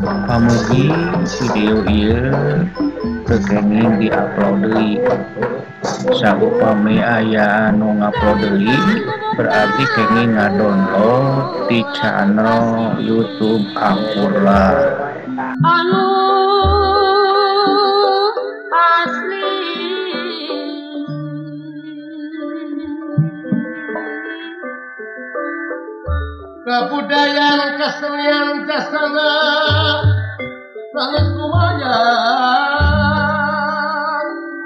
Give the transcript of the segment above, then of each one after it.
Pamugi video ieu kekenging diupload deui. Saupami aya anu ngupload deui berarti kenging ngadownload di channel YouTube Angkurlah. Anu asli kebudayaan kesenian jasana sangat lumayan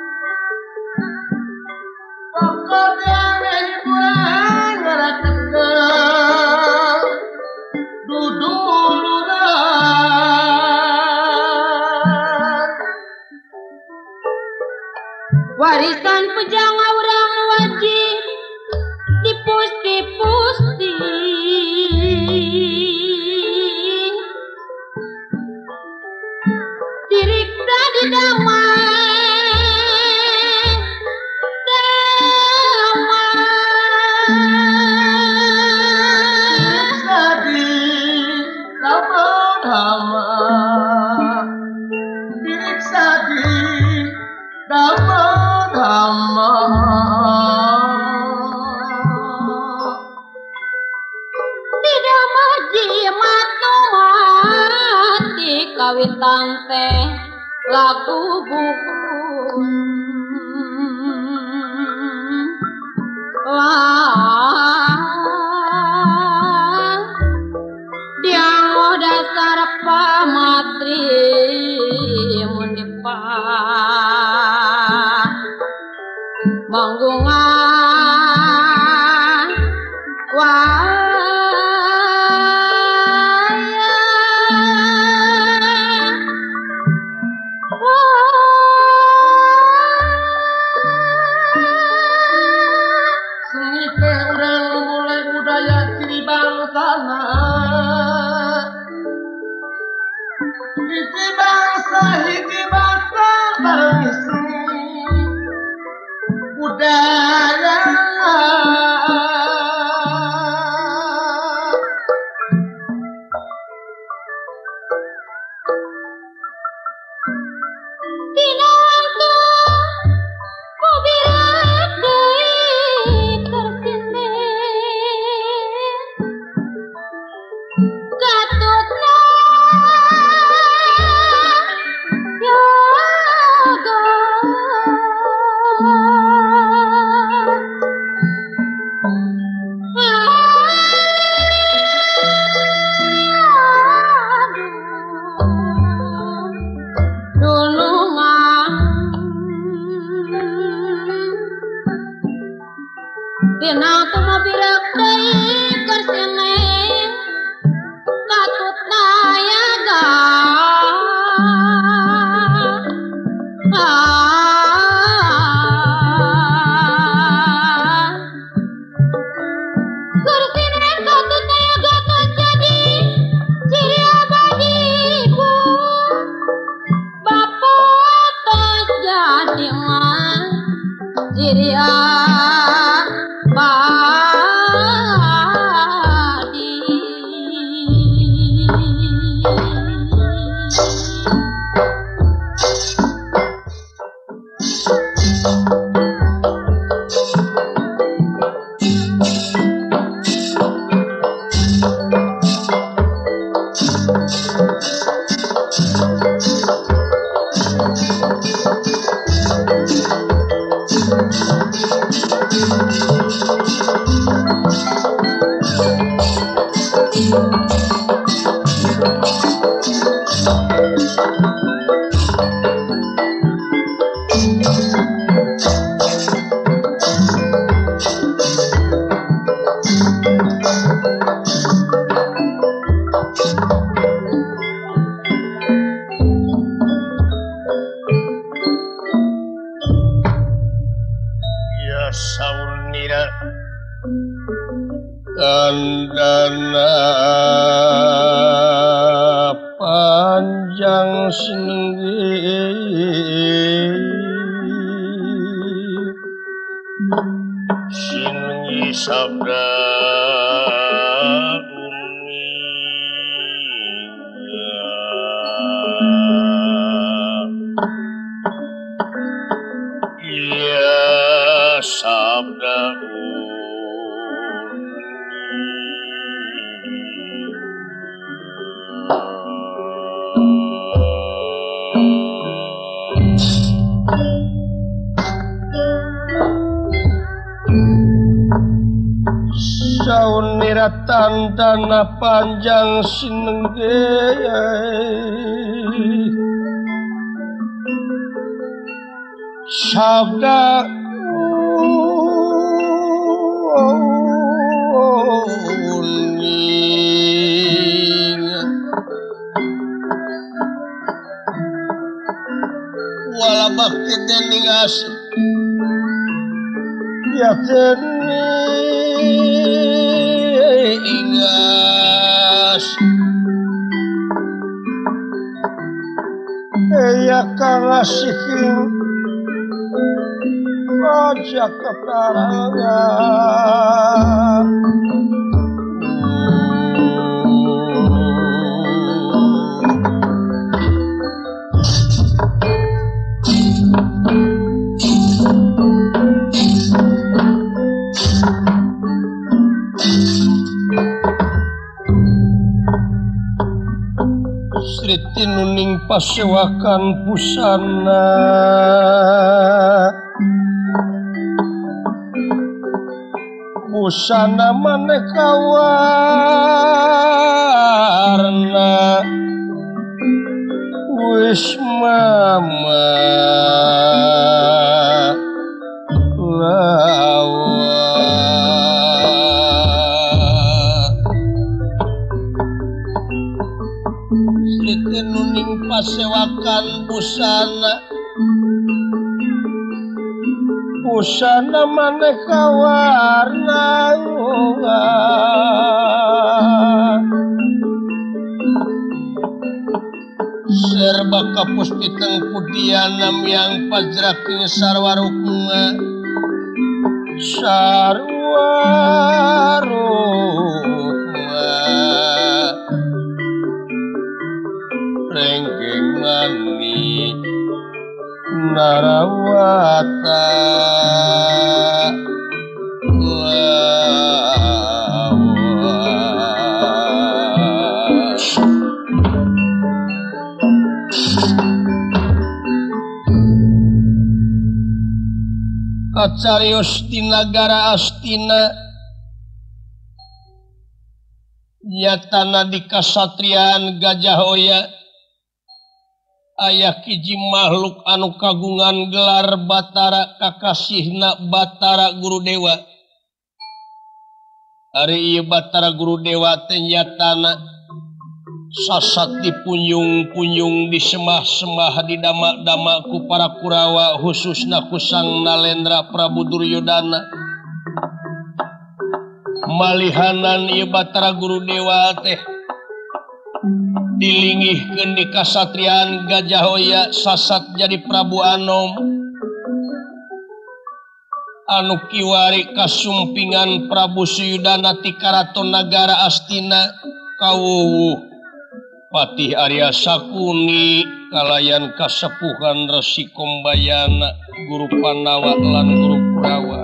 pokoknya hiburan ngarakeun duduluran warisan pujangga urang wajib dipusti-pusti diriksa di damai sadi dama diriksa di dama tidak majimat mati kawitan teh lagu buku dia dasar pamatri mundipa manggungan seni teh urang mulai budaya ciri bangsana hiji bangsa bareng seni budaya tina tuma birak deui kerseneng katut nayaga kerseneng katut nayaga kan jadi ciri abadiku bapot tos jadi mah ciri abadi. saunira kandana panjang sinengi sabda uminya Yatan dana panjang sinengge sabda wala bakti dening asih ya ingas ya kang asihin aja ketarangan Sriti nuning pasewakan busana busana maneka warna wis mama lawa Sriti nuning pasewakan busana busana maneka warna serba kapuspiteng pudianam yang pajraking sarwarukna renggeng mani narawata kacarios di nagara Astina nyatana di kasatriaan Gajahoya aya kiji makhluk anu kagungan gelar Batara kakasihna Batara Guru Dewa. Ari ieu Batara Guru Dewa teh nyatana sasat dipunjung-punjung disemah-semah didama-dama ku para Kurawa khususna ku Sang Nalendra Prabu Duryodana. Malihanan ieu Batara Guru Dewa teh dilingihkeun di kasatriaan Gajahoya sasat jadi Prabu Anom anu kiwari kasumpingan Prabu Suyudana ti karaton nagara Astina kawuwuh Patih Arya Sakuni kalayan kasepuhan Resi Kombayana Guru Panawa lan Guru Kurawa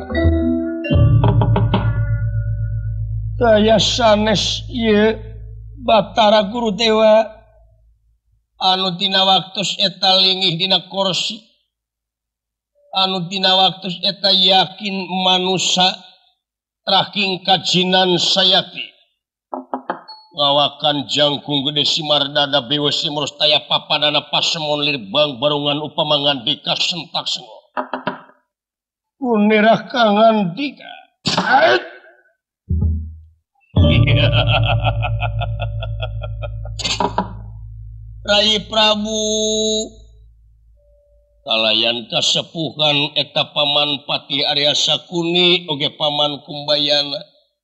daya sanes ieu Batara Guru Dewa anu dina waktos eta lingih dina kursi anu dina waktos eta yakin manusia trahking kajinan sayaki ngawakan jangkung gede simardada bewesi merustaya papadana pasemon lir bang barungan upamangan dika sentak sengo unirah kangan dika Rai Prabu kalayan kasepuhan eta paman Patih Arya Sakuni oge paman Kumbayana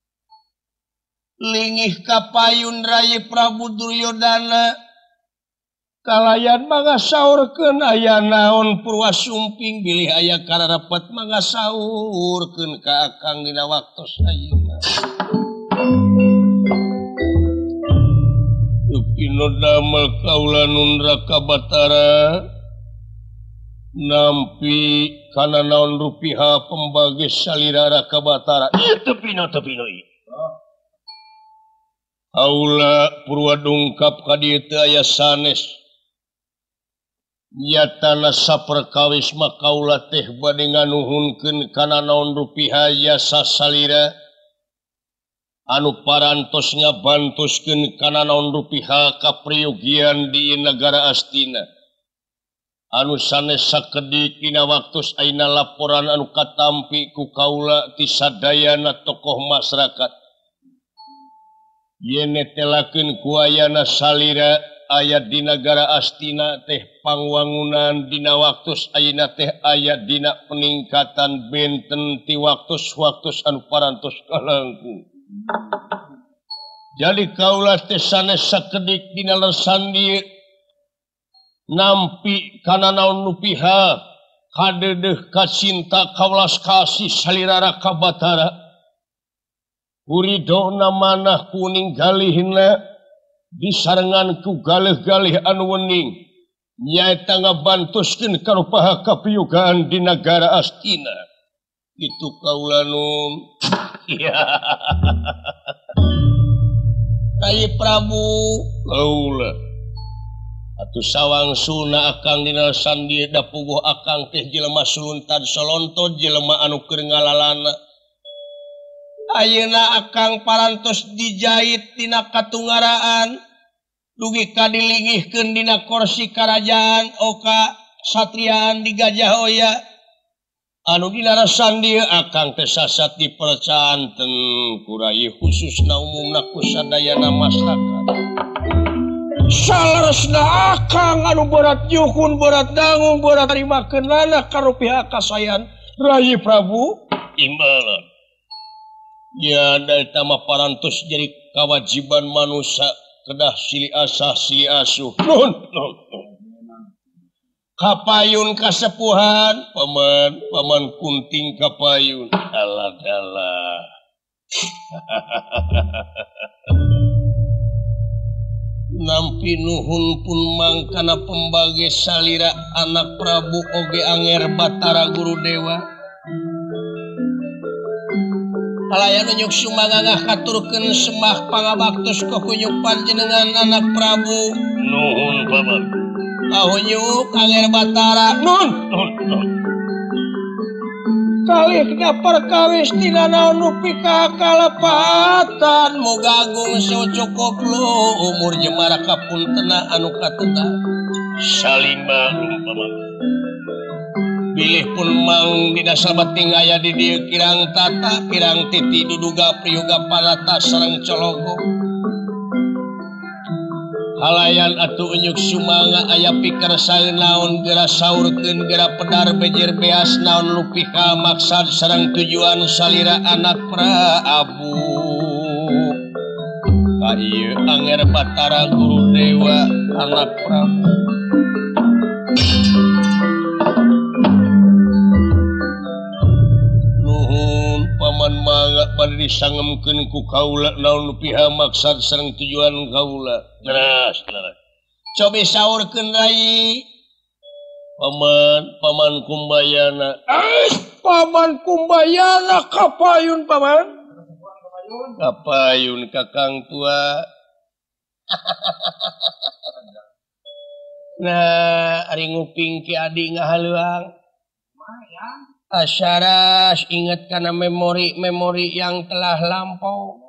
lingih kapayun Rai Prabu Duryodana kalayan mangasaurkeun aya naon Purwasumping bilih aya kararapat mangasaurkeun ka akang dina waktos ayeuna Tupino damel kaula nundra ka Batara nampi kana naon rupiah pembagi salirara ka Batara ieu tupino ieu aula Purwadungkap ka dieu teh aya sanes nyatana saperkawis mah kaula teh bade nganuhunkeun kana naon rupiah jasa salira anu parantos ngabantuskeun kana naon rupiah kapriyogian di negara Astina anu sanes sakedik dina waktos ayeuna laporan anu katampi ku kaula ti sadayana tokoh masyarakat yen netelakeun ku ayana salira aya di negara Astina teh pangwangunan dina waktos ayeuna teh aya dina peningkatan benten ti waktos-waktos anu parantos kalangkung. Jadi kaula teh sanes sakedik dina lesan dieu nampi kana naon nu piha kadeudeung kacinta kawelas kasih salirara ka Batara uridona manah kuning galihna disarengan ku galih-galih anu wening nyaeta ngabantuskeun karupaha kapiyugaan di negara Astina itu kaula nun Rai Prabu kaula atuh sawangsuna akang dina sandi da puguh akang teh jelema suluntan solonto jelema anu keur ngalalana ayeuna akang parantos dijait dina katungaraan dugi kadilingihkeun dina kursi karajaan oka satriaan di Gajah Hoya anu dina rasan dieu akang teh sasat dipercanten ku rai khususna umumna ku sadayana masyarakat salaresna akang anu berat juhun berat dangung berat tarimakeunana karupiah kasayan Rai Prabu imbalan ya da eta mah parantos jadi kewajiban manusia kedah silih asah silih asuh nun kapayun kasepuhan paman kunting kapayun alah nampi nuhun pun mangkana pembage salira anak Prabu oge Anger Batara Guru Dewa halayan unyuk sumangangah katurkeun sembah pangabaktos kunyuk panjenengan anak Prabu nuhun paman kahunyuk Anger Batara nun kalih perkawis tina naon nu pika kalepatan moga agung cukup lu umur jemara kapuntena anu kateda saling malum paman bilih pun mang dina sabating aya di dieu kirang tata kirang titi duduga priyoga panata sareng cologo halayan atuh unyuk sumanga aya pikir naon geura saurkeun geura pedar bejer beas naon lupika maksad sareng tujuan salira anak Prabu ka ieu Anger Batara Guru Dewa anak Prabu nuhun paman mangga pada disangemkeun ku kaula naon lupika maksad sareng tujuan kaula Leres. Coba saurkeun Rai paman kumbayana paman kumbayana kapayun paman kapayun kakang tua nah ari nguping ki adi ngahaluang asyaras ingat kana memori yang telah lampau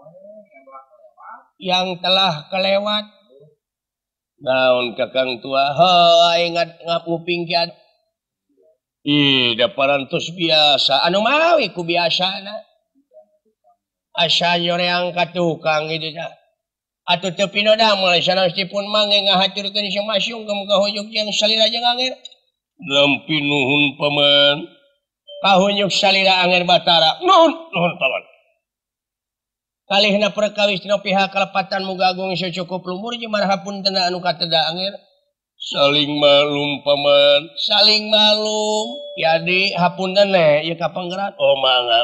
yang telah kelewat naon kakang tua ingat nguping ki ih da parantos biasa anu mawi ku biasana asa nyoreang ka tukang itu dah atuh teu pinoda mulai sanesipun mangge ngahaturkeun samasyung ka muga hoyog jeung salira jeung Anger lampi nuhun paman kahunyuk salira Anger Batara nuhun paman kalihna perkawis tina pihak kalepatan muga agung cukup lumur jeung hapuntenna anu kateda Anger saling malum paman saling malum yadi hapunten ieu kapanggeran oh mangga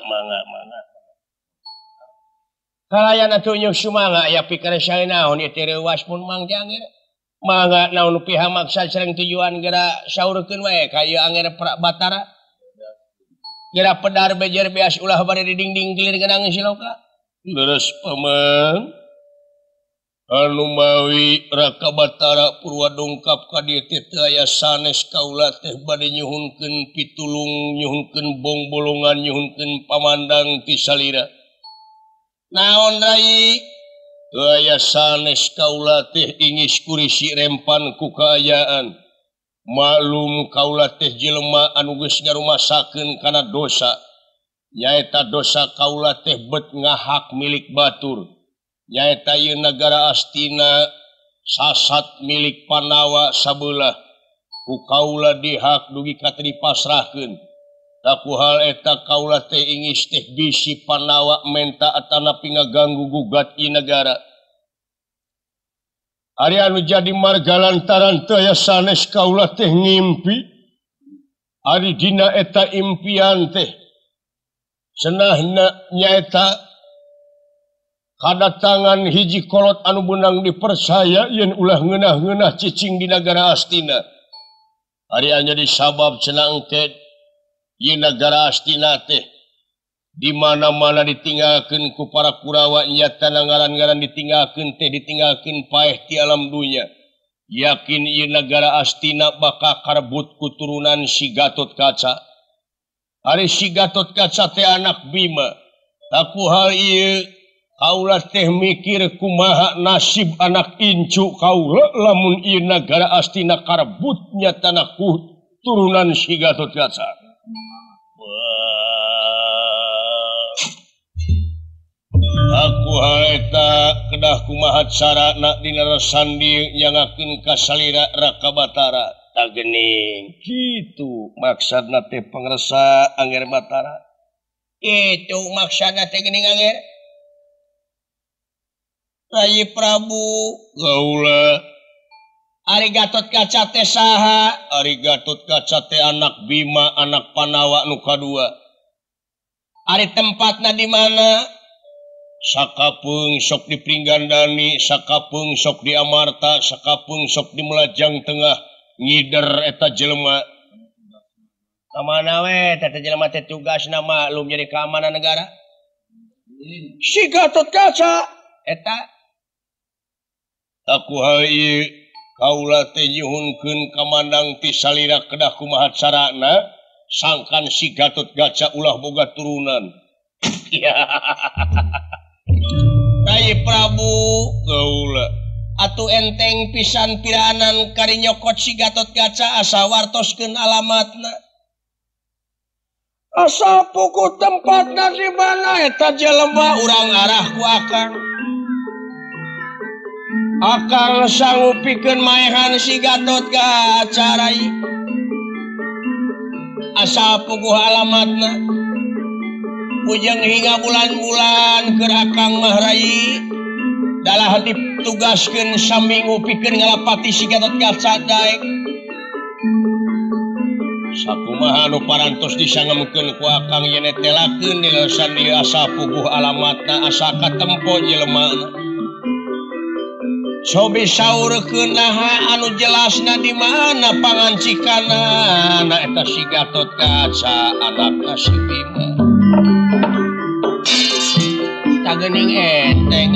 kalayan atuh unyuk sumangga aya pikir saeunaon ieu teh reuwas pun mang Anger mangga naon pihak maksad sareng tujuan geura saurkeun wae ka ieu Anger Batara geura pedar bejer beas ulah bari dinding gilir genang siloka leres paman anu mawi Raka Batara purwa dongkap ka dieu teh aya sanes kaula teh bade nyuhunkeun pitulung nyuhunkeun bong bolongan nyuhunkeun pamandang ti salira naon rai aya sanes kaula teh ingis kurisi rempan ku kaayaan maklum kaula teh jelema anu geus ngarumasakeun kana dosa nyaeta dosa kaula teh bet ngahak milik batur nyaeta ieu nagara Astina sasat milik Panawa sabelah ku kaula dihak dugi katri pasrahkeun taku hal eta kaula teh ingis teh bisi Panawa menta atana pingaganggu gugat ieu negara ari anu jadi marga lantaran teu aya sanes kaula teh ngimpi ari dina eta impian teh cenahna nyaeta kadatangan hiji kolot anu benang dipercaya yen ulah ngeunah-ngeunah cicing di negara Astina ari anya disabab cenah engke ieu negara Astina teh di mana-mana ditinggalkeun ku para Kurawa nyata ngaran-ngaran ditinggalkeun teh ditinggalkeun paeh ti alam dunya yakin ieu negara Astina bakal karebut kuturunan si Gatot Kaca ari si Gatot Kaca teh anak Bima taku hal ieu kaula teh mikir kumaha nasib anak incu kaula lamun ieu negara Astina karebut nyatana kuturunan si Gatot Kaca aku haeta kedah kumaha carana dina resandi nyangakeun ka salira Raka Batara tagening kitu maksudna teh pangresa Angger Batara itu maksudna teh geuning Angger Rai Prabu gaula ari Gatot Kaca teh saha ari Gatot Kaca teh anak Bima anak Panawa nu kadua ari tempatna di mana sakapeung sok di Pringgandani sakapeung sok di Amarta sakapeung sok di Melajang Tengah ngider eta jelema kamana we teh jelema teh tugasna maklum jadi keamanan negara si Gatot Kaca eta aku hayu kaula teh nyuhunkeun kamandang ti salira kedah kumaha carana sangkan si Gatot Kaca ulah boga turunan Rai Prabu gaula atuh enteng pisan piranan kari nyokot si Gatot Kaca asa wartoskeun alamatna asa puku tempatna di mana eta jelema urang arah ku akang sanggupikeun maehan si Gatot Kaca rai asa puku alamatna ujang hingga bulan-bulan kerakang mahrai dalah ditugaskeun saminggu pikeun ngalapati si Gatot Kaca daek sakumaha anu parantos disangemkeun ku akang yen netelakeun dilesan di asa puguh alamatna asa katempo jelema cobi saurkeun naha anu jelasna di mana pangancikanna na eta si Gatot Kaca anakna si Bima tagening enteng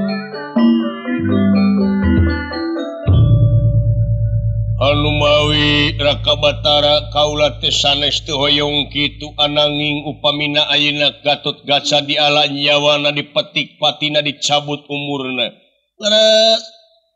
anu mawi Raka Batara kaula teh sanes teu hoyong kitu ananging upamina ayeuna Gatot Kaca diala nyawana dipetik patina dicabut umurna leres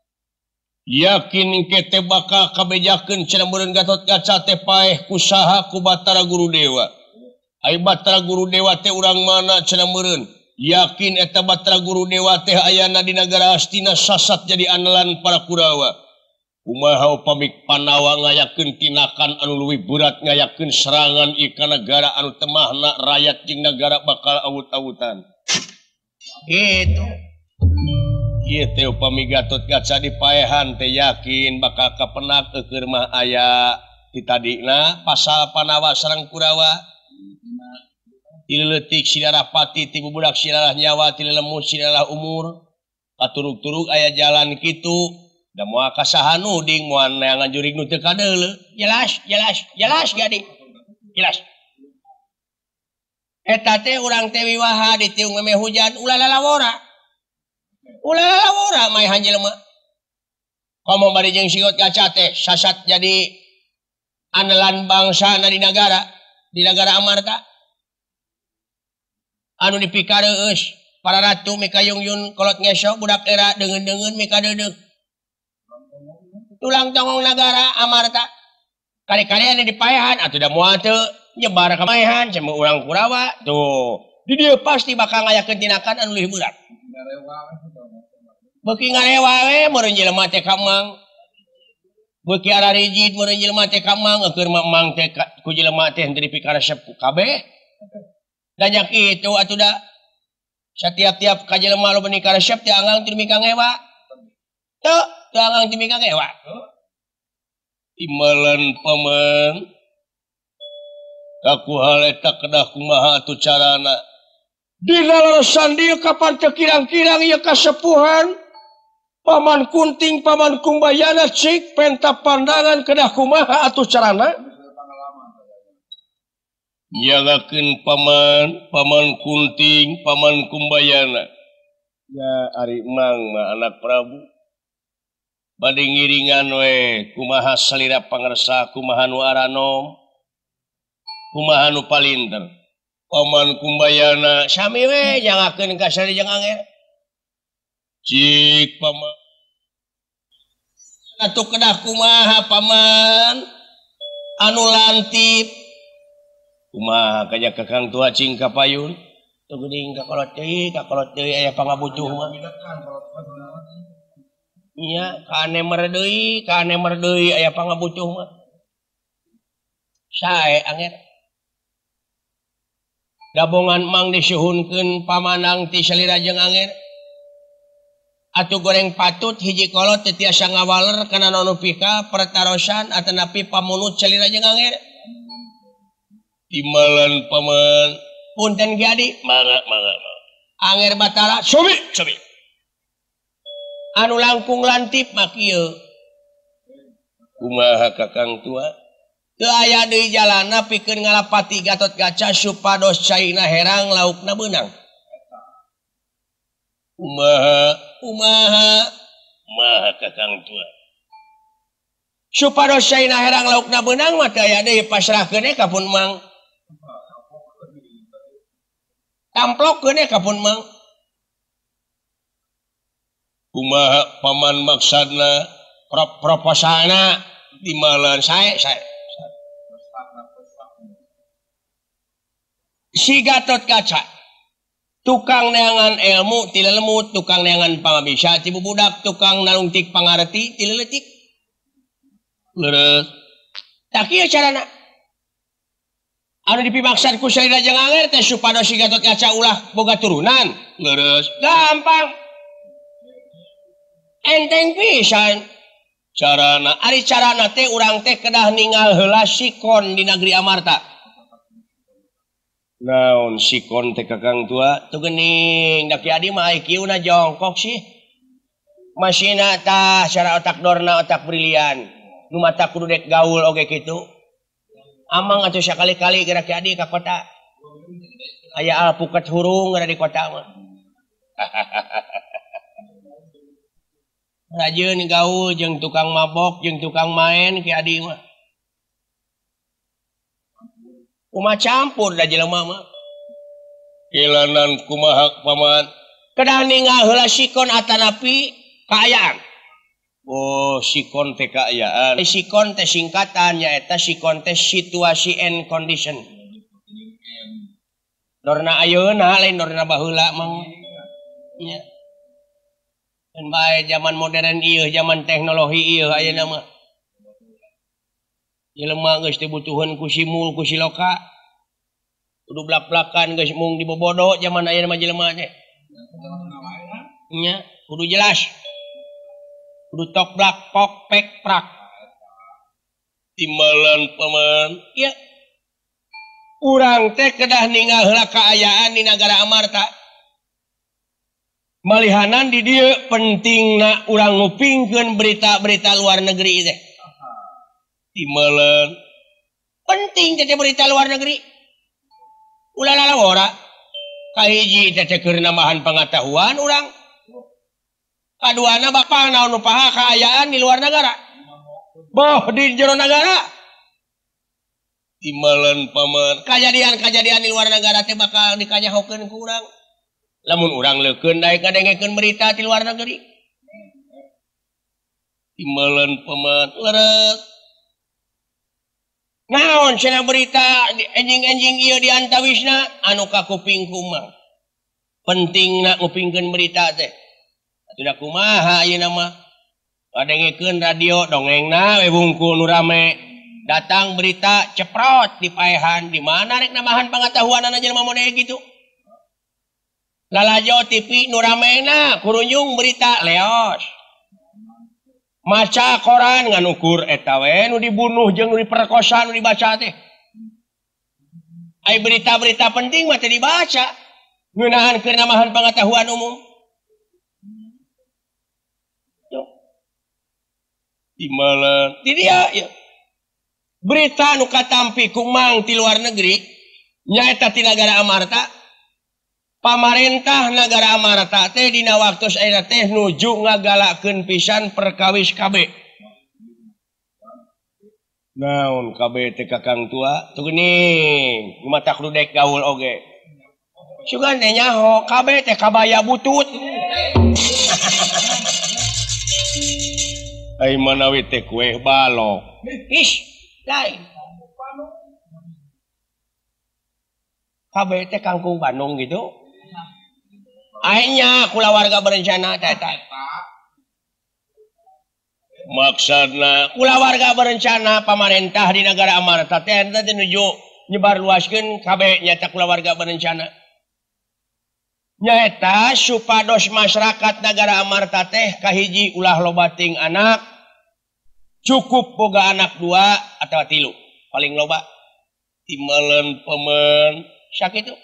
yakin engke teh bakal kabejakeun cenah meureun Gatot Kaca teh paeh kusaha ku Batara Guru Dewa ai Batara Guru Dewa teh urang mana cenah meureun yakin eta Batara Guru Dewa teh ayana di negara Astina sasat jadi andalan para Kurawa kumaha upami Panawa ngayakeun tinakan anu leuwih berat ngayakeun serangan ka negara anu temahna rakyat jeung negara bakal awut-awutan gitu ieu teh upami Gatot Kaca dipaehan teh yakin bakal kapenak keur mah aya ti tadina pasal Panawa sareng Kurawa tileutik sidarah pati ti budak sidarah nyawa ti lemut sidarah umur katurug-turug aya jalan kitu da moal kasaha nuding moal nganjurig nu teu kadeuleu jelas gading jelas eta teh urang teh wiwaha ditiung meme hujan ulah lalawora maehan jelema komo bari jeung si Gatot Kaca teh sasat jadi andalan bangsa di negara Amarta anu dipikareus para ratu mika yung kolot ngesok budak era dengan mika dedeg tulang tongong negara Amarta kali-kali ada di payahan atau da moal teu nyebar ka payahan sama urang Kurawa tuh di dia pasti bakal ngayakeun tinakan anu leuwih berat beuki ngarewa we meureun jelema teh ka mang beuki ara rigid meureun jelema teh ka mang keur mang teh ku jelema teh henteu dipikaresep ku kabeh danyak itu atuh da setiap-tiap ka jelema lo beuni karesep teh anggang teu mika ngewa teu anggang teu mika ngewa timelan paman kaku hal eta kedah kumaha atuh carana dina larasan dieu kapan teu kirang-kirang ieu kasepuhan paman kunting paman kumbayana cik penta pandangan kedah kumaha atuh carana nyagakeun paman kunting paman kumbayana ya ari mang mah anak Prabu bade ngiringan we kumaha salira pangarsa kumaha nu aranom kumaha nu palinter paman kumbayana sami we jangakeun ka sari jeung anger cik paman atuh kedah kumaha paman anu lantip kumaha kanya kakang tua cing kapayun teu geuning ka kolot deui aya pangabutuh mah iya kane merdeui aya pangabutuh mah sae anger gabungan mang disuhunkeun pamanang ti salira jeung anger atuh goreng patut hiji kolot teu tiasa ngawaler kana nu pika pertarosan atanapi pamunut salira jeung anger timalan paman punten Giadi mangga anger batara sobi anu langkung lantip mah kieu kumaha kakang tua teu aya deui jalanna pikeun ngalapati Gatotkaca supados caina herang laukna beunang kumaha kakang tua supados caina herang laukna beunang mah teu aya deui pasrahkeun ka pun mang tamplokkeun ka pun mang kumaha paman maksudna proposalna timalan sae si Gatotkaca tukang neangan ilmu ti lelemut tukang neangan pangabisa ti bubudak tukang nalungtik pangarti ti leutik leres tak kieu carana anu dipimaksad ku salira jeung anger teh supados si Gatotkaca ulah boga turunan leres gampang enteng pisan carana ari carana teh urang teh kedah ningal heula sikon di negeri Amarta naon sikon teh kakang tua teu geuning da kieu mah ai kieuna jongkok sih masina tah cara otak dorna otak brilian nu mata kudu dek gaul oge kitu amang atuh sakali-kali geura kieu ka kota aya alpukat hurung geura di kota mah rajin gaul jeung tukang mabok jeung tukang main ki adi mah kumaha campur da jelema mah kilanan kumaha paman kedah ningal heula sikon atanapi kaayaan oh sikon teh kaayaan sikon teh singkatan nyaeta sikon teh situasi and condition dorna ayeuna lain dorna baheula mang nya dan bae zaman modern ieu zaman teknologi ieu ayeuna mah jelema geus teu butuhan ku simul ku siloka kudu blak-blakan geus mung dibobodo zaman ayeuna mah jelema teh nya kudu jelas kudu tok blak pok pek prak timbalan paman ya urang teh kedah ningal heula kaayaan di negara Amarta malihanan di dieu pentingna urang ngupingkeun berita-berita luar negeri teh. Timeuleun penting teh berita luar negeri. Ulah lalawora kahiji teh keur nambahan pengetahuan urang. Kaduana bapak naon nu paha kaayaan di luar negara. Boh di jero negara. Timeuleun paman kajadian-kajadian di luar negara teh bakal dikanyahokeun ku urang. lamun urang leukeun daek ngadengekeun berita di luar negeri timeuleun pemet leureuh naon cenah berita enjing-enjing ieu di antawisna anu ka kuping kumaha pentingna ngupingkeun berita teh atuh kumaha ayeuna mah ngadengekeun radio dongengna we bungkul nu rame datang berita ceprot di paehan di mana rek namahan pengetahuan anak jelema model gitu lalajo TV nu ramena kurunjung berita leos maca koran ngan ukur eta we nu dibunuh jeung nu diperkosa nu dibaca teh ai berita-berita penting mah teh dibaca ngeunaan keur namahan pengetahuan umum timeuleun ti dia ya. Berita nu katampi ku mang ti luar negeri nyaeta ti nagara Amarta pamarentah negara Amarta teh dina waktos ayeuna teh nuju ngagalakeun pisan perkawis KB naon KB teh kakang tua tuh geuning matak ludek gaul oge sugan teh nyaho KB teh kabaya butut ai manawi teh kue balok ish lain KB teh kangkung Bandung gitu akhirnya kula warga berencana tata maksudna kula warga berencana pemerintah di negara Amarta teh ente nuju nyebar luaskeun KB nyata kula warga berencana nyaeta supados masyarakat negara Amarta teh kahiji ulah loba ting anak cukup boga anak 2 atau 3 paling loba timeuleun pemen sakitu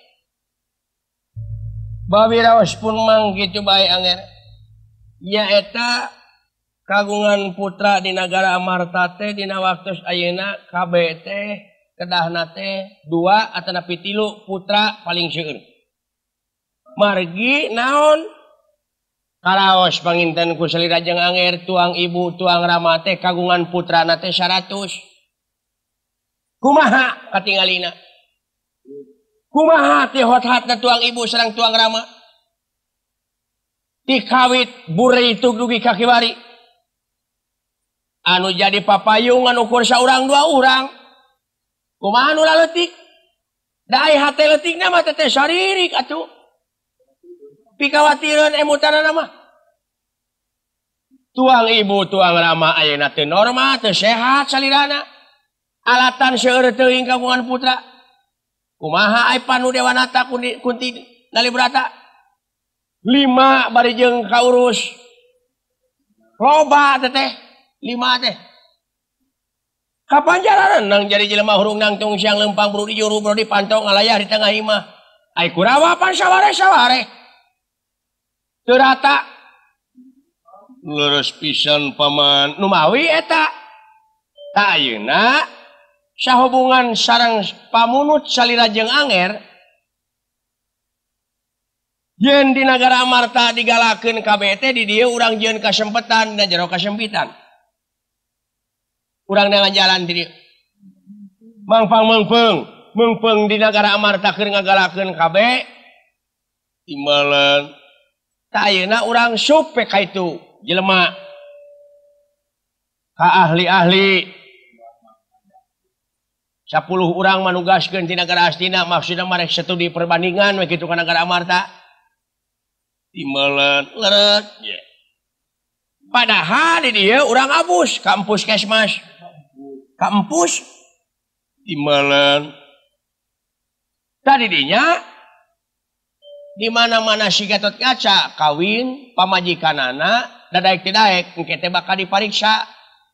babi raos pun mang gitu bae anger nyaeta kagungan putra di negara Amarta teh dina waktos ayeuna KB teh kedahna teh 2 atau 3 putra paling seueur margi naon karaos panginten ku salira jeung anger tuang ibu tuang rama teh kagungan putrana teh 100 kumaha katingalina kumaha ti hot-hatna tuang ibu sareng tuang rama ti kawit buri itu dugi kaki bari anu jadi papayung anu ukur saurang 2 urang kumaha nu leutik da ai hate leutikna mah teh saririk atuh pikawatireun emutanana mah tuang ibu tuang rama ayeuna teu normal teu sehat salirana alatan seueur teuing kagungan putra kumaha ai panu dewanata kunti nalibrata 5 bari jeung kaurus loba teh 5 teh kapan jalanan nang jadi jelema hurung nangtung siang lempang buru di juru buru dipantau ngalayah di tengah imah ai kurawa pan saware teu rata leres pisan paman nu mawi eta ta ayeuna sahubungan sareng pamunut salira jeung anger yen di negara Amarta digalakeun KB teh di dieu urang jieun kasempetan dan jero kasempitan urang dengan jalan di dieu mengpeng di negara Amarta keur ngagalakeun KB timeuleun ta ayeuna urang supe ka itu jelema ka ahli-ahli 10 urang manugaskeun ti negara astina maksudna marek studi perbandingan we kitu ka negara Amarta timeuleun leureut padahal di dieu urang abus ka puskesmas ka empus timeuleun tadi dinya di mana-mana si Gatot Kaca kawin pamajikanana dadaek tidak engke teh bakal dipariksa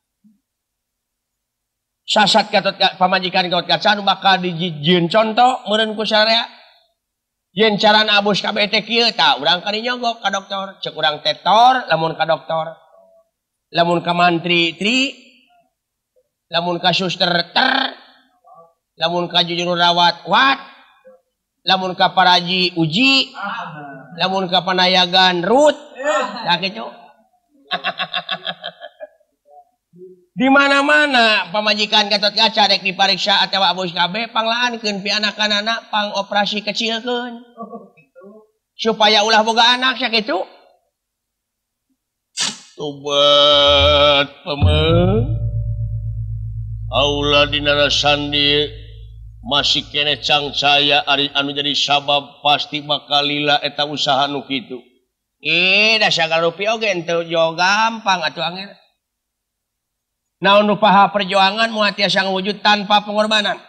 sasat pamajikan Gatot Kaca nu bakal dijieun contoh meureun ku sarea yen carana abus ka BT kieu tah urang kali nyogok ka dokter ceuk urang tetor lamun ka dokter lamun ka mantri tri lamun ka suster ter lamun ka juru rawat wat lamun ka paraji uji lamun ka panayagan rut tah kitu di mana-mana pamajikan Gatot Kaca rek dipariksa atawa abus KB panglaankeun pi anak-anak pang operasi kecilkeun supaya ulah boga anak sak kitu. Tobat paman. Aula dina sandi masih kene cangcaya ari anu jadi sabab pasti bakal lila eta usaha nu kitu. Da sagala rupi oge teu jo gampang atuh angin. Naon nu paha perjuangan moal tiasa ngawujud tanpa pengorbanan.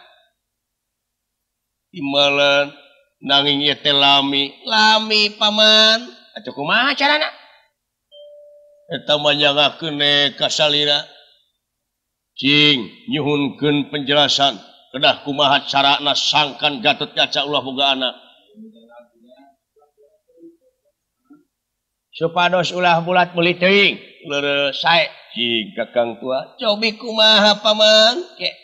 Imalan nanging ieu teh lami paman. Atuh kumaha carana? Eta mah nyangakeun ka salira. Cing nyuhunkeun penjelasan kedah kumaha carana sangkan Gatotkaca ulah boga anak. Supados ulah bulat meuli teuing leureuh sae cing kakang tua. Cobi kumaha paman?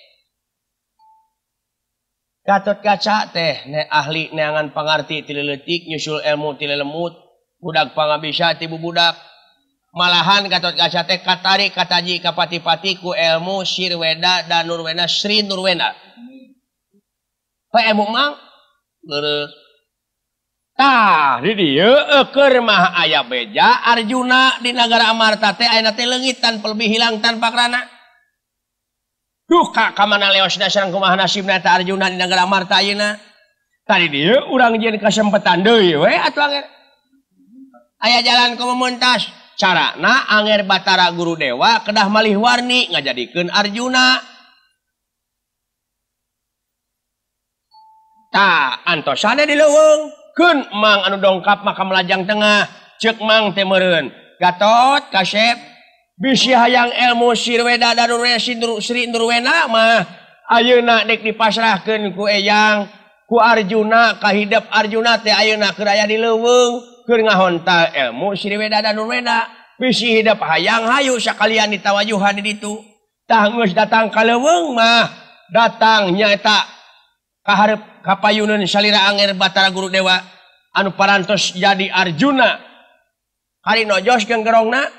Gatotkaca teh ahli neangan pangarti ti leutik nyusul ilmu ti lelemut budak pangabisa ti bubudak. Malahan Gatotkaca teh katarik kataji kapati-pati ku ilmu Sirweda dan Nurwena Sri Nurwena. Ilmu mang leureuh. Tah di dieu keur mah aya beja Arjuna di nagara Amarta teh ayeuna teh leungit tanpa lebih hilang tanpa krana. Duka ka mana leosna sareng kumaha nasibna teh Arjuna di nagara Amarta ayeuna. Tadi dieu urang jieun kasempetan deui we atuh anger. Aya jalan komemuntas. Carana anger Batara Guru Dewa kedah malih warni ngajadikeun Arjuna. Tah antosana dileuweungkeun mang anu dongkap maka melajang tengah ceuk mang teh meureun. Gatot Kasep bisi hayang ilmu Sirweda dan Sri Nurwena mah ayeuna dek dipasrahkeun ku eyang ku Arjuna ka hidep Arjuna teh ayeuna keur aya di leuweung. Keur ngahonta ilmu Sirweda dan Nurwena bisi hidup hayang hayu sakalian ditawajuhan di ditu. Tah geus datang ka leuweung mah datang nyaeta kaharep kapayuneun salira anger Batara Guru Dewa anu parantos jadi Arjuna. Hari nojoskeun gerongna.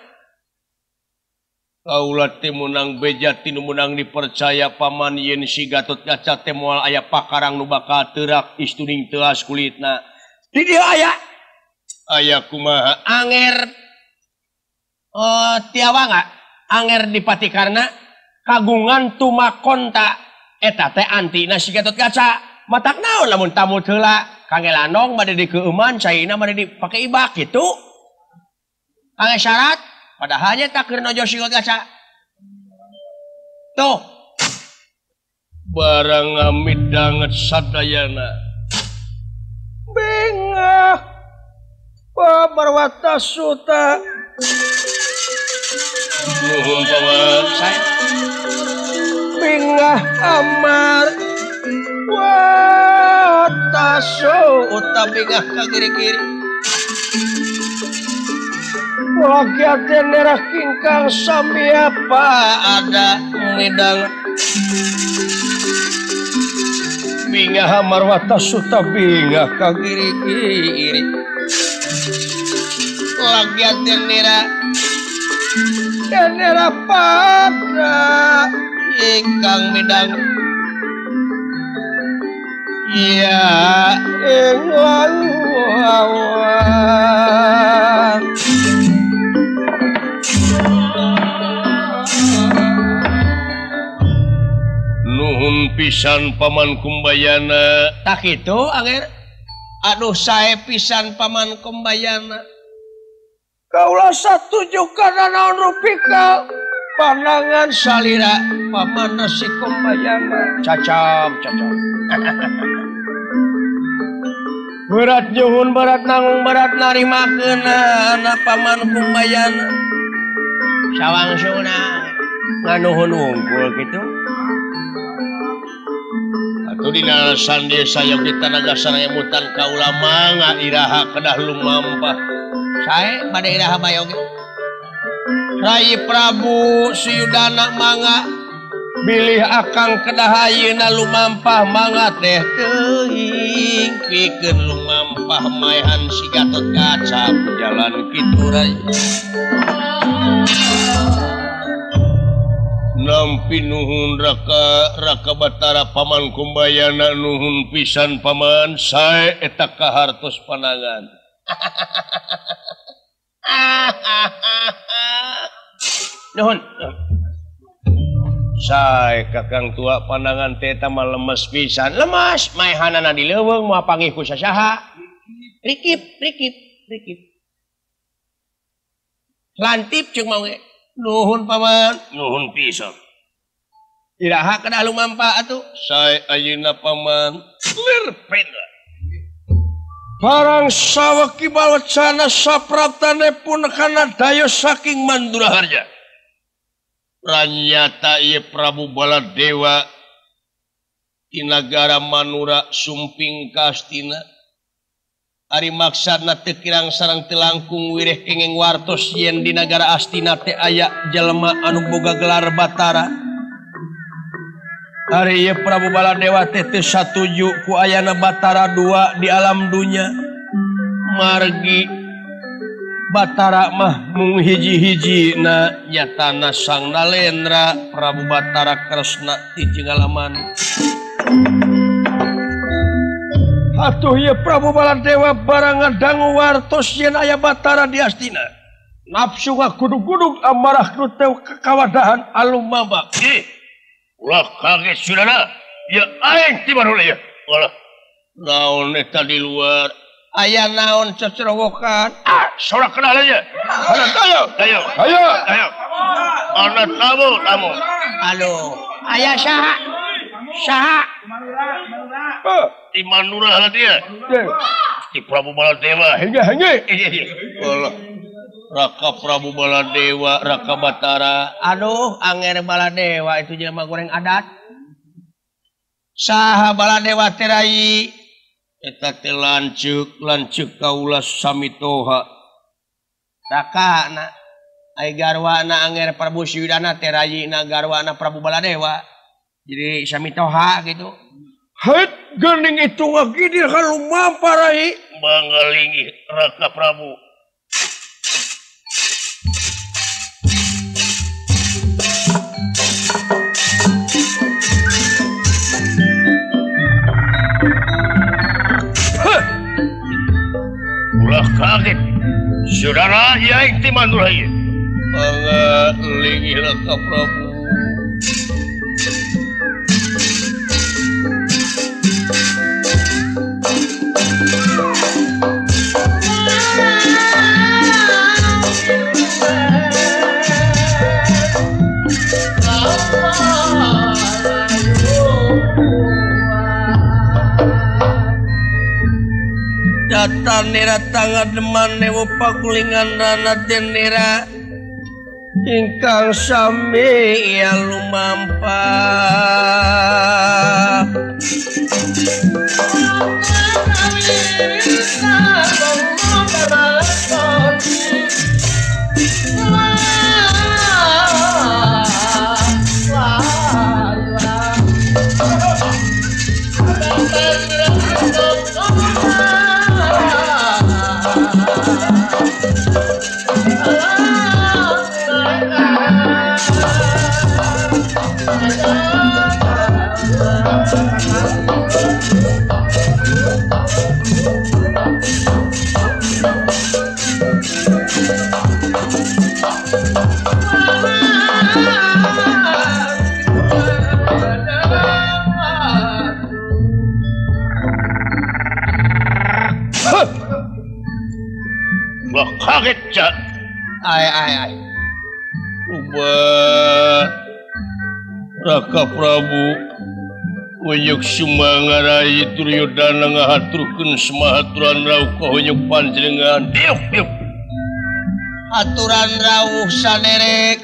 Kaula teh munang beja tinu munang dipercaya paman yen si Gatotkaca teh moal aya pakarang nu bakal teurak istuning teuas kulitna. Di dieu aya kumaha anger tiawa anger dipatikarna kagungan tumakonta eta teh antina si Gatotkaca matak naon lamun tamu heula kangelanong bade dikeuman caina bade dipake ibak kitu kange syarat padahal nya tak keur nojo si Gatotkaca tuh barang amidanget sadayana bengah Barwata Suta nuhun paman saya bingah amar wata suta bingah ka kiri-kiri lagi ate nerah kingkang sami apa ada midang bingah amar wata suta bingah ka kiri-kiri lagi nera pada ingkang midang ya ingwang wawan nuhun pisan paman kumbayana tak itu anger aduh sae pisan paman kumbayana kaulah satuju kana naon rupika pandangan salira paman nasi kumbayana cacam berat nyuhun berat nanggung berat narimakeun anak paman kumbayana sawang suna nganuhun unggul gitu atuh dina sandi sayog di tanaga sareng emutan kaula mangga iraha kedah lumampah sae bade iraha bayog Rai Prabu Suyudana mangga bilih akang kedah ayeuna lumampah mangga teh teuing pikeun lumampah maehan si Gatotkaca jalan kitu rai nampi nuhun raka Batara paman kumbayana nuhun pisan paman sae eta kahartos panangan Nuhun. Saya kakang tua pandangan teta mah lemes pisan. Lemas, maehanana di leuweung moal panggih ku sasaha. Rikip. Lantip ceuk mah ge. Nuhun paman, nuhun pisan. Iraha kada lumampa atuh. Saya ayeuna paman lerpen. Barang sawaki balwacana sapraptane pun kana dayo saking Mandura Harja. Ranyata ieu Prabu Baladewa di nagara Manura sumping ka Astina. Ari maksudna teu kirang sareng teu langkung wireh kenging wartos yen di nagara Astina teh aya jelema anu boga gelar Batara. Ari ieu Prabu Baladewa teh teu satuju ku ayana Batara dua di alam dunya. Margi Batara mah mung hiji-hiji na nyatana Sang Nalendra Prabu Batara Kresna ti Jenggalaman. Atuh ieu Prabu Baladewa barang ngadangu wartos yen aya Batara di Astina. Nafsu ngagudug-gudug amarah nu teu kawadahan alumamba. Ulah kaget sudahna. Ya aing ti mana ya? Ulah. Naon eta di luar? Aya naon cecerowokan? Sorak kenal aja. Ayo. Ana tamu. Aduh, aya saha? Di Manura lah dia. Di Prabu Baladewa. Henge. Ulah. Raka Prabu Baladewa, Raka Batara. Aduh, anger Baladewa itu jelema goreng adat. Saha Baladewa terai. Eta teh lancuk kaula samitoha. Raka na ai garwana anger Prabu Siwidana terai na garwana Prabu Baladewa. Jadi samitoha gitu. Het geuning itu ngagidir halumampa rai. Manggalingi Raka Prabu. Ulah kaget. Saudara ya inti Mandura ieu. Pangalingi Raka Prabu. Datan nera tangga deman newo pakulingan dana denera ingkang sami ya lumampa kaget cak. Ai. Ubat Raka Prabu Wayuk Sumangarai Duryodana ngahaturkeun semahaturan rawuh ka hoyong panjenengan. Diuk. Aturan rawuh saderek.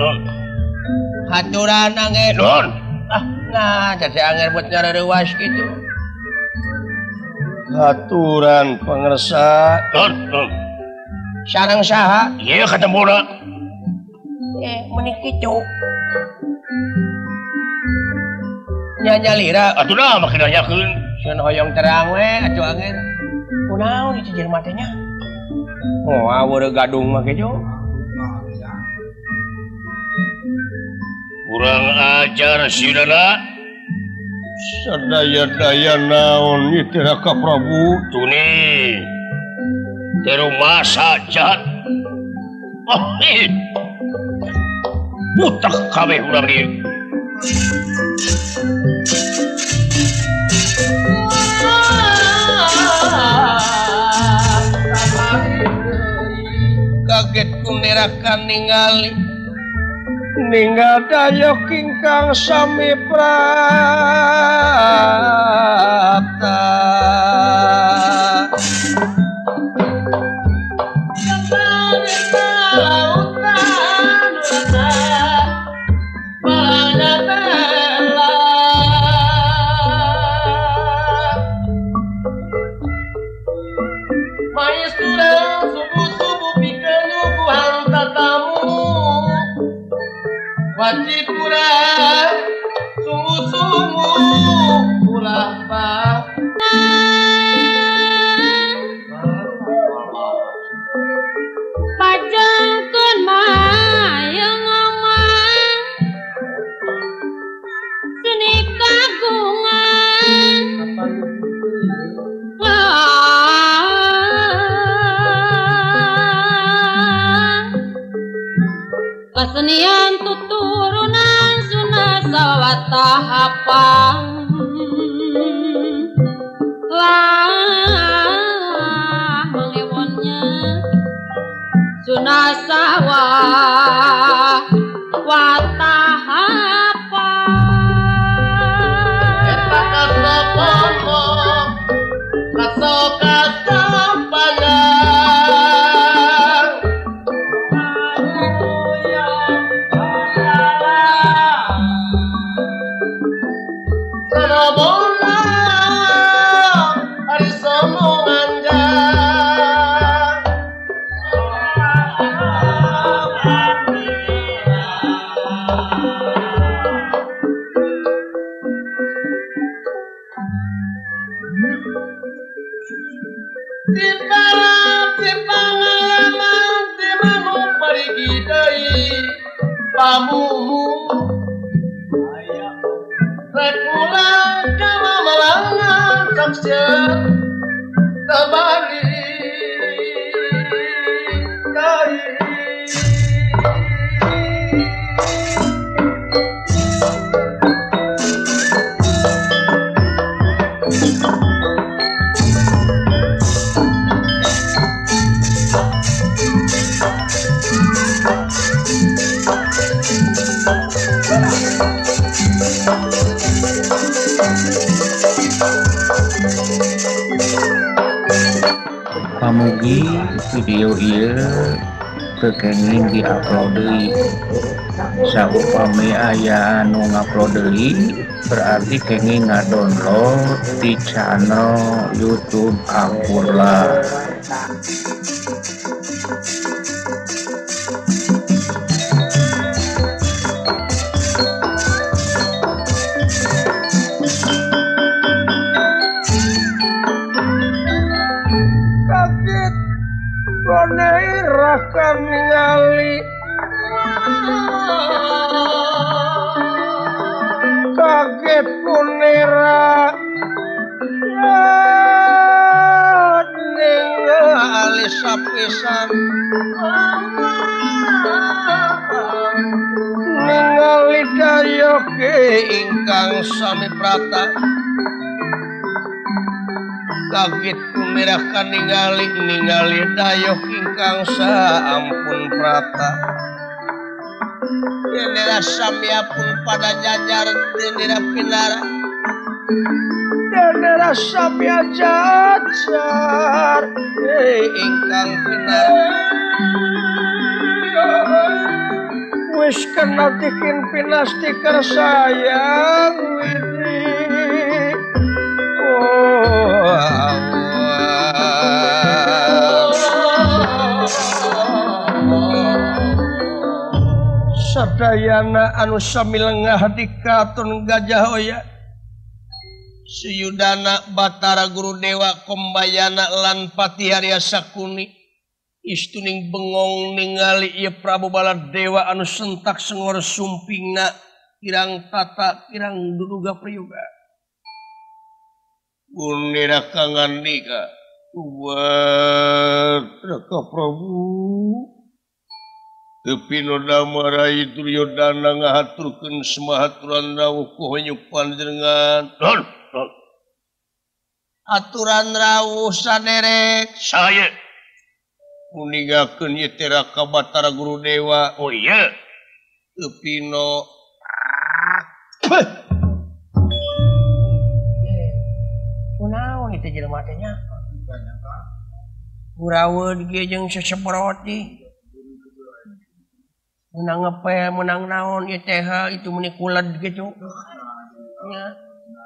Haturan angger. Nah, jadi angger buat ngareurewas kitu. Haturan pangersa. Sareng saha? Ieu katembuna. Menik kitu. Nyalira. Atuh nah makin nanyakeun. Sieun hoyong terang we atuh angin. Kunaon itu jelema teh nya? Oh, aweur gadung mah kitu. Kurang ajar siudana. Sadaya-daya naon ieu teh Raka Prabu? Tuni. di rumah saja. Oh, butak kabeh urang ieu. Kaget kunerakan ningali ninggal dayok ingkang sami prata. Wajib pura sungguh-sungguh ulah bah pajangkeun mayang ngomong seni kagungan kesenian tuturunan Sunda sawata hapang lah mangewonnya Sunda sawah wata hapang eta kasopomo kasokasampanyang pamumu rek ulang kama malangan saksien tabari kai Pamugi video ieu kekenging diupload deui. Saupami aya anu ngupload deui berarti kenging ngadownload di channel YouTube Akurlah. Akan ningali kaget kunera ningali sapisan ningali dayoke ingkang sami prata kaget kunera kan ningali dayok ingkang saampun prata yenera samyapun pada jajar yenera pinara yenera samya jajar ingkang pinara wis kena bikin pinastiker sayang widi sadayana anu sami lengah dikaton Gajah Hoya Suyudana Batara Guru Dewa Kombayana lan Patiharya Sakuni istuning bengong ningali ieu Prabu Baladewa anu sentak sengor sumpingna kirang tata kirang duduga priyoga Gunira kangandika Raka Prabu tepi Nodama Rai Duryodana ngahaturkeun semahaturan rawuh ku hanyuk panjenengan. Aturan rawuh saderek saya muningakeun ieu teh Raka Batara Guru Dewa. Oh iya. Tepi no kunaon itu jelema teh nya? Uraweun ge jeung seseprot di. Menang apa menang naon ieu teh itu meni kulad gitu. Nya.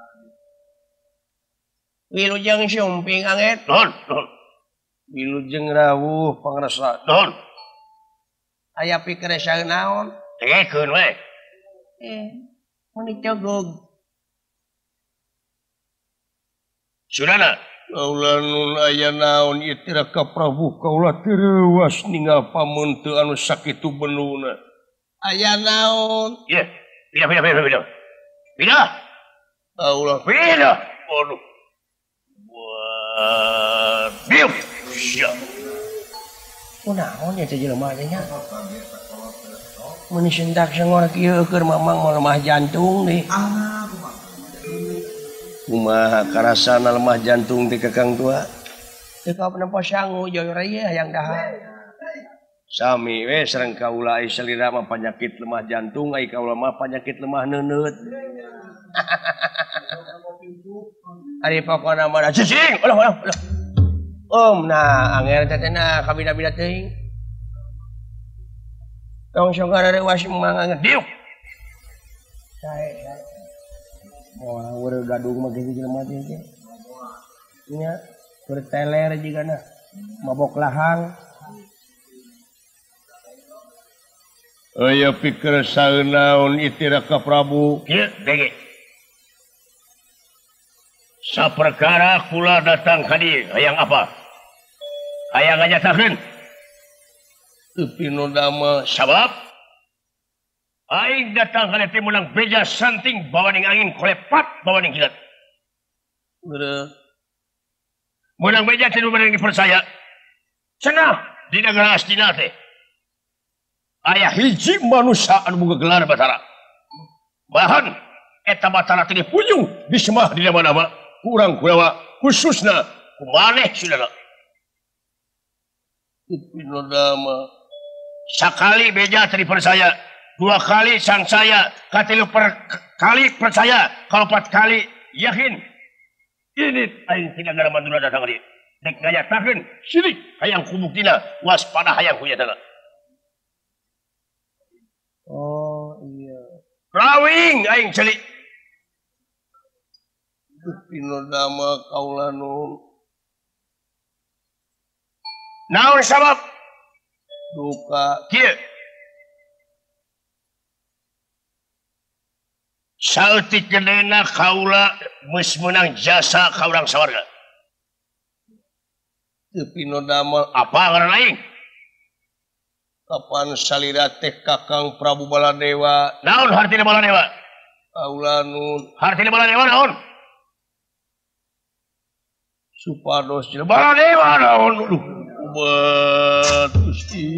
Wilujeng sumping anget. Don. Wilujeng rawuh pangresa. Don. Aya pikir saeun naon? Tegekeun we. Meni cogog. Surana kaula nun aya naon ieu teh Raka Prabu kaula teurewas ninggal pamun teu anu sakitu benuna. Aya naon? Ieu. Pindah. Kaula pindah. Aduh. Biuk. Sia. Kunaon ieu teh jelema teh nya? Mun sendak sengor kieu keur mamang lemah jantung deui. Kumaha karasana lemah jantung di kakang tua teu kapan pasangu joy raya hayang dahar sami we sareng kaula ai salira mah panyakit lemah jantung ai kaula mah panyakit lemah neuneut ari pokona mah cicing ulah nah angel teh na kabida-bida teuing tong sogara rewas mangangeun diuk sae wah, udah gadung mah gitu jelema teh. Nya, berteler jigana. Mabok lahang. Aya pikir saeun naon ieu Raka Prabu? Kieu dege. Saperkara kula datang ka dieu, hayang apa? Hayang nganyatakeun. Teu pinodama sabab aing datang kana teh menang beja santing bawaning angin kolepat bawaning kilat. Bener. Menang beja teh menang dipercaya. Cenah di negara Astina teh aya hiji manusia anu boga gelar Batara. Bahan eta Batara teh dipunjung disemah di mana-mana kurang kunawa khususna ku maneh saudara. Pinodama sakali beja teh dipercaya. 2 kali sang saya, katilu kali percaya, kalau 4 kali yakin. Ini aing tidak ada mandura datang dia. Dek ngayatakeun sirik hayang kubuktina, waspada hayang kuyatana. Oh iya. Rawing aing celik. Pinodama kaula nu. Naon sabab? Duka kieu. Saltik gedena kaula geus meunang jasa ka urang sawarga. Teu pinodama apa ngaran aing? Kapan salira teh Kakang Prabu Baladewa. Naon hartina Baladewa? Kaula nun hartina Baladewa naon? Supados Baladewa naon? Gusti.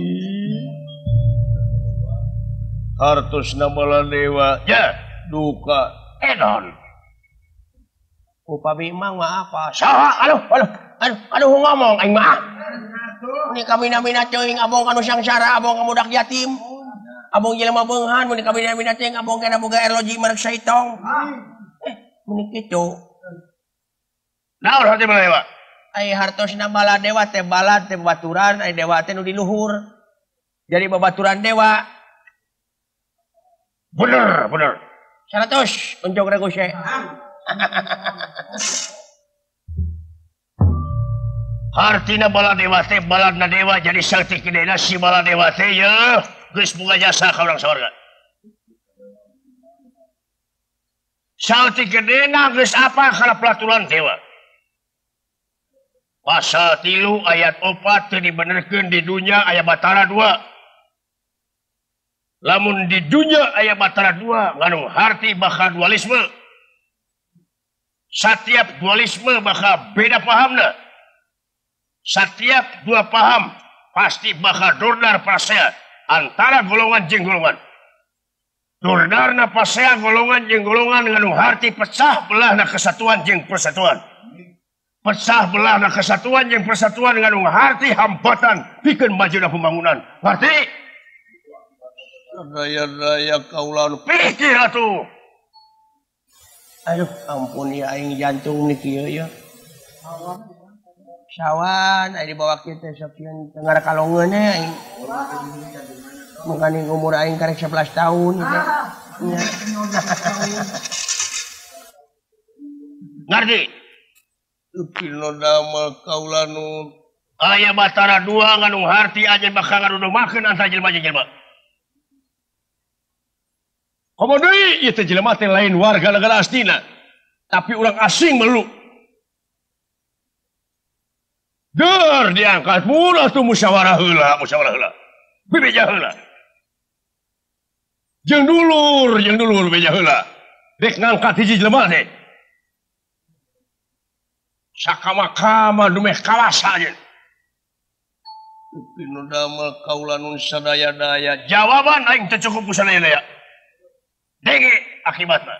Hartosna Baladewa. Ya. Duka edon upami imang mah apa saha aduh ngomong aing mah ini kami namina teuing abong anu sangsara abong kamudak yatim abong jelema beunghan mun kami namina teuing abong kana boga erloji marek saitong mun kitu naon hati Baladewa ai hartosna Baladewa teh balad teh babaturan ai dewa teh nu di luhur jadi babaturan dewa bener 100 unjuk reguse. Hartina Baladewa teh baladna dewa jadi sakti kedena si Baladewa teh ya geus boga jasa ka urang sawarga. Sakti kedena geus apa kana pelaturan dewa. Pasal 3 ayat 4 teu dibenerkeun di dunia aya Batara 2. Lamun di dunia aya Batara 2 nganu harti bakal dualisme. Setiap dualisme bakal beda pahamna. setiap dua paham pasti bakal durdar pasea antara golongan jeung golongan. Durdarna pasea golongan jeung golongan nganu harti pecah belahna kesatuan jeung persatuan. Pecah belahna kesatuan jeung persatuan nganu harti hambatan pikeun majuna pembangunan. Ngerti? Daya-daya kaula pikir atuh. Aduh, ampun ya aing jantung nih kieu ya. Sawan aya dibawa kieu teh sok tengah kalongeun aing. Mangkani umur aing karek 11 tahun teh. Ngarti? Upino damel kaula nu aya batara dua nganu harti aja bakal ngarudumakeun antara jelema jeung jelema. Komo deui ieu teh jelema teh lain warga negara astina, tapi urang asing melu. Dur diangkat murah tuh musyawarah heula. Bebeja heula. Jeung dulur bebeja heula. Dek ngangkat hiji jelema teh. Sakama-kama dumeh kawasa aja. Pinu damel kaula nun sadaya-daya. Jawaban aing teu cukup ku sadaya-daya. Denge akibatna.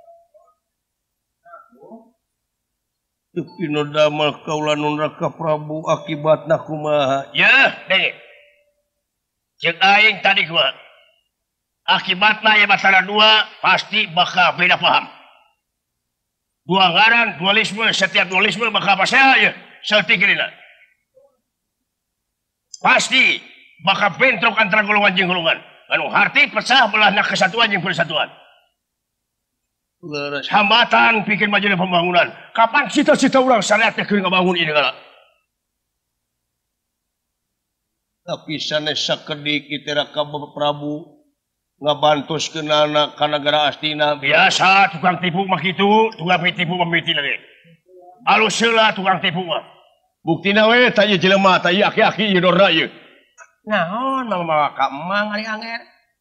Pinu damel kaula nun Raka Prabu akibatna kumaha? Ya, denge. Ceuk aing tadi kumaha? Akibatna ya masalah dua pasti bakal beda paham. Dua ngaran, dualisme, setiap dualisme bakal pasea ya, saltigrina. Pasti bakal bentrok antara golongan jeung golongan. Anu harti pecah belahna kesatuan jeung persatuan. Leres hambatan bikin majuna pembangunan. Kapan cita-cita urang sareat teh keur ngabangun ieu negara? Tapi sanes sakedik kitu Raka Prabu ngabantuskeun anak ka nagara astina. Biasa tukang tipu mah kitu, tukang tipu mamiti lagi. Alus heula tukang tipu mah. Buktina we ta ieu jelema, ta ieu aki-aki ieu dorna ieu. Naon mamawa ka emang ari anger.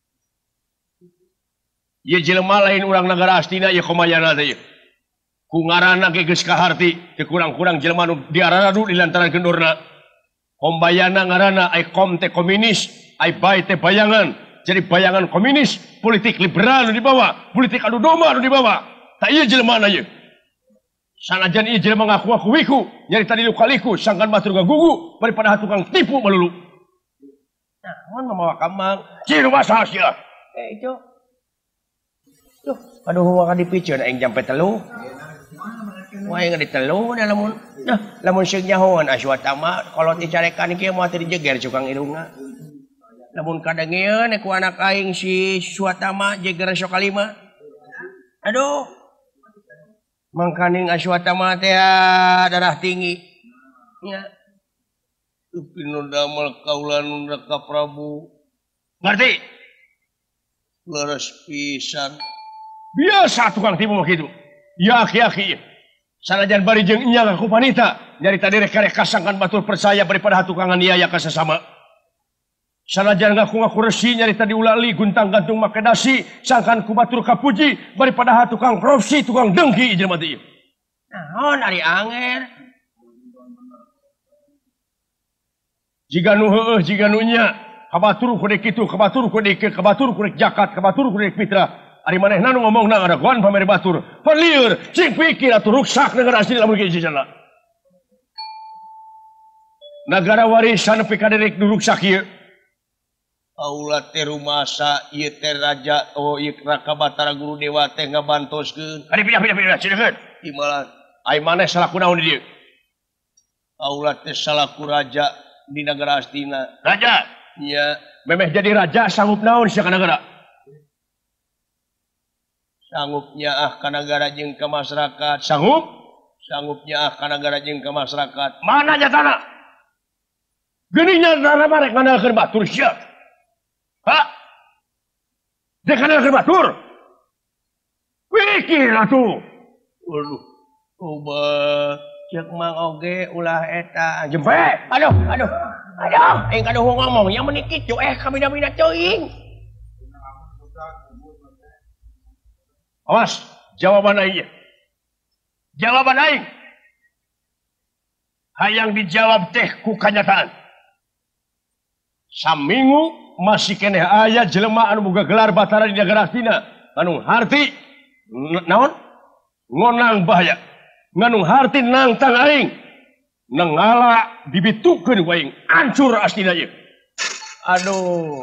Ieu jelema lain urang nagara astina ieu komayana teh ieu. Ku ngaranna ge geus kaharti, teu kurang-kurang jelema nu diarana nu dilantaran kendorna. Kombayana ngaranna ai kom teh komunis, ai bai teh bayangan. Jadi bayangan komunis, politik liberal nu dibawa, politik adu domba nu dibawa. Ta ieu jelemana ieu. Sanajan ieu jelema ngaku-ngaku wiku, nyari tadi lukaliku, sangkan batur gagugu, daripada tukang tipu melulu. Naon mamawa kamang, ciru masaha sia. Itu. Duh, aduh wa ka dipiceun aing jam 3. Wah aing ditelu na lamun. Nah, lamun seug nyahoan Aswatama, kolot dicarekan kieu moal teu dijeger cukang irungna. Lamun kadangieun ku anak aing si Aswatama jeger sok kalima. Aduh. Mangkaning Aswatama teh darah tinggi. Nya. Upino damel kaula nun Raka Prabu. Ngerti? Leres pisan. Biasa tukang tipu mah kitu. Ya aki-aki. Sanajan bari jeung nya ngaku panita, nyari tadi rek-rek kasangkan batur percaya daripada hatukangan iaya ka sesama. Sanajan ngaku-ngaku resi nyari tadi ulali guntang gantung make dasi, sangkan ku batur kapuji daripada hatukang korupsi, tukang dengki jelema teh ieu. Naon ari anger? Jiga nu heueuh jiga nu nya, kabatur ku dek kitu, kabatur ku dek kabatur ku dek jakat, kabatur ku dek fitra. Ari manehna nu ngomongna ngadaguan pamere batur. Pan lieur, cing pikir atuh ruksak negara asli lamun kieu cenah. Nagara warisan nepi ka derek nu ruksak ieu. Aula teh rumasa ieu teh raja ieu Raka Batara Guru Dewa teh ngabantoskeun. Ari pindah cideun. Imalan ai maneh salaku naon di dieu? Aula teh salaku raja di negara astina. Raja? Nya, memeh jadi raja sanggup naon sia ka negara? Sanggupnya ka negara jeung ka masyarakat. Sanggupnya ka negara jeung ka masyarakat. Mana nyatana? Geuning nyatana mah rek ngandalkeun batur sia. Ha? Dek ngandalkeun batur. Pikir atuh. Waduh. Obat ceuk mang oge ulah eta jempe. Aduh. Aing kaduh ngomong yang menikit jo kamina-mina teuing. Awas, jawaban aing. Jawaban aing. hayang dijawab teh ku kanyataan. Saminggu masih keneh aya jelema anu boga gelar Batara di Nagara Astina anu harti naon ngonang bahaya nganu harti nangtang aing nangala dibitukeun waing hancur Astina ieu. Aduh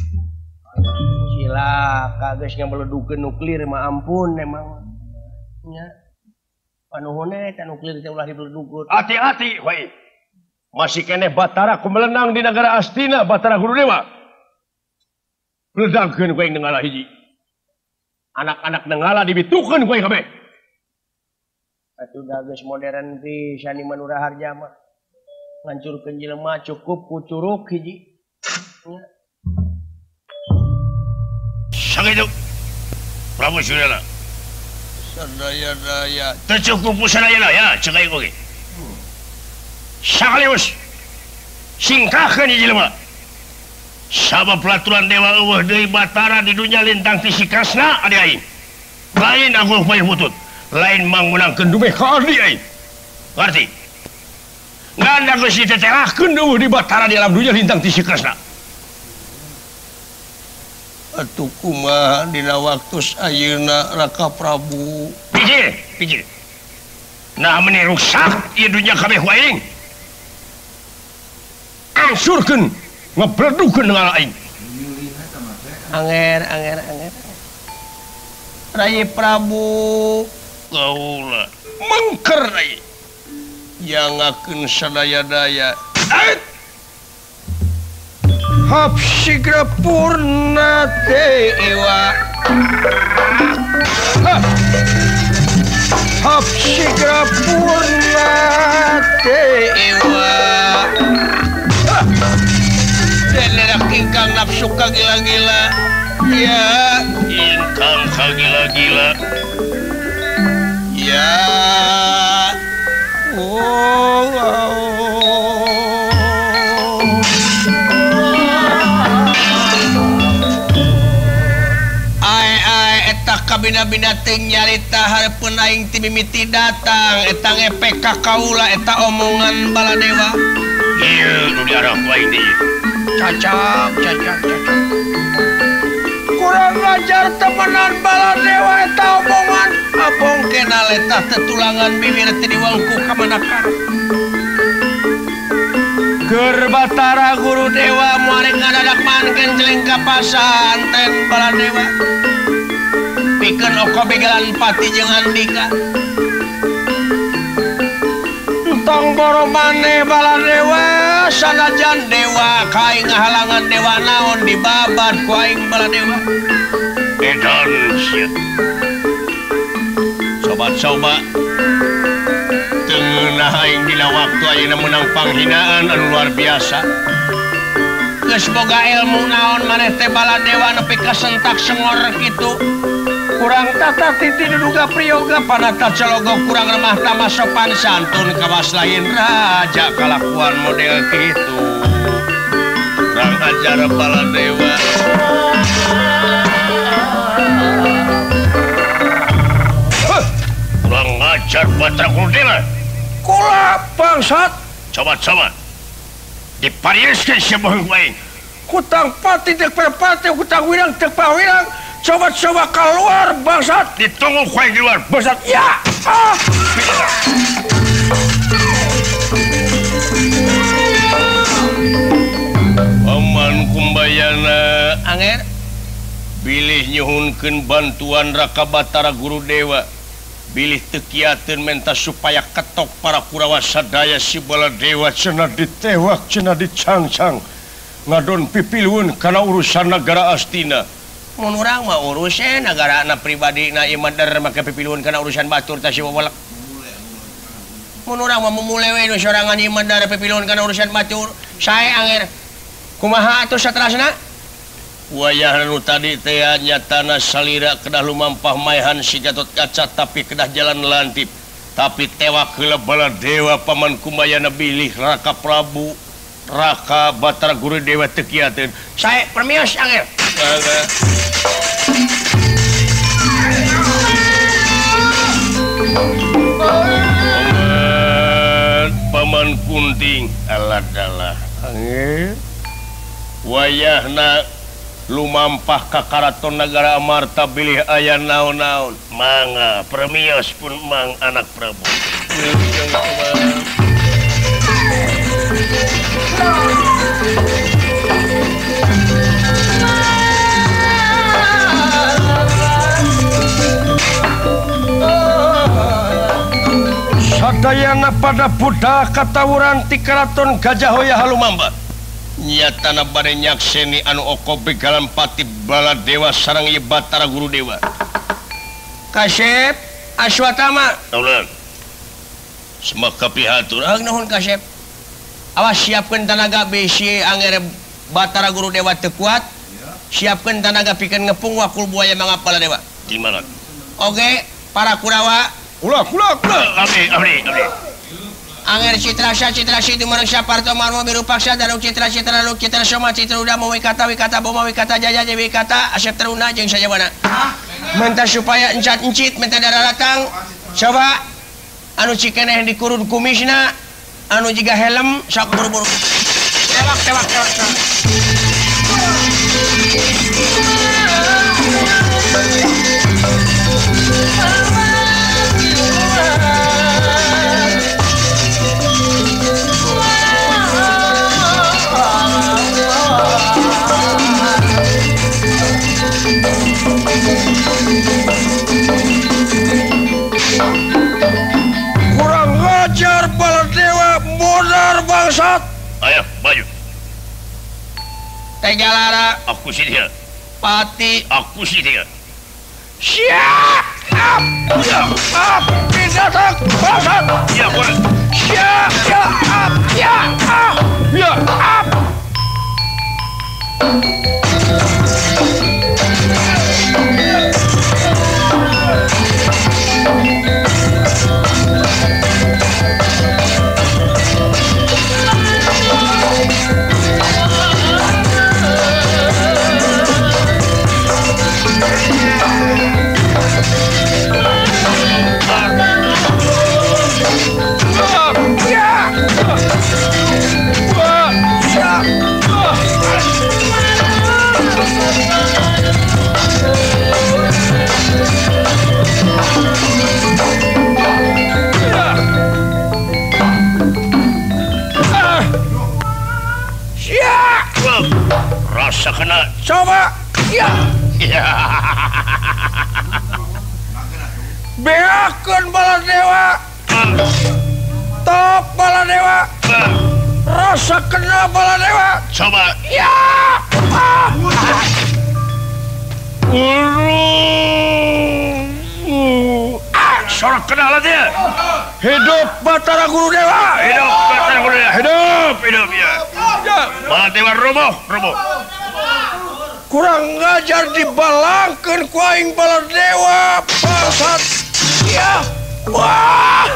cilaka geus ngabeledukeun nuklir mah ampun emang nya panuhun eta nuklir teh ulah dibeledukeun. Hati-hati waing masih keneh Batara kumelenang di Nagara Astina Batara Guru Dewa. Ledangkeun ku aing nangala hiji. Anak-anak nangala dibitukeun ku aing kabeh. Atuh da geus modern pisan di Manura Harja mah. Ngancurkeun jelema cukup ku curug hiji. Sakitu. Prabu Suryana. Sadaya-daya. Teu cukup ku sadayana ya, ceuk aing oge. Sakaligus singkahkeun hiji jelema. Sabab peraturan Dewa Eueuh deui Batara di dunya lintang ti sikasna adi aing. Lain aku payah butut, lain mang menangkeun dumeh ka adi aing. Ngarti? Nganda geus diteterahkeun eueuh di Batara di alam dunya lintang ti sikasna. Atuh kumaha dina waktos ayeuna Raka Prabu? Pikir. Nah meni rusak ieu dunya kabeh ku aing. Angsurkeun ngabledukeun dengan aing. Anger. Rai Prabu kaula mengker rai. Yangakeun sadaya-daya. Hapsigra purna dewa. Hapsigra purna dewa. Denerak ingkang nafsu kagila-gila. Ya, ingkang kagila-gila. Ya. Ai eta kabina-bina teuing nyarita hareupeun aing ti mimiti datang eta ngepek ka kaula eta omongan Baladewa. Ieu nu diarah ku aing deui. Cacak. Kurang ngajar temenan Baladewa eta omongan. Abong kenal eta tetulangan bibir teh diwangku ka manakan. Keur Batara Guru Dewa moal ngadadak mangkeun celing ka pasanten Baladewa. Pikeun oko begalan pati jeung Andika. Tong boro maneh Baladewa sanajan dewa ka aing ngahalangan dewa naon dibabad ku aing Baladewa. Edan sia. Sobat-sobat teungeunah aing dina waktu ayeuna meunang panghinaan anu luar biasa. Geus boga ilmu naon maneh teh Baladewa nepi ka sentak sengor kitu. Kurang tata titi diduga priyoga panata celogo kurang remah tamah sopan santun kawas lain raja kalakuan model kitu. Kurang ajar Baladewa. Kurang ajar Batara Guru Dewa. Kula bangsat. Coba dipariuskeun sabeuh wae. Kutang pati teu perpati, kutang wirang teu pawirang. Coba keluar bangsat. Ditunggu ku aing di luar bangsat. Ya. Paman kumbayana anger bilih nyuhunkeun bantuan Raka Batara Guru Dewa. Bilih teu kiateun menta supaya ketok para Kurawa sadaya si Baladewa cenah ditewak cenah dicangcang. Ngadon pipiluun kana urusan Nagara Astina. Mun urang mah urusnya negarana pribadi na ieu madar make pipiluun kana urusan batur tah si wawalak. Mun urang mah mumule we nu sorangan ieu madar pipiluun kana urusan batur. Sae anger. Kumaha atuh saterasna? Wayah nu tadi teh nyatana salira kedah lumampah maehan si Gatot Kaca tapi kedah jalan lantip. Tapi tewak heula Baladewa paman kumbayana bilih Raka Prabu Raka Batara Guru Dewa teu kiateun. Sae permios anger. Paman Kunting aladlah wayahna lumampah ka karaton negara Amarta bilih aya naon-naon mangga premios pun mang anak Prabu sadayana pada budak katawuran ti karaton Gajah Hoya Halumamba nyatana bade nyakseni anu oko begalan pati Baladewa sareng ieu Batara Guru Dewa Kasep Aswatama tauleun semaka pihatur nuhun Kasep awas siapkeun tanaga bisi anger Batara Guru Dewa teu kuat siapkeun tanaga pikeun ngepung wakul buaya mangga Baladewa timalan oge para Kurawa ulah abdi Anger Citra Sidu Marang Saparto Marmo Biru Paksa Daruk Citra Luk Citra Soma Citra Udama Wikata Boma Wikata Jaya Wikata Asep Teruna jeung sajabana menta supaya encit menta darah latang coba anu cikeneh dikurun kumisna anu jiga helm sok buru-buru tewak kurang ngajar Baladewa modar bangsat ayo maju Tegalara aku sih dia Pati aku sih dia siap tidak tak bangsat ya boleh siap rasa kena coba ya beakeun Baladewa top Baladewa rasa kena Baladewa coba ya sorak kenal dia hidup Batara Guru Dewa hidup Batara Guru Dewa hidup ya Baladewa roboh kurang ngajar dibalangkeun ku aing Baladewa bangsat ya wah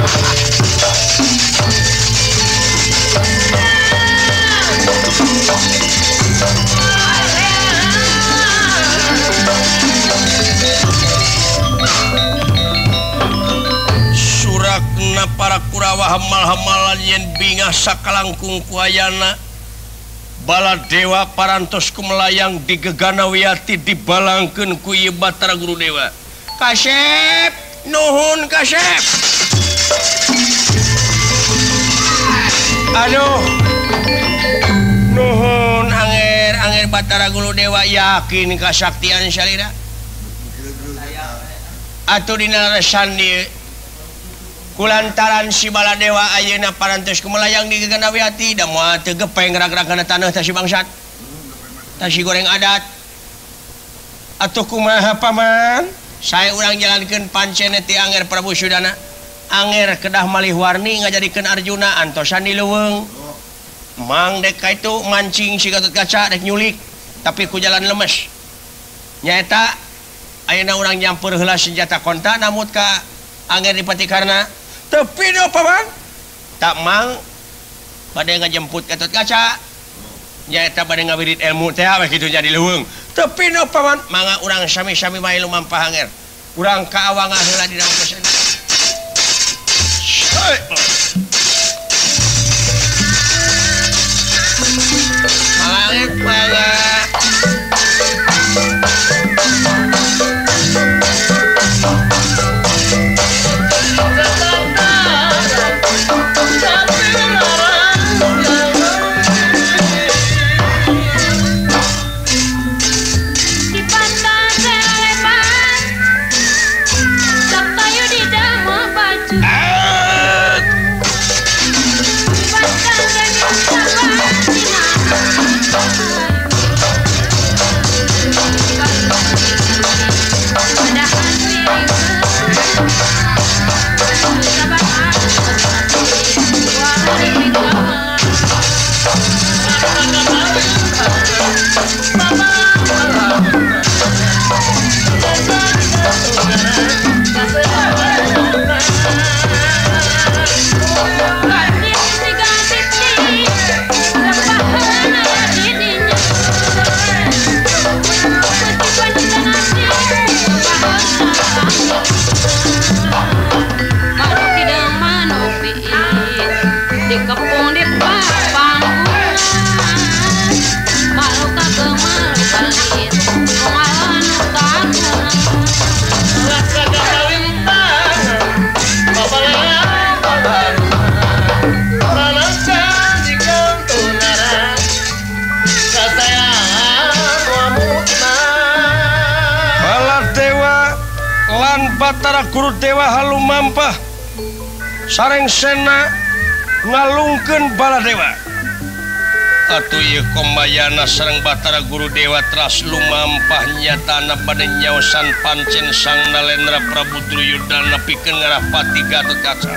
surakna para Kurawa hamal-hamalan yen bingah sakalangkung ku ayana Baladewa parantos kumelayang digegana wiyati dibalangkeun ku ieu Batara Guru Dewa Kasep nuhun Kasep aduh nuhun anger Batara Guru Dewa yakin kasaktian salira atuh dina resan dieu kulantaran si Baladewa ayeuna parantos kumelayang di gegana wiyati da moal teu gepeng gerak-gerakna taneuh tah si bangsat tah si goreng adat atuh kumaha paman sae urang jalankeun pancen ti anger Prabu Sudana anger kedah malih warni ngajadikeun Arjuna antosan di leuweung mang dek ka itu mancing si Gatotkaca dek nyulik tapi ku jalan lemes nyaeta ayeuna urang nyampeur heula senjata konta namut ka anger dipatikarna tapi do paman tak mang bade ngajemput Gatotkaca nyaeta bade ngawirid ilmu teh we kitu nya di leuweung tapi do paman mangga urang sami-sami bae lumampah anger urang kaawang heula di dalam pesen Batara Guru Dewa Halumampah sareng sena ngalungkeun Baladewa atuh ieu kombayana sareng Batara Guru Dewa teras lumampah nyatana bade nyaosan pancen Sang Nalendra Prabu Duryudana pikeun ngarapati Gatotkaca.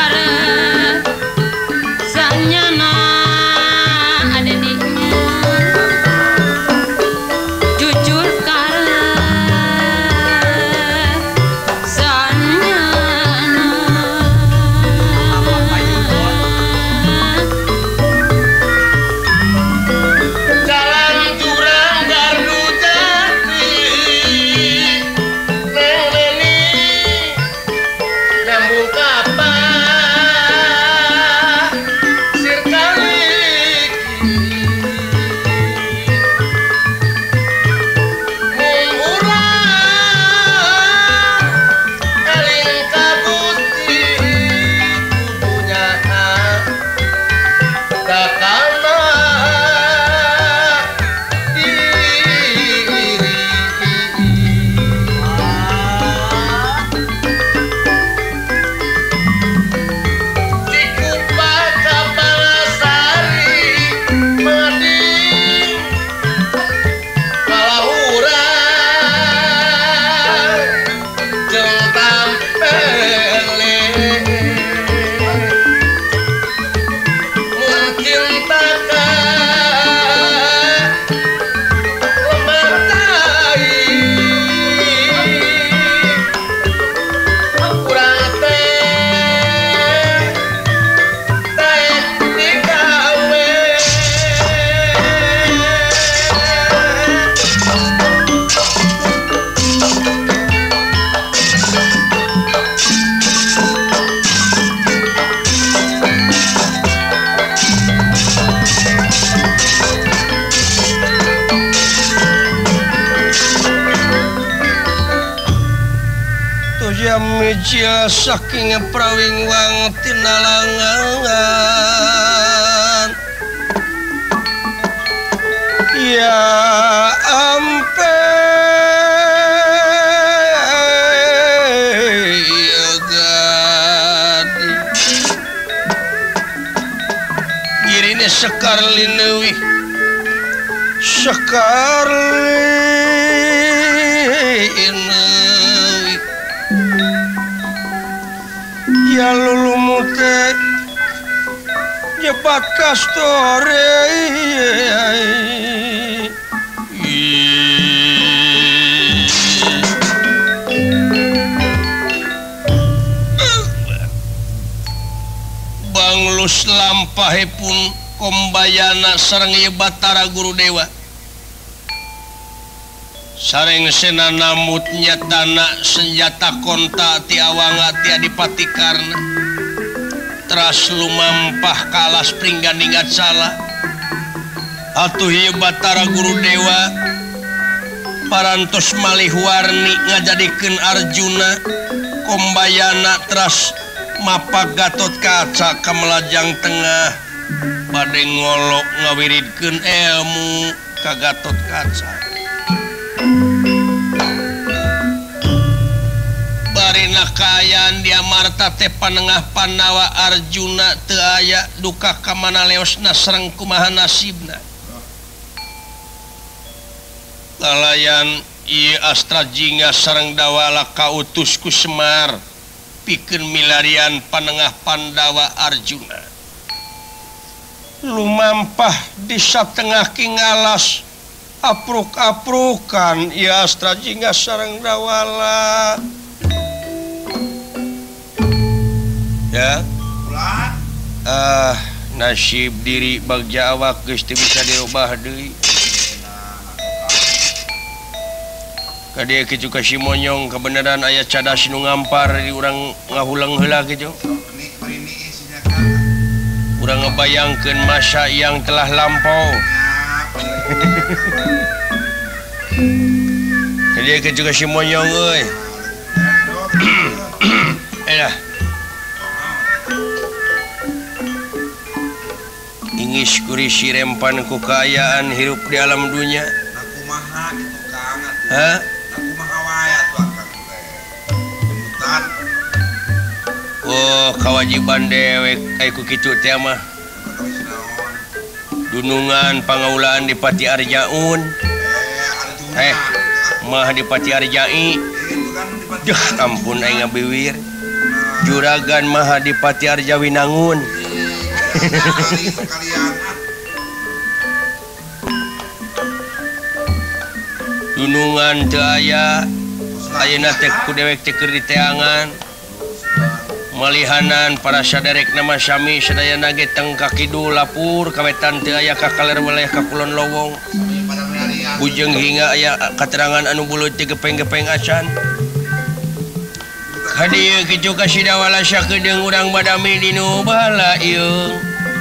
Sanyana ada di Jamijil saking prawing wang tinalangan ya ampe ya gadi girine sekar linewi ya lulumute nyebat kastore banglus lampahipun kombayana sareng ieu Batara Guru Dewa sareng sena namut nyatana senjata konta ti awanga ti adipati karna teras lumampah kalas pringgandingat salah atuh ieu Batara Guru Dewa parantos malih warni ngajadikeun Arjuna kombayana teras mapak Gatot Kaca ka melajang tengah bade ngolok ngawiridkeun ilmu ka Gatot Kaca barina kaayaan dia Marta teh panengah Pandawa Arjuna teu aya duka ka mana leosna sareng kumaha nasibna lalayan ieu Astrajingga sareng Dawala kautus ku Semar pikeun milarian panengah Pandawa Arjuna lumampah di satengah kingalas apruk-aprukan ieu Astrajingga sareng Dawala ya nasib diri bagja awak geus teu bisa dirubah deui kadieu kitu ka Simonyong kebenaran aya cadas nu ngampar di urang ngahulang heula kitu urang ngebayangkeun masa yang telah lampau kadieu kitu ka Simonyong euy elah ingis kurisi rempan ku kaayaan hirup di alam dunia kumaha gitu Kang kumaha wae atuh Kang jembutan oh kewajiban dewek aya ku kitu teh mah dunungan pangaulaan di Pati Arjaun mah di Pati Arjai duh ampun aing ngabiwir juragan mah di Pati Arjawinangun dunungan teu aya ayeuna teh ku dewek teh keur diteangan malihanan para saderek nama sami sadayana ge teng ka kidul lapur kawetan teu aya ka kaler wilayah ka Kulon Lowong bujeng hingga aya katerangan anu buluit teh gepeng-gepeng acan hadieu kitu ka Sidawala sakedeung urang badami dinu bala ieu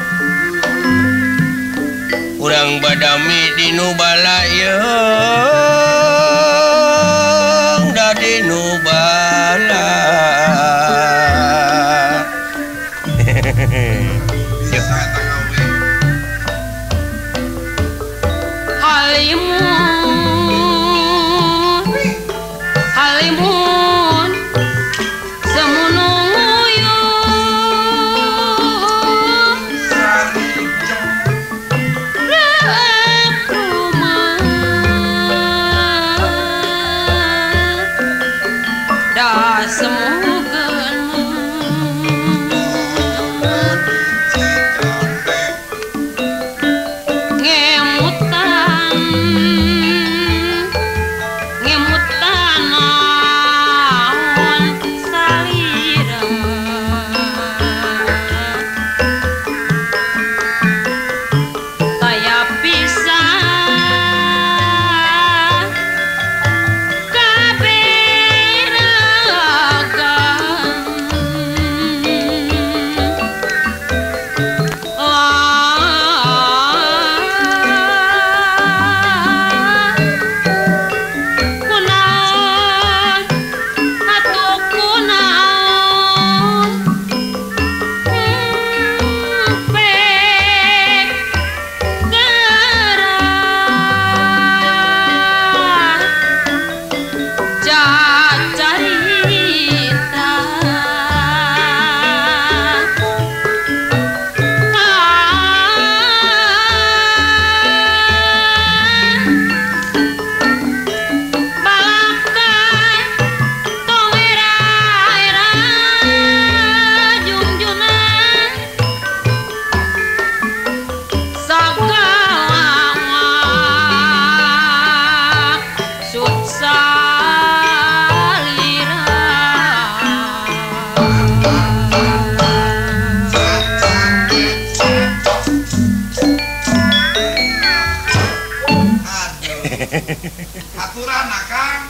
urang badami dinu bala ieu da dinu bala Halimun semunung Kabeh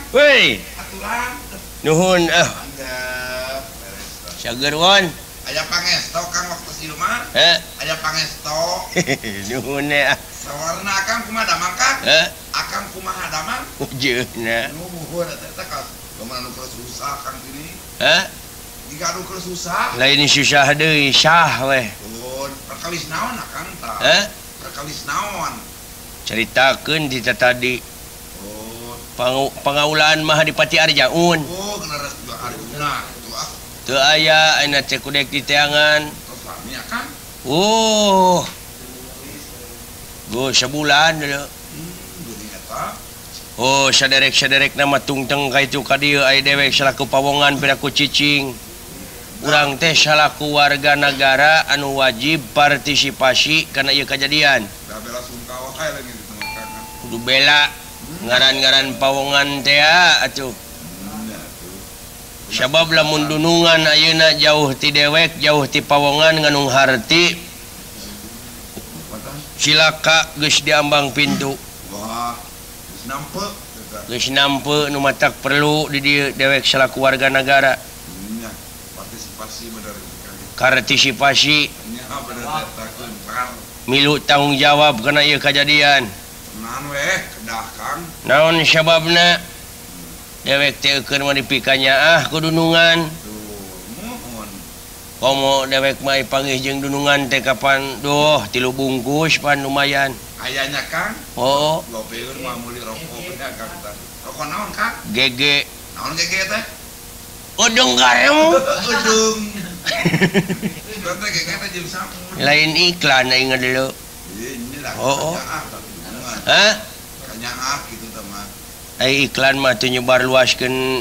Woi, aturan. nuhun Andap, beres. sageurwan. Aya pangesto Kang waktu si rumah. Aya pangesto. Nuhun ya. Sawarna Akang kumaha damang Kang? Akang kumaha damang? Ujeuna. Nuhun eta ka. Kumaha nu keur susah Kang gini. Jika anu keur susah. Lain susah deui, sah weh. Nuhun, perkawis naon Akang tah? Perkawis naon? Caritakeun ti tadi. Oh, Pangaulaan mah Adipati Arjaun. oh kena ras juga Arjuna itu ah. Teu aya ayeuna teh kudek di teangan. Tos lami Akang. Oh. Go sebulan dulu. Geuning eta. Oh, saderek-saderek nama tungteng ka itu ka dieu aya dewek salaku pawongan piraku cicing. Urang teh salaku warga negara anu wajib partisipasi kana ieu kajadian. Da bela sungkawa kae lagi di tengah Kang. Kudu bela ngaran-ngaran pawongan teh atuh. Sabab lamun dunungan ayeuna jauh ti dewek, jauh ti pawongan nganung harti. Silaka geus diambang pintu. Wah, geus nampe. Geus nampe nu matak perlu di dieu dewek salaku warga negara. Nya, partisipasi bener Kang. Partisipasi Nya bener takeun Kang. milu tanggung jawab kana ieu kajadian. Naon weh kedah Kang. Naon sababna? Dewek teh eukeun mah dipikanya ku dunungan. Tuh, mohon. Komo dewek mah panggih jeung dunungan teh kapan? Duh, 3 bungkus pan lumayan. Ayahnya Kang. Oh, Gopeun mah meuli rokok beda Kang tah. Rokok naon Kang? GG. Naon gege teh? Udung garam. Udung. Sudah gege teh jeung sampun. Lain iklan aing dulu. Ini lah. Oh, oh. Kanyaah Hah? Kanyaah gitu teh mah. Ai iklan mah teu nyebar luaskeun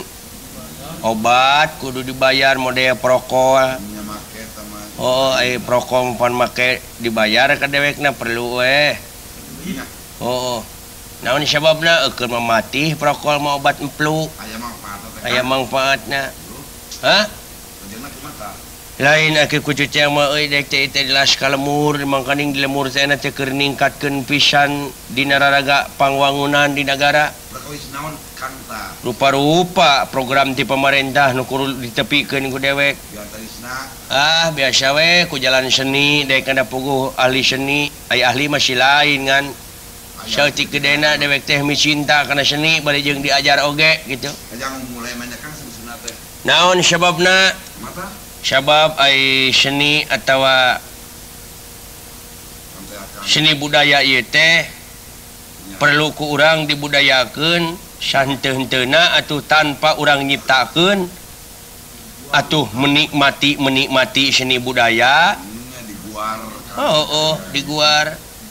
obat kudu dibayar model prokol. Nya make teh mah. Oh, ai prokol pan make dibayar ka dewekna perlu weh. Nya Oh. Naon sababna eukeun mah mati prokol mah obat emplu. aya manfaat teh. Aya manfaatna. Hah? Panjenengan kumaha? Lain ake kucu teh mah euy dek teh di las kalemur mangkaning di lemur teh teh keur ningkatkeun pisan dina raraga pangwangunan di negara. Perkawis naon Kang tah? Rupa-rupa program ti pemerintah nu kudu ditepikeun ku dewek. Biantarisna Biasa we ku jalan seni dek kana puguh ahli seni, ai ahli masih lain kan. Saeutik gedena dewek teh micinta kana seni bari jeung diajar oge gitu. kajang mulai manyakan seusuna teh. Naon sababna? Mata Sabab ai seni atawa sampai akan seni budaya ieu teh perlu ku urang dibudayakeun santeun-teuna atuh tanpa urang nyiptakeun atuh menikmati seni budaya. diguar. Oh, diguar.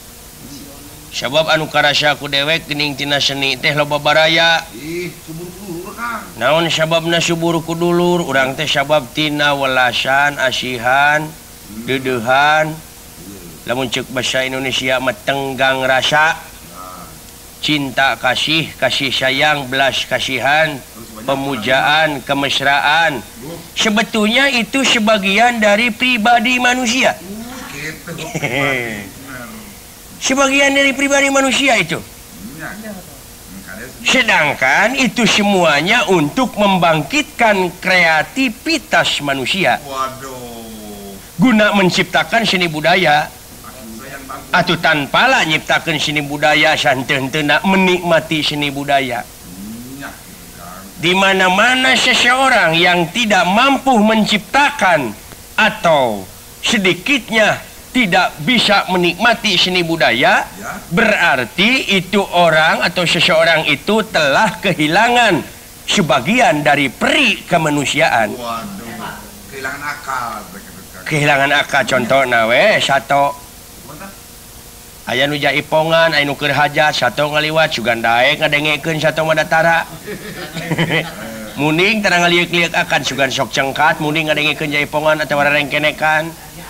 Sabab anu karasa ku dewek geuning tina seni teh loba baraya. Ih, subur dulu Kang. Naon sababna subur ku dulur? Urang teh sabab tina welasan, asihan, deudeuhan. Lamun ceuk basa Indonesia mah tenggang rasa. Cinta kasih sayang, belas kasihan, pemujaan, kemesraan. Sebetulnya itu sebagian dari pribadi manusia. Gitu. Sebagian dari pribadi manusia itu. Sedangkan itu semuanya untuk membangkitkan kreativitas manusia. Waduh. Guna menciptakan seni budaya. Atuh tanpa lah nyiptakan seni budaya santeun-teuna menikmati seni budaya. Di mana-mana seseorang yang tidak mampu menciptakan atau sedikitnya tidak bisa menikmati seni budaya, berarti itu orang atau seseorang itu telah kehilangan sebagian dari peri kemanusiaan. Waduh. Kehilangan akal. Kehilangan akal contohna we sato. Aya nu jaipongan, aya nu keur hajat, sato ngaliwat sugan daek ngadengekeun sato madatara. Muning tara ngaliek-liek akan sugan sok cengkat, muning ngadengekeun jaipongan atawa rarengkenekan.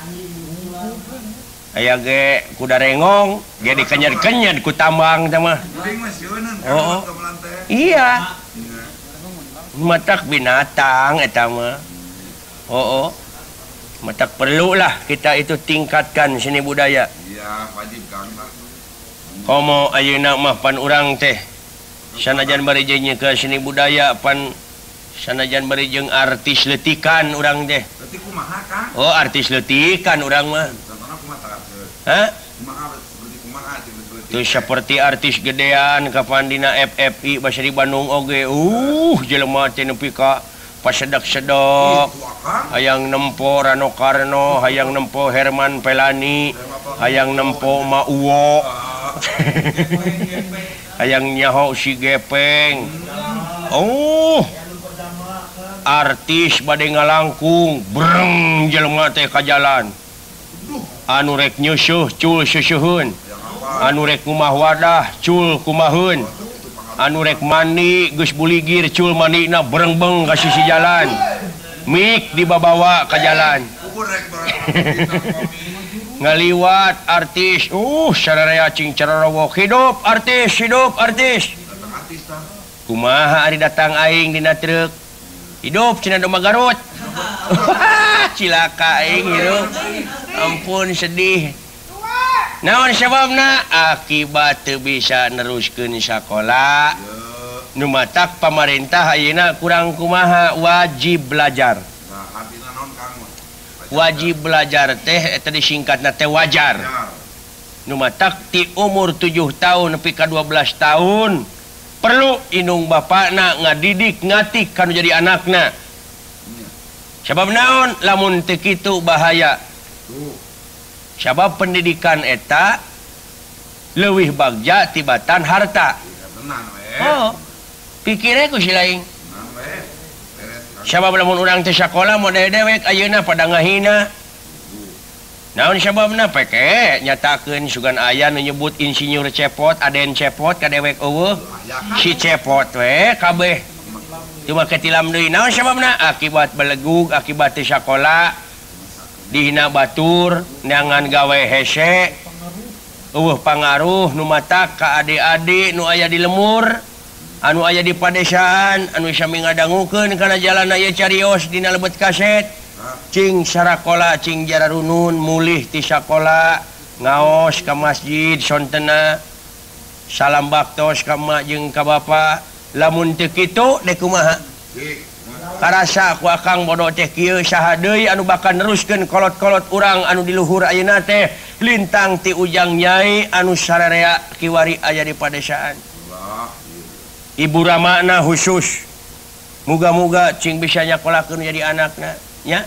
Aya ge kuda rengong, ge dikenyed-kenyed ku tambang teh mah. Oh. Iya. Matak binatang eta mah. Oh. Matak perlulah kita itu tingkatkan seni budaya. Iya, wajib Kang. Komo ayeuna mah pan urang teh sanajan bari jeung ke seni budaya pan sanajan bari jeung artis letikan urang teh. Leutik kumaha Kang? Oh artis letikan urang mah. Contohna kumaha tarakeun? Hah? Kumaha seperti kumaha jeung leutik? Tuh seperti artis gedean kapan dina FFI basa di Bandung oge. Jelema teh nepi ka pasedak-sedok. Hayang nempo Rano Karno, hayang nempo Herman Pelani, hayang nempo Ma Uwo. Hayang nyaho si Gepeng. Artis bade ngalangkung, breng jelema teh ka jalan. Anu rek nyusuh cul susuhun. Anu rek kumah wadah cul kumaheun. Anu rek mandi geus buligir cul mandina breng-beng ka sisi jalan. Mik dibawa ka jalan. Ngaliwat artis sararea cing cararowok hidup artis kumaha ari datang aing dina truk hidup cenah domba Garut. Cilaka aing hirup ampun sedih naon sababna akibat teu bisa neruskeun sakola nu matak pamarentah ayeuna kurang kumaha wajib belajar. Wajib belajar teh eta disingkatna teh wajar. Nu matak ti umur 7 tahun nepi ka 12 tahun perlu indung bapakna ngadidik ngatik kanu jadi anakna. Sabab naon lamun teu kitu bahaya. Sabab pendidikan eta leuwih bagja tibatan harta. Oh, pikirnya ku si lain. Sabab lamun urang teh sakola model dewek ayeuna pada ngahina. Naon sababna peke nyatakeun sugan aya nu nyebut insinyur cepot, aden cepot ka dewek eueuh. Si cepot we kabeh. Cuma ketilam deui. Naon sababna? Akibat belegug, akibat teu sakola, dihina batur, neangan gawe hese. Eueuh pangaruh nu matak ka adik-adik nu aya di lemur. Anu aya di padesaan anu sami ngadangukeun kana jalan aya carios dina lebet kaset cing sarakola cing jararunun mulih ti sakola ngaos ka masjid sontena salam baktos ka mak jeung ka bapa lamun teu kitu dek kumaha karasa ku akang bodoh teh kieu saha deui anu bakal neruskeun kolot-kolot urang anu di luhur ayeuna teh lintang ti ujang nyai anu sararea kiwari aya di padesaan. Ibu ramana khusus muga-muga cing bisa nyakolakeun jadi anakna nya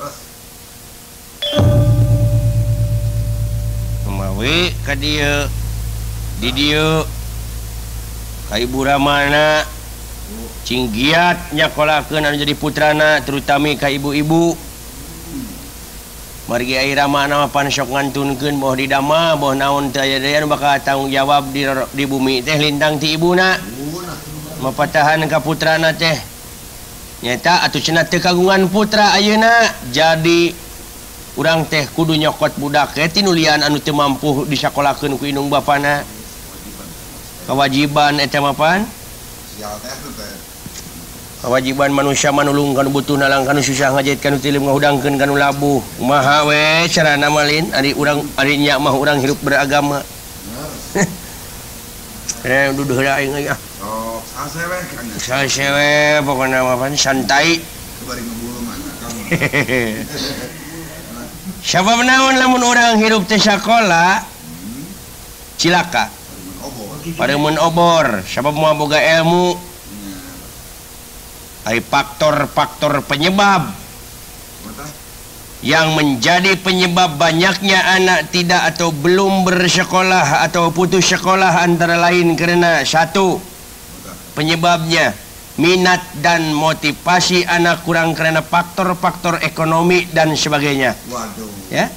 kumawi ka dieu di dieu ka ibu ramana cing giat nyakolakeun anu jadi putrana terutama ka ibu-ibu margi ai ramana pan sok ngantunkeun boh di dama boh naon teh aya anu bakal tanggung jawab di bumi teh lintang ti ibuna mapatahan ka putrana teh nyata atuh cenah teu kagungan putra ayeuna jadi urang teh kudu nyokot budak teh nulian anu teu mampu disakolakeun ku indung bapana kewajiban eta mah pan kewajiban manusia manulung kanu butuh nalang kanu susah ngajit kanu tilim ngahudangkeun kanu labuh kumaha we carana malin ari urang ari nya mah urang hirup beragama duduh da aing aya sasewe pokoknya apa santai sabab naon lamun orang hirup teh sakola cilaka pada mun obor sabab moal boga ilmu ai faktor-faktor penyebab yang menjadi penyebab banyaknya anak tidak atau belum bersekolah atau putus sekolah antara lain karena satu penyebabnya minat dan motivasi anak kurang karena faktor-faktor ekonomi dan sebagainya. Waduh. Ya.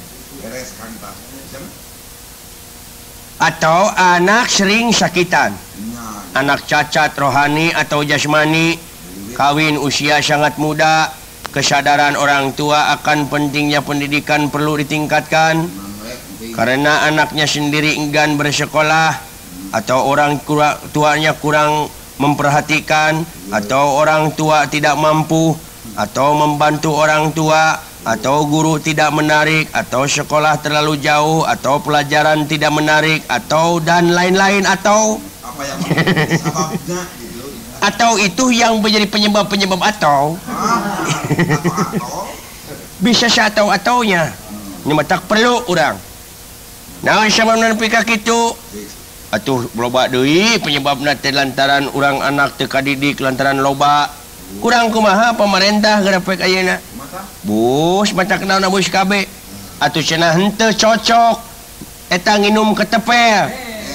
Atau anak sering sakitan. Anak cacat rohani atau jasmani, kawin usia sangat muda, kesadaran orang tua akan pentingnya pendidikan perlu ditingkatkan karena anaknya sendiri enggan bersekolah atau orang tuanya kurang memperhatikan atau orang tua tidak mampu atau membantu orang tua atau guru tidak menarik atau sekolah terlalu jauh atau pelajaran tidak menarik atau dan lain-lain atau apa yang sababnya gitu. Atau itu yang menjadi penyebab atau? Atau? Bisa atau-ataunya. Ini tak perlu orang. Nah, sababna nepi ka kitu. Atuh loba deui penyebabna teh lantaran urang anak teu kadidik lantaran loba. Kurang kumaha pemerintah grapek ayeuna? Bus matak naon bus KB. Atuh cenah henteu cocok eta nginum ketepel.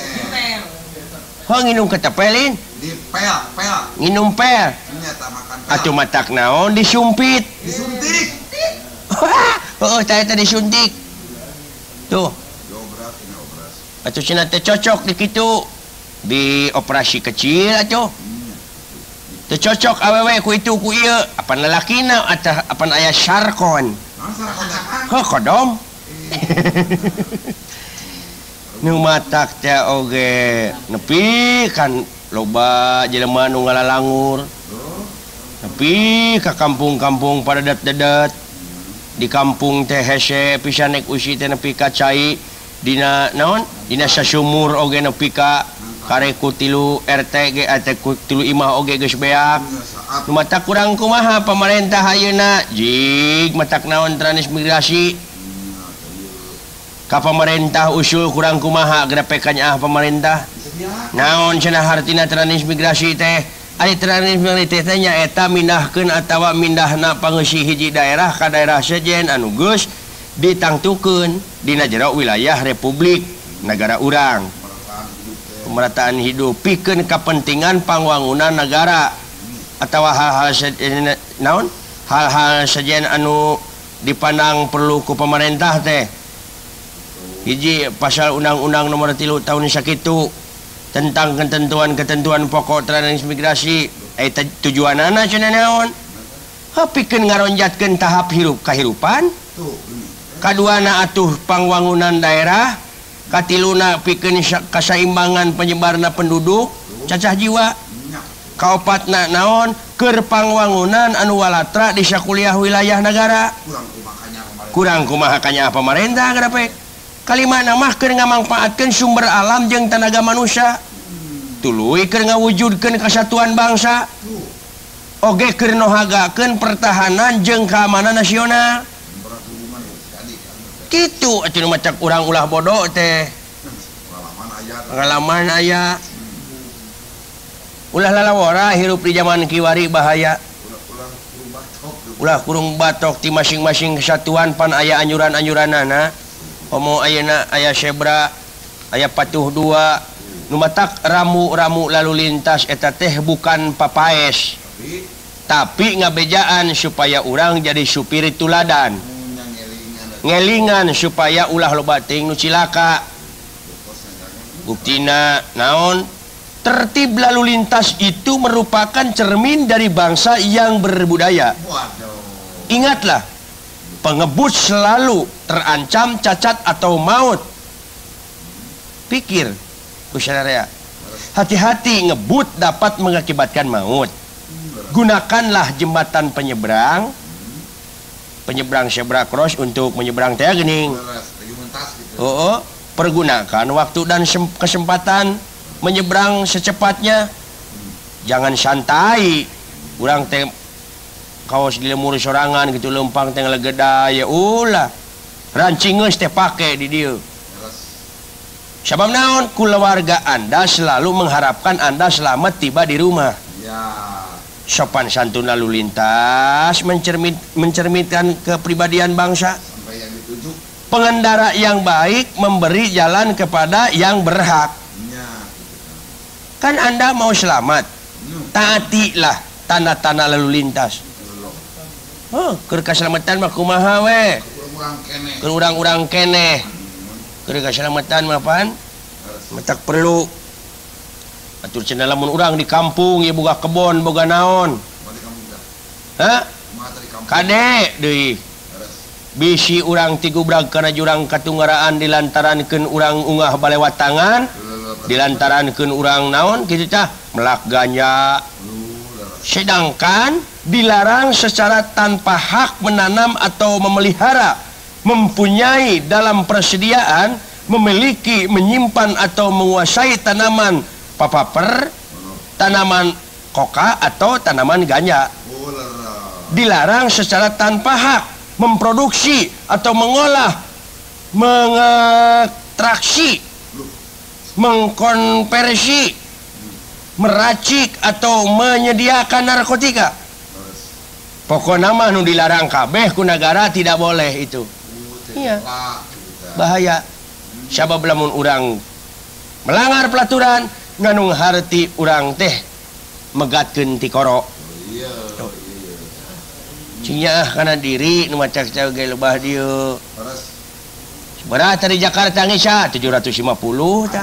Heuh nginum ketepelin? Di pel. Nginum pel. Ternyata makan pel. Atuh matak naon disumpit. Disuntik. Heeh, eta disuntik. Tuh. Atuh cenah teh cocok di kitu. Di operasi kecil atuh. Teu cocok awewe ku itu ku ieu. Apan lalakina atau apan aya sarkon. Heuh kodom. Nu matak teh oge nepi kan loba jelema nu ngalalangur. Nepi ka kampung-kampung padedet-dedet. Di kampung teh hese pisan nek usi teh nepi ka cai dina naon? Dina sasumur oge nepi ka kareku 3 RT ge ate ku 3 imah oge geus beak. Nu matak kurang kumaha pemerintah ayeuna? Jig matak naon transmigrasi. Ka pemerintah usul kurang kumaha grapekanya pemerintah. Naon cenah hartina transmigrasi teh? Ari transmigrasi teh nya eta mindahkeun atawa mindahna pangeusih hiji daerah ka daerah sejen anu geus ditangtukeun dina jero wilayah Republik negara urang. Pemerataan hidup pikeun kepentingan pangwangunan negara atawa hal-hal naon? Hal-hal sejen anu dipandang perlu ku pemerintah teh. Hiji pasal undang-undang nomor 3 tahun sakitu tentang ketentuan-ketentuan pokok transmigrasi tujuanana cenah naon? Pikeun ngaronjatkeun tahap hirup kahirupan. Kaduana atuh pangwangunan daerah, katiluna pikeun kasaimbangan penyebarna penduduk, cacah jiwa. Kaopatna naon? Keur pangwangunan anu walatra di sakuliah wilayah negara. Kurang kumaha kanya pemerintah grapek. Kalimana mah keur ngamangpaatkeun sumber alam jeung tenaga manusia. Tuluy keur ngawujudkeun kesatuan bangsa. Oge keur nohagakeun pertahanan jeung keamanan nasional. Kitu atuh nu macak urang ulah bodoh teh. Pengalaman aya. Ulah lalawara hirup di zaman kiwari bahaya. Ulah kurung batok ti masing-masing kesatuan pan aya anyuran-anyuranana. Homo ayeuna aya zebra, aya patuh 2. Nu matak ramu-ramu lalu lintas eta teh bukan papaes. Tapi ngabejaan supaya urang jadi supir tuladan. Ngelingan supaya ulah loba teuing nu cilaka. Buktina naon? Tertib lalu lintas itu merupakan cermin dari bangsa yang berbudaya. Ingatlah, pengebut selalu terancam cacat atau maut. Pikir, Kusararea, hati-hati ngebut dapat mengakibatkan maut. Gunakanlah jembatan penyeberang zebra cross untuk menyeberang teh geuning. Pergunakan waktu dan kesempatan menyeberang secepatnya. Jangan santai. Urang teh kaos di lemur sorangan gitu lempang teh legeda ya ulah. Rancingeus teh pake di dieu. Sabab naon? Keluarga Anda selalu mengharapkan Anda selamat tiba di rumah. Sopan santun lalu lintas mencerminkan kepribadian bangsa. Pengendara yang baik memberi jalan kepada yang berhak. Kan Anda mau selamat, taatilah tanda-tanda lalu lintas. Keur kaselamatan mah kumaha we? Keur urang-urang keneh. Keur kaselamatan mah pan? Matak perlu. Atur cenah lamun urang di kampung ieu boga kebon, boga naon? Hah? Kade deui. Bisi urang tigubrag kana jurang katunggaraan dilantarankeun urang ungah balewat tangan, dilantarankeun urang naon kitu tah melak ganja. Sedangkan dilarang secara tanpa hak menanam atau memelihara, mempunyai dalam persediaan, memiliki, menyimpan atau menguasai tanaman papaper, tanaman koka atau tanaman ganja. Dilarang secara tanpa hak memproduksi atau mengolah, mengekstraksi, mengkonversi, meracik atau menyediakan narkotika. Pokoknya mah nu dilarang kabeh ku negara tidak boleh itu. Iya. Bahaya. Sabab lamun urang melanggar pelaturan nganung harti urang teh megatkeun ti koro. Cinya kana diri nu macak ge lebah dieu. Sabaraha dari Jakarta ngisa 750 tah.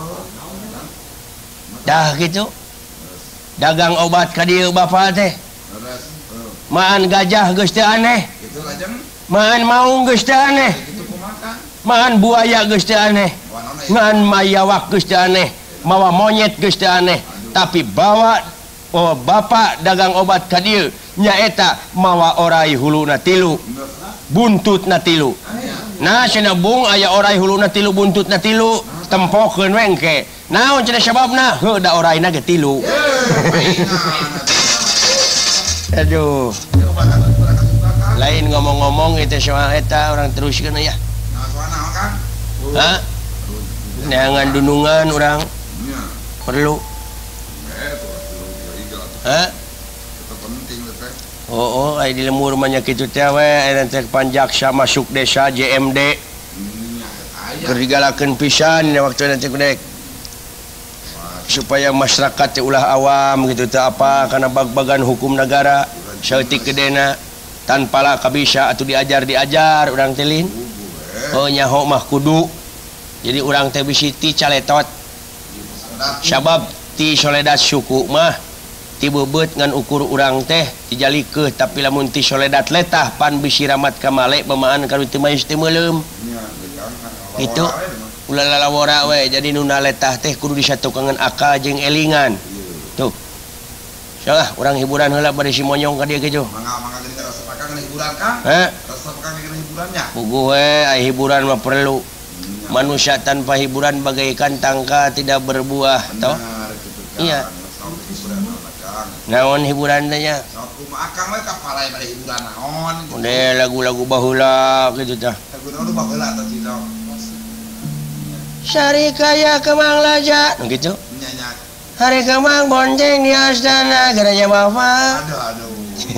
Dah gitu. Dagang obat ka dieu Bapak teh. Maan gajah geus teu aneh. Maan maung geus teu aneh. Maan buaya geus teu aneh. Ngan mayawak geus teu aneh. Mawa monyet geus teu aneh. Tapi bawa bapak dagang obat ka dieu nyaeta mawa orai huluna 3, buntutna 3. Nah cenah bung aya orai huluna 3 buntutna 3 tempokeun we engke. Naon cenah sababna? Heuh da oraina ge 3. Aduh. Lain ngomong-ngomong itu soal eta orang teruskeun ya. Hah? Neangan dunungan orang perlu. Hah? Oh, ai di lemur mah nya kitu teh we aya teh panjaksa masuk desa JMD. Keur digalakeun pisan dina waktu nanti kudek. Supaya masyarakat teh ulah awam gitu teh apa kana bag-bagan hukum negara saeutik gedena tanpa lah kabisa atuh diajar urang teh lin. Oh nyaho mah kudu. Jadi urang teh bisi ti caletot. Sabab ti soledad suku mah ti beubeut ngan ukur urang teh dijalikeun tapi lamun ti soledad letah pan bisi ramat ka male pamaan kana teu maes teu meuleum. Itu ulah lalawora we jadi nu letah teh kudu disatukangan akal jeung elingan. Tuh. Salah urang hiburan heula bari si monyong ka dieu kitu. Mangga geuning rasa pakang hiburan Kang. Rasa pakang hiburannya. Puguh we ai hiburan mah perlu. Manusia tanpa hiburan bagaikan tangka tidak berbuah, toh? Iya. Naon hiburan teh nya? Akang we kapalai bari hiburan naon? Udah lagu-lagu baheula kitu tah. Lagu baheula tah Cina. Sari kaya kemang laja, gitu. Hari kemang bonceng di astana geranya bapak. Aduh.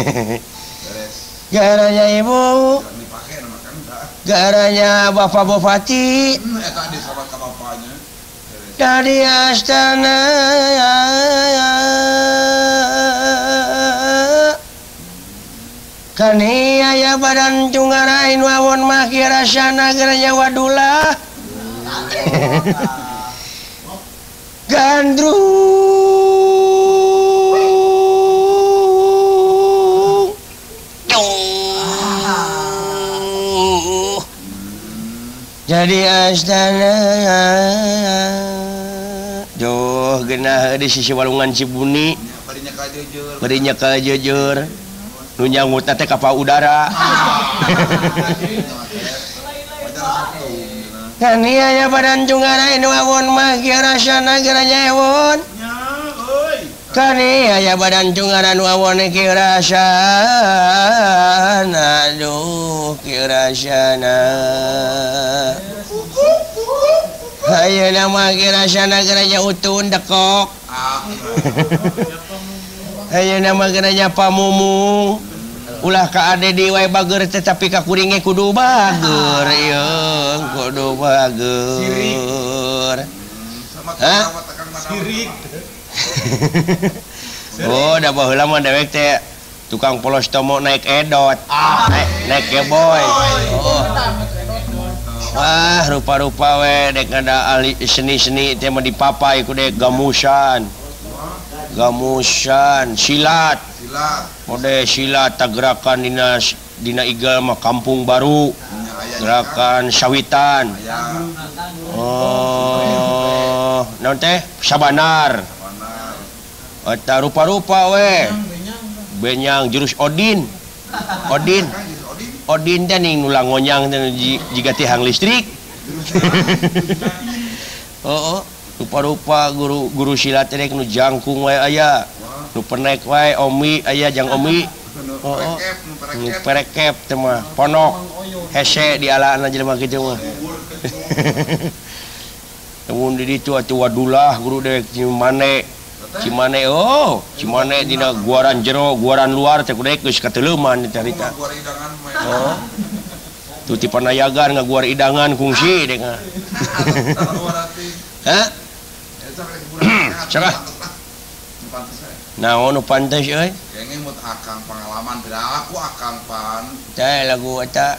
Garanya ibu. Garanya bapak bupati. Eta disobat ka bapaknya. Dari astana. Kani aya badan cungarain wawon mah kira sana geranya wadulah. Gandrung. Jadi astana. Joh genah di sisi walungan Cibuni. Barinya ka jujur. Nu nyangut teh kapal udara. Kani aya badan cungarain wawon mah kira sana geranya ewon. Kani aya badan cungaran wawon kira sana. Aduh kira sana. Ayeuna mah kira sana geranya utun dekok. Ayeuna mah geranya pamumung. Ulah ka ade di wae bager tetapi ka kuringe kudu bager yeung kudu bager. Hah? Sirik. Oh da baheula mah dewek teh tukang polos tomo naik edot. Naik keboy. Oh. Wah rupa-rupa we dek ada ahli seni-seni teh mah dipapai ku dek gamusan. Silat. Mode silat gerakan dina igal mah kampung baru. Gerakan sawitan. Oh, naon teh? Sabanar. Eta rupa-rupa we. Benyang jurus Odin. Odin teh ning nulang ngonyang teh jiga tihang listrik. Oh, rupa-rupa guru silat teh nu jangkung wae aya nu penek wae omi aya jang omi nu perekep teh mah ponok hese dialaana jelema kitu mah namun di ditu atuh wadulah guru dewek Cimane Cimane dina guaran jero guaran luar teh kudu geus kateleuman carita tuh ti panayagan ngaguar idangan kungsi deh nga hah cakah naon nu pantes euy kenging mut akang pengalaman beda aku akang pan teh lagu eta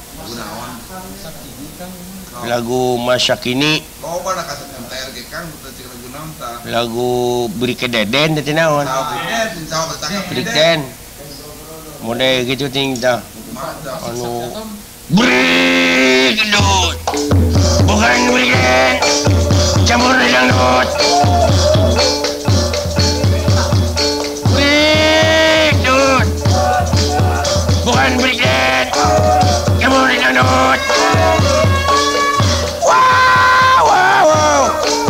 lagu masa kini loba na kaset MTR ge Kang teu cik lagu naon tah lagu Beri Kededen teh naon Beri Kededen mode gitu ting tah anu Beri Kedut bukan Beri Kedut campur dangdut Beri Kedut bukan Beri Kedut campur dangdut wow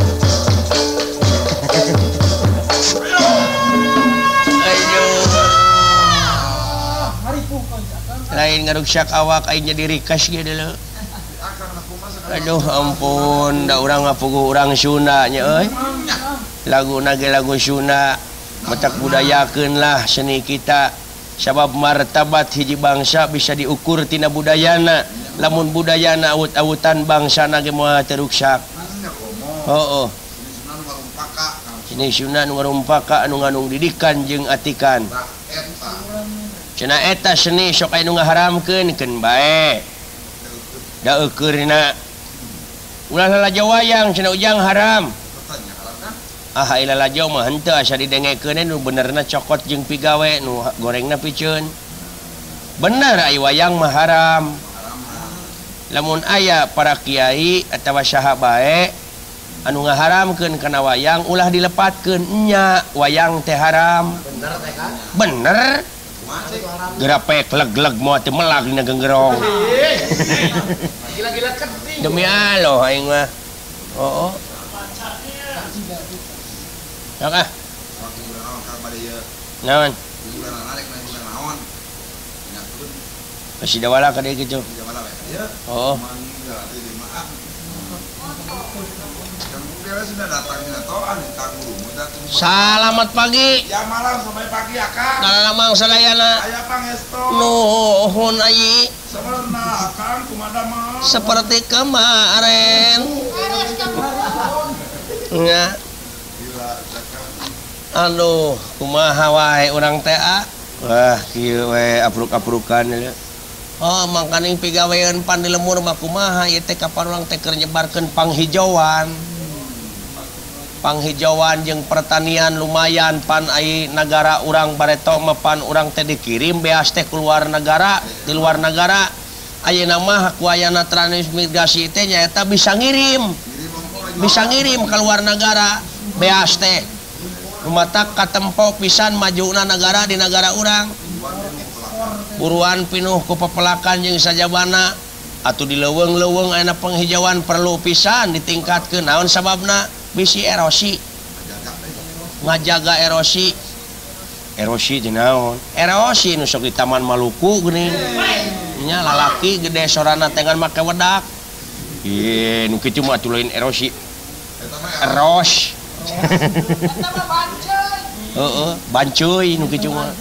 lain ngaruksak awak aing jadi rikas ge deuleu aduh ampun da urang ngapuguh urang Sunda nya euy laguna ge lagu Sunda metak budayakeun lah seni kita sabab martabat hiji bangsa bisa diukur tina budayana lamun budayana awut-awutan bangsana ge moal teruksak heuh ini Sunda nu ngarumpaka anu ngandung didikan jeung atikan cenah eta seni sok aya nu ngaharamkeun keun bae da eukeurna ulah lalajo wayang cenah ujang haram ila lajo mah henteu asa didengekeun nu benerna cokot jeung pigawe nu gorengna piceun bener aya wayang mah haram lamun aya para kiai atawa saha bae anu ngaharamkeun kana wayang ulah dilepatkeun nya wayang teh haram bener gerapek leg-leg moal teu melag dina genggerong Gila-gila keting. demi Allah aing mah Sok naon masih dawala ka dieu kitu Selamat pagi. Ya malam sampai pagi ya Kang. Dalamang sadayana. Aya pangesto. Nuhun ayi. Sabarna Kang kumaha mah. Seperti kemarin. Ya. Aduh, kumaha wae urang teh wah, kieu we apruk-aprukan ya. Oh, mangkaning pigawean pan di lemur mah kumaha ieu teh kapan urang teh keur nyebarkeun panghijauan. Panghijauan jeung pertanian lumayan pan ai negara urang bareto mapan urang teh dikirim beas teh keluar negara di luar negara ayeuna mah ku ayana transmigrasi teh nyaeta bisa ngirim ke luar negara beas teh lumatak katempo pisan majuna negara di negara urang buruan pinuh ku pepelakan jeung sajabana atuh di leuweung-leuweung aya penghijauan perlu pisan ditingkatkeun naon sababna bisi erosi ngajaga erosi di naon erosi nu sok di Taman Maluku geuning nya lalaki gede sorana tengan make wedak ieu nu kitu mah atuh lain erosi eros heeh bancuy nu kitu mah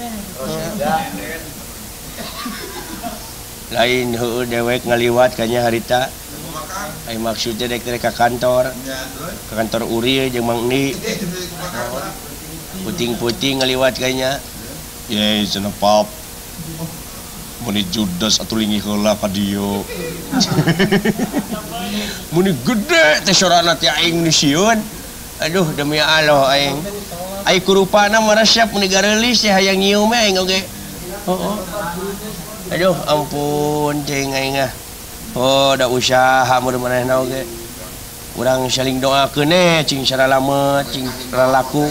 lain heueuh dewek ngaliwat kanya harita ai maksudnya dek ka kantor uri jeung Mang Ni puting-puting ngaliwat kayaknya ye cenah pap muni judas atuh linggih heula ka dieu muni gede teh sorana teh aing nisieun aduh demi Allah aing ai kurupana mah resep muni gareulis teh hayang nyium aing oge aduh ampun cing aing da usaha mudah-mudahan oge urang saling doakeun cing saralamet cing lalaku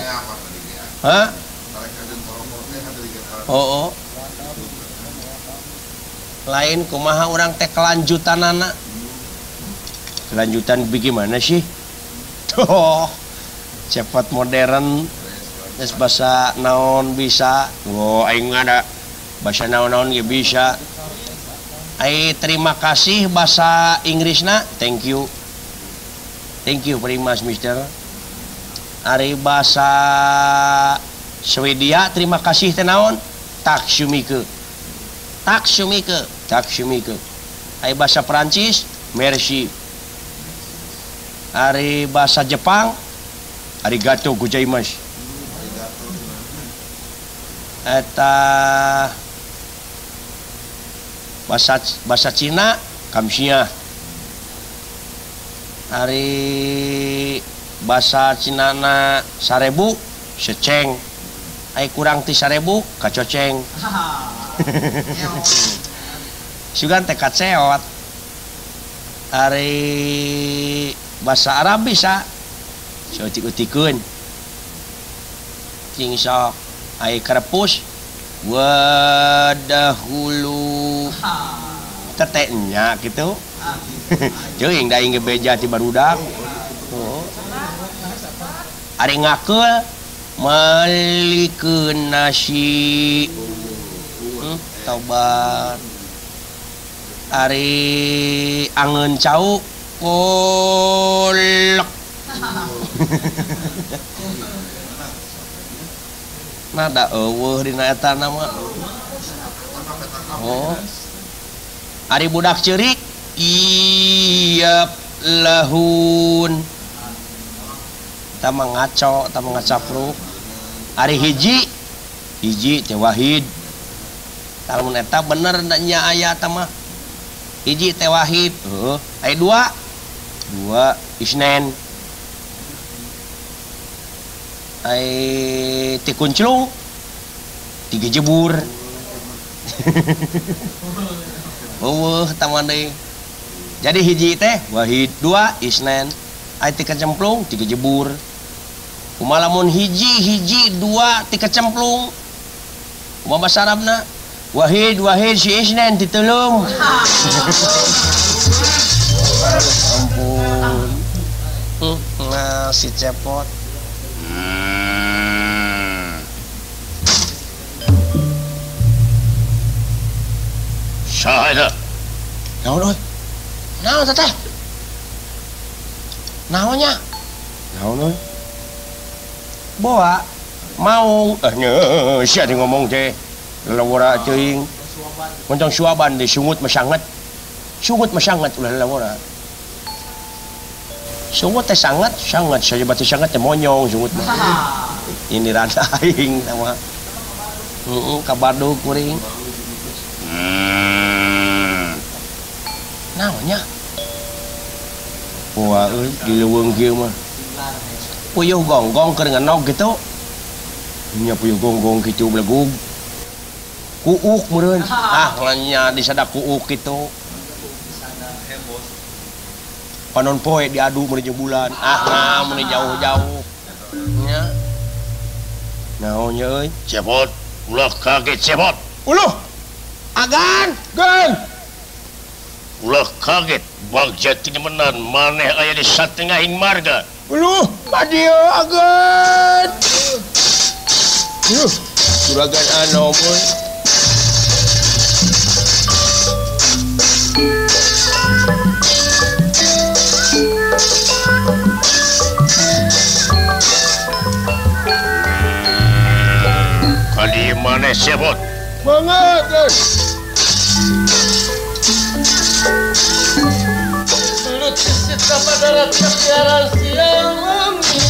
lain kumaha urang teh kelanjutanana kelanjutan bagaimana sih cepot modern geus basa naon bisa. Oh aing ada basa naon-naon ge bisa. Ai terima kasih bahasa Inggrisna thank you very much mister. Ari bahasa Swedia terima kasih teh naon tack så mycket. Ai bahasa Perancis merci. Ari bahasa Jepang arigato gozaimasu. Eta bahasa Cina kamsia. Ari bahasa Cina na 1000 seceng. Ai kurang ti 1000 kacoceng. Sugan teh kaceot. Ari bahasa Arab bisa utik-utikeun. Cing sok ai karepus wadahulu tetenya gitu. Ceuing da inge beja ti barudak. Ari ngakeul malikeun nasi. Tobat. Ari angeun cau kolek. Nada eueuh dina eta nama. Oh. Ari budak ceurik iyap lahun. Tama ngaco, tama ngacapruk. Ari hiji teh wahid. Lamun eta bener nya aya tah mah. Hiji teh wahid. Ai dua isnen. Ai ti kunclung 3 jebur. Taman deui. Jadi hiji teh wahid, 2 isnen. Ai ti kecemplung 3 jebur. Kumaha lamun hiji 2 ti kecemplung. Kumaha basa Arabna? Wahid si isnen ti teulung. Ampun. Nah si cepot. Saha eta? Naon euy? Naon teh? Naonnya? Naon euy? Boa mau sia di ngomong teh lalawara teuing. Moncong suaban di sungut masangat. Sungut masangat ulah lalawara. Sungut teh sangat saja batu sangat teh monyong sungut mah. Ini rada aing nama. Kabadug kuring. Naonnya? Wah euy di leuweung kieu mah. Puyuh gonggong keur ngenog gitu. Nya puyuh gonggong kitu belegug. Kuuk meureun. Nya disada kuuk kitu. Panon poe diadu menuju bulan. Menuju jauh-jauh. Nya. Naonnya euy? Cepot. Ulah kaget cepot. Uluh. Agan, gen. Ulah kaget bagja tinemenan maneh aya di satengahing marga. Uluh, padio agan. Juragan anom euy. Kali maneh sebot. Banget, guys. Belut sisi tambah dalam kebiaran siang mami.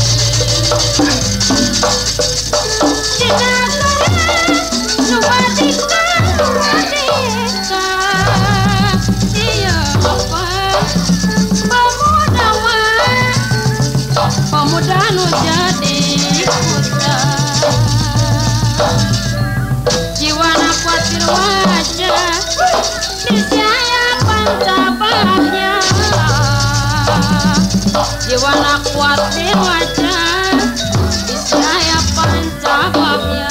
Pemuda nu jadi putra, jiwana kuatir wajah, niscaya pancabahnya. Jiwana kuatir wajah, niscaya pancabahnya.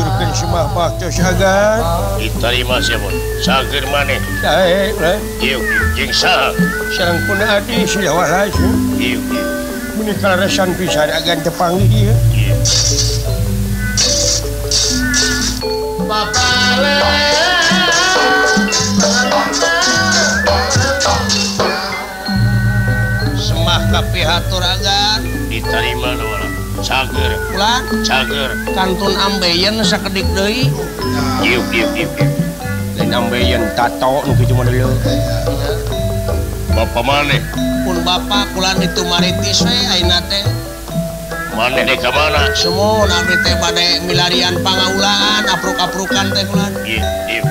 nuturkeun semah baktos agan diterima siapa sager maneh sae lah ieu jeung saha sareng pun adi sia waras ieu mun kalaresan pisan agan tepanggih ieu papale semah kapihatur agan diterima doang cager ulah cager kantun ambeien sakedik deui ieu lain ambeien tato nu kitu mah deuleu bapa maneh pun bapa kula ditu maritis we ayeuna teh maneh dek ka mana semua abdi teh bade milarian pangaulaan apruk-aprukan teh kula ieu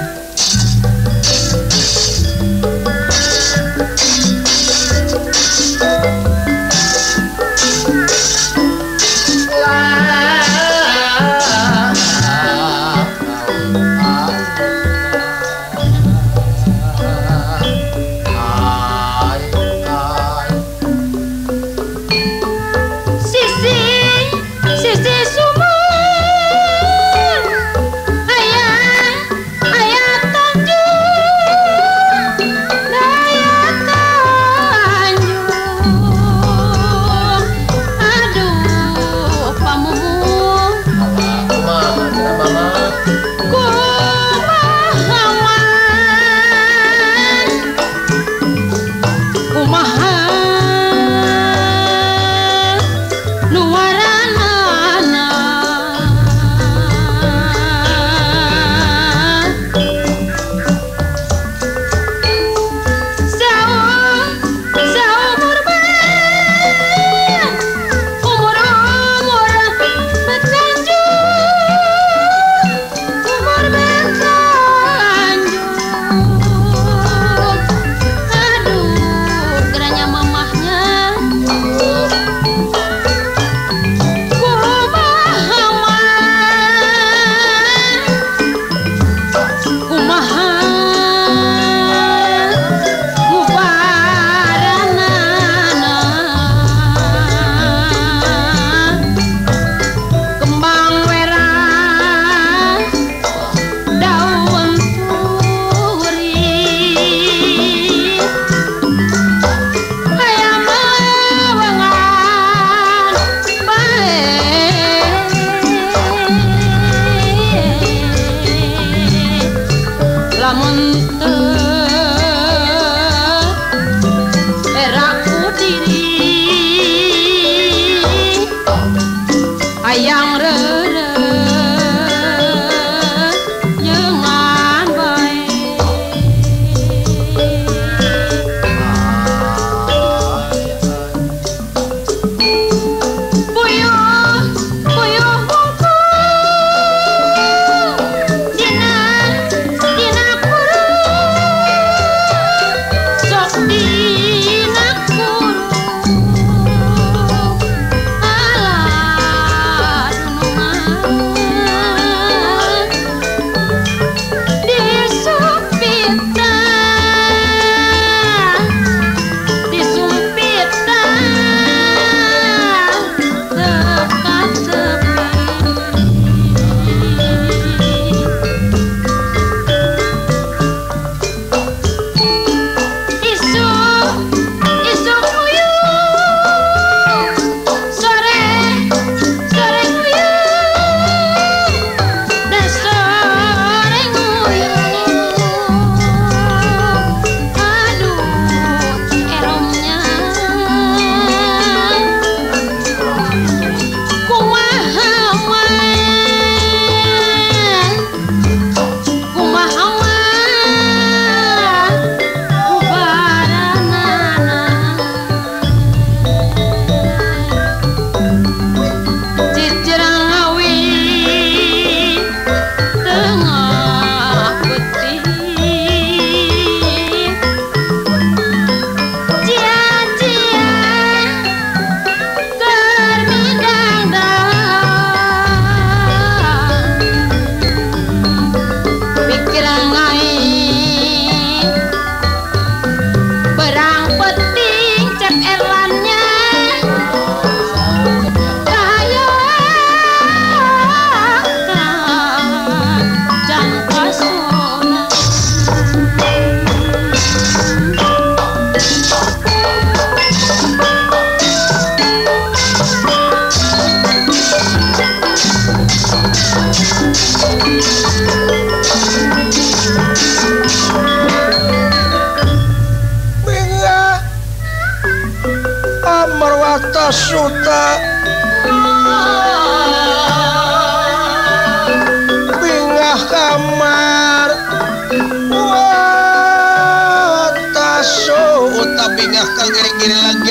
kang giri-giri lagi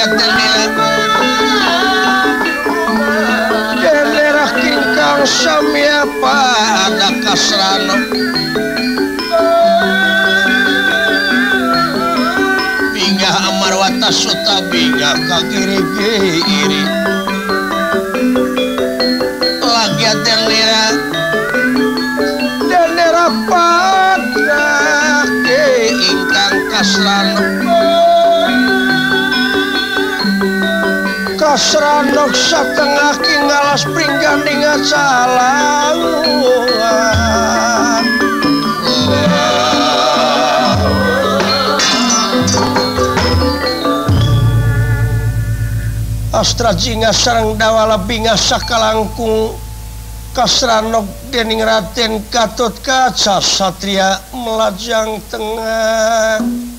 daerah kingkang sami apa ada kasrano bingah amarwata suta bingah kang giri-giri lagi lira daerah pada ingkang kasrano kasranok satengah kingalas pringganding calanguan Astra jinga sareng dawala binga sakalangkung kasranok dening Raden Gatotkaca satria melajang tengah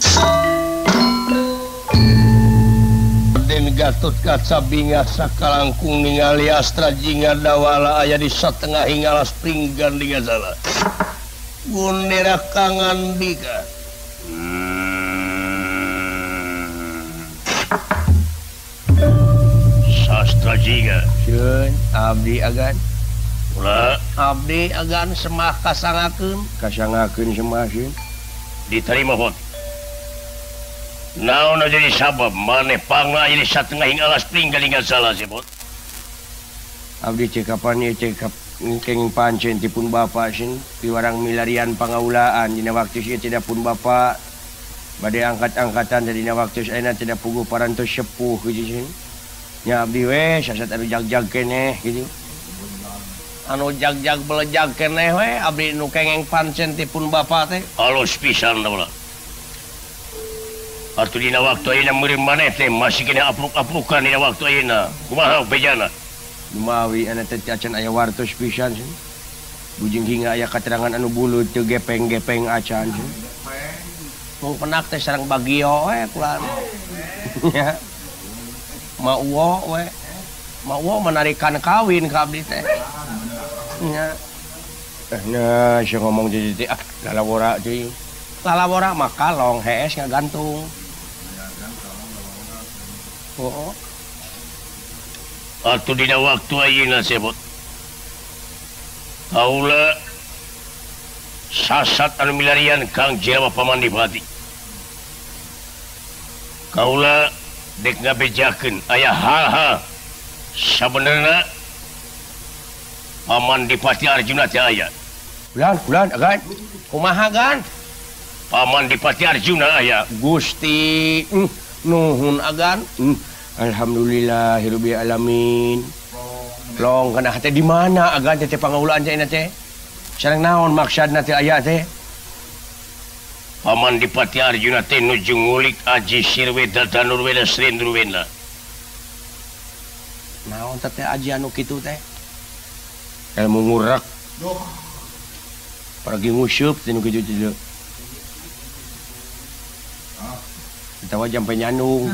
Gatotkaca binga sakalangkung ningali Astra jinga dawala aya di satengah hingalas pringganding jala Gundera kangandika Astra jinga abdi agan ulah abdi agan semah kasangakeun semah diterima hot naon jadi sabab maneh pangna jadi satengah hingalas pringgaling salah sebut abdi cek kapan ieu cek kenging pancen tipun bapa sing piwarang milarian pangaulaan dina waktu ieu tidak pun bapa bade angkat-angkatan dina waktu ayeuna tidak puguh parantos sepuh gitu sing nya abdi we sasat anu jag-jag keneh gitu anu jag-jag belejag keneh we abdi nu kenging pancen tipun bapa teh alus pisan da atuh dina waktu ayeuna meureun maneh teh masih kena apruk-aprukan dina waktu ayeuna kumaha bejana dumawi ana teh acan aya wartos pisan sih bujing hingga aya katerangan anu bulut teu gepeng-gepeng acan sih mung penak teh sareng bagio we kulan ya mauwo we mauwo menarikan kawin ka abdi teh nya nah si ngomong jadi teh lalawora deui lalawora mah kalong hees ngagantung oh atuh dina waktu ayeuna sebut kaula sasat anu milarian Kang Jelema Pamandipati kaula dek ngabejakeun aya hal-hal sabenerna Pamandipati Arjuna teh aya kulan agan kumaha gan Pamandipati Arjuna aya Gusti nuhun agan alhamdulillahirabbil alamin long kana teh di mana agan teh pangaulaan teh teh sareng naon maksudna teh aya teh Pamandipati Arjuna teh nuju ngulik Aji Sirweda Danurweda Sri Nurwenda naon teh aji anu kitu teh ilmu ngurak pergi ngusyup teh nu kitu teh tawa jampe nyandung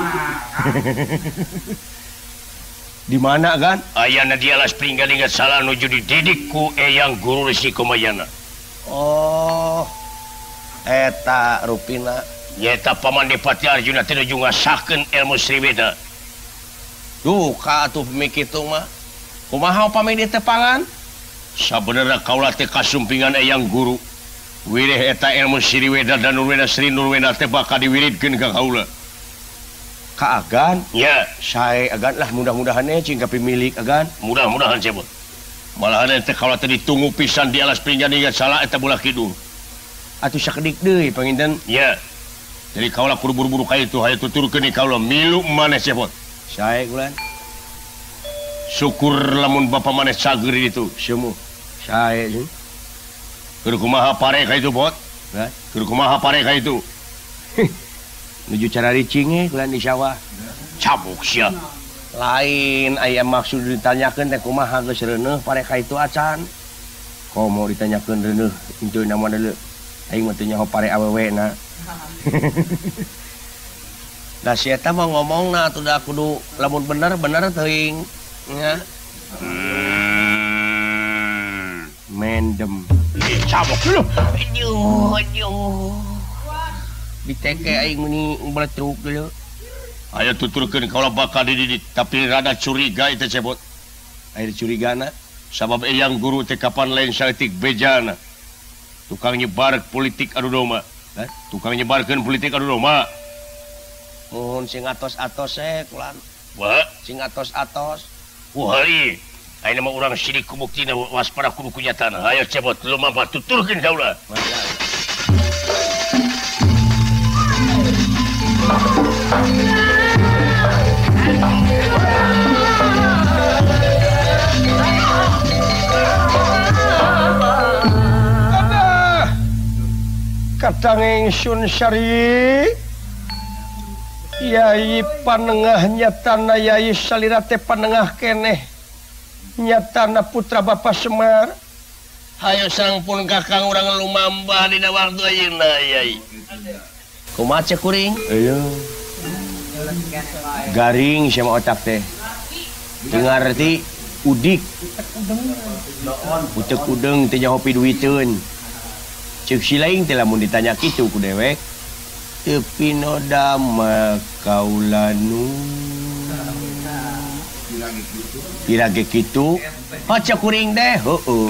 di mana kan ayana di alas pringgaling salah nuju dididik ku Eyang Guru Resi Komayana oh eta rupina nyata Pamandipati Arjuna teh nuju ngasakeun ilmu Sriweda duh ka atuh mikitu mah kumaha upami di tepangan sabenerna kaula teh kasumpingan Eyang Guru wirih eta ilmu Sriweda dan Nurweda Sri Nurweda teh bakal diwiridkeun ka kaula ka agan nya sae agan lah mudah-mudahan cing ka pimilik agan mudah-mudahan sebut malahan teh kaula teh ditunggu pisan di alas pringgaling salah eta bola kidung atuh sakedik deui panginten nya jadi kaula kudu buru-buru ka itu hayu tuturkeun kaula milu maneh sebut sae kulan syukur lamun bapa maneh cager itu semu sae sih kudu kumaha pare ka itu bot kudu kumaha pare ka itu nuju cara ricing kulan di sawah cabuk sia lain aya maksud ditanyakeun teh kumaha geus reuneuh pare ka itu acan komo ditanyakeun reuneuh henteu nama deuleu aing mah teu nyaho pare awewena da si eta mah ngomongna atuh da kudu lamun bener teuing nya mendem cabuk dulu diteke aing meni beletruk dulu Ayo tuturkeun kaula bakal dididit tapi rada curiga itu cebot. Air curigana Sabab eyang guru teh kapan lain saeutik bejana. Tukang nyebar politik adu domba. Tukang nyebarkeun politik adu domba. mohon sing atos-atos kulan. Wah, Sing atos-atos. wah ieu. Ayeuna mah urang sidik ku buktina waspada kudu kunyatana. Ayo cebot lu mah tuturkeun kaula. Katang ingsun Syari Yai panengah nyatana Yai salira teh panengah keneh nyatana putra Bapak Semar. Hayo sangpun kakang urang lumambah dina waktu ayeuna Yai. Kumaha cek kuring? Ayo. Garing sama otak teh. Teu ngarti udik. Utek udeng teh nyaho piduiteun. Cek si lain teh lamun ditanya kitu ku dewek. Teu pinodama kaulanu. Pirage kitu. Baca kuring deh. Heueuh.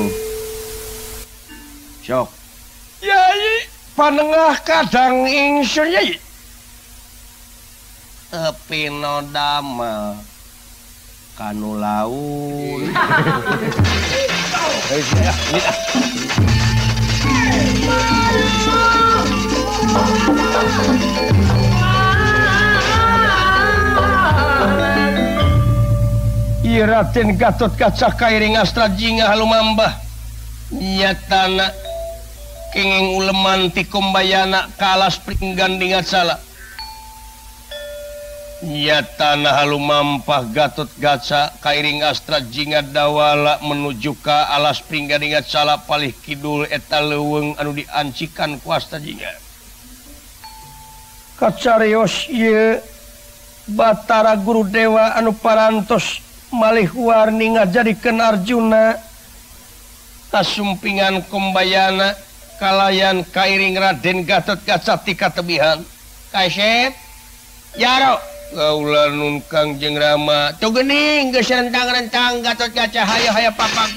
Sok. Yai panengah kadang ingsun Yai. Pinodama kanu laun. Raden Gatot Kaca kairing astra jingah lumambah nyatana kenging uleman ti kumbayana kalas pringgan dingat salah nyatana halumampah Gatot Kaca kairing astra jingah dawala menuju ka alas pringgan dingat salah palih kidul eta leuweung anu diancikan ku astra jingah kacarios ieu Batara Guru Dewa anu parantos malih warni ngajadikeun Arjuna kasumpingan kumbayana kalayan kairing Raden Gatot Kaca ti katebihan kaset yaro kaula nun Kangjeng Rama teu geuning geus rentang-rentang Gatot Kaca hayo papang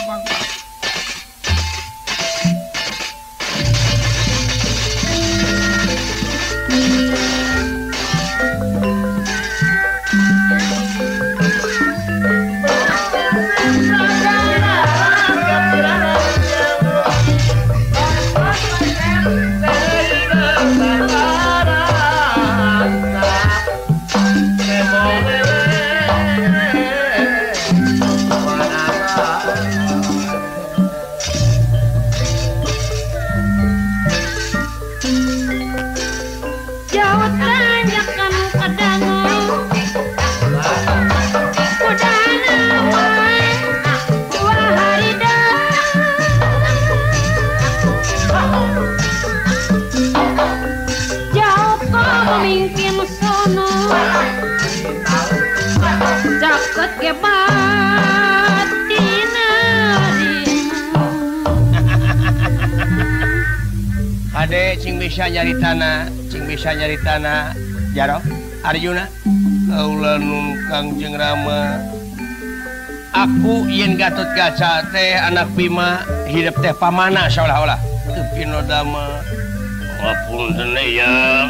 Ade cing bisa nyari tanah jaro Arjuna kaula nun Kangjeng Rama aku yen Gatot Kaca teh anak Bima hidup teh pamana seolah-olah teu pinodama ngapunten ya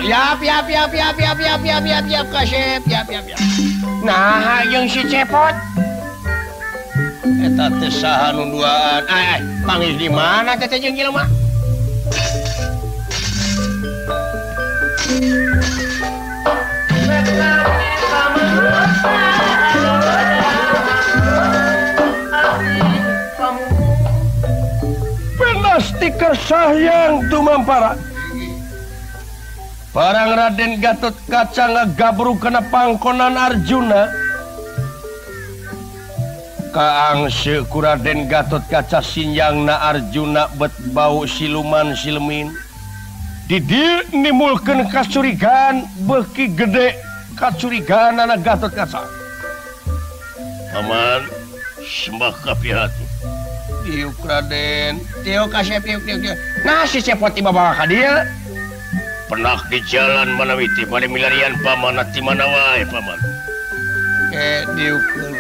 yap kasep yap nah jeung si cepot eta teh saha nu duaan panggil di mana teh jeung jelema Penasti kersayang tumampara barang Raden Gatot Kaca ngagabru kena pangkonan Arjuna kaangse ku Raden Gatot Kaca sinjangna Arjuna bet bau siluman silemin di dieu nimulkeun kacurigaan beuki gede kacurigaan anak Gatot Kaca. Paman sembah kapihati. Tiuk Raden, tiuk kasep tiuk. Nah si cepot tiba bawa ka dieu. pernah di jalan manawiti pada milarian paman di mana wae paman diukur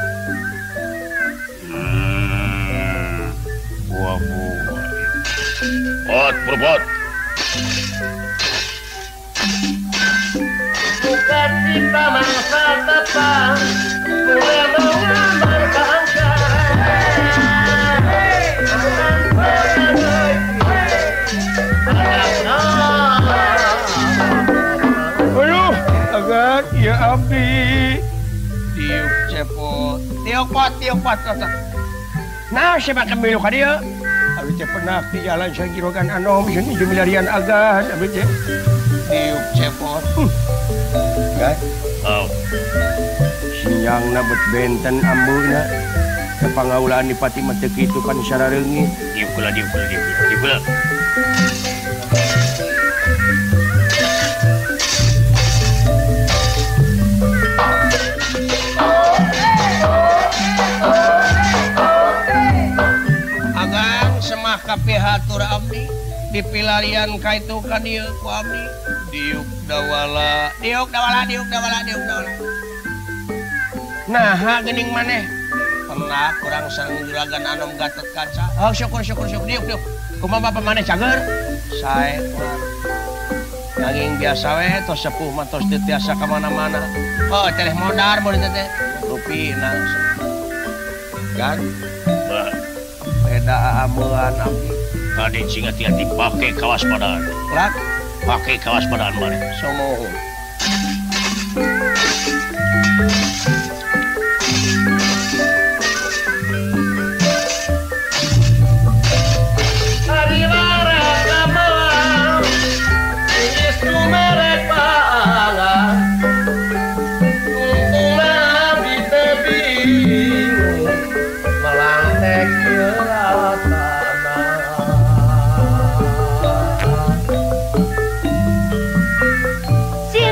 buah-buah bot berbot kasih paman satapang mulai mengambar agak ya abdi tiuk cepot tiuk pot nah siapa kemilu ka dia abdi teh pernah di jalan sagirogan anom jeung di milarian agan abdi teh tiuk cepot kan sinyangna bet benten ambeuna teh pangaulaan di pati mah teu kitu kan sarareungit diuk kapihatur abdi di pilarian kaitu ka dieu ku abdi diuk dawala nah geuning maneh pernah kurang sareng juragan anom Gatot Kaca syukur diuk kumaha bapak maneh cager sae nanging biasa we tos sepuh mah tos teu tiasa ka mana-mana teh modar mun teh rupina kan beda amuan abdi tadi cing hati-hati pakai kawaspadaan lak pakai kawaspadaan mari somohun Si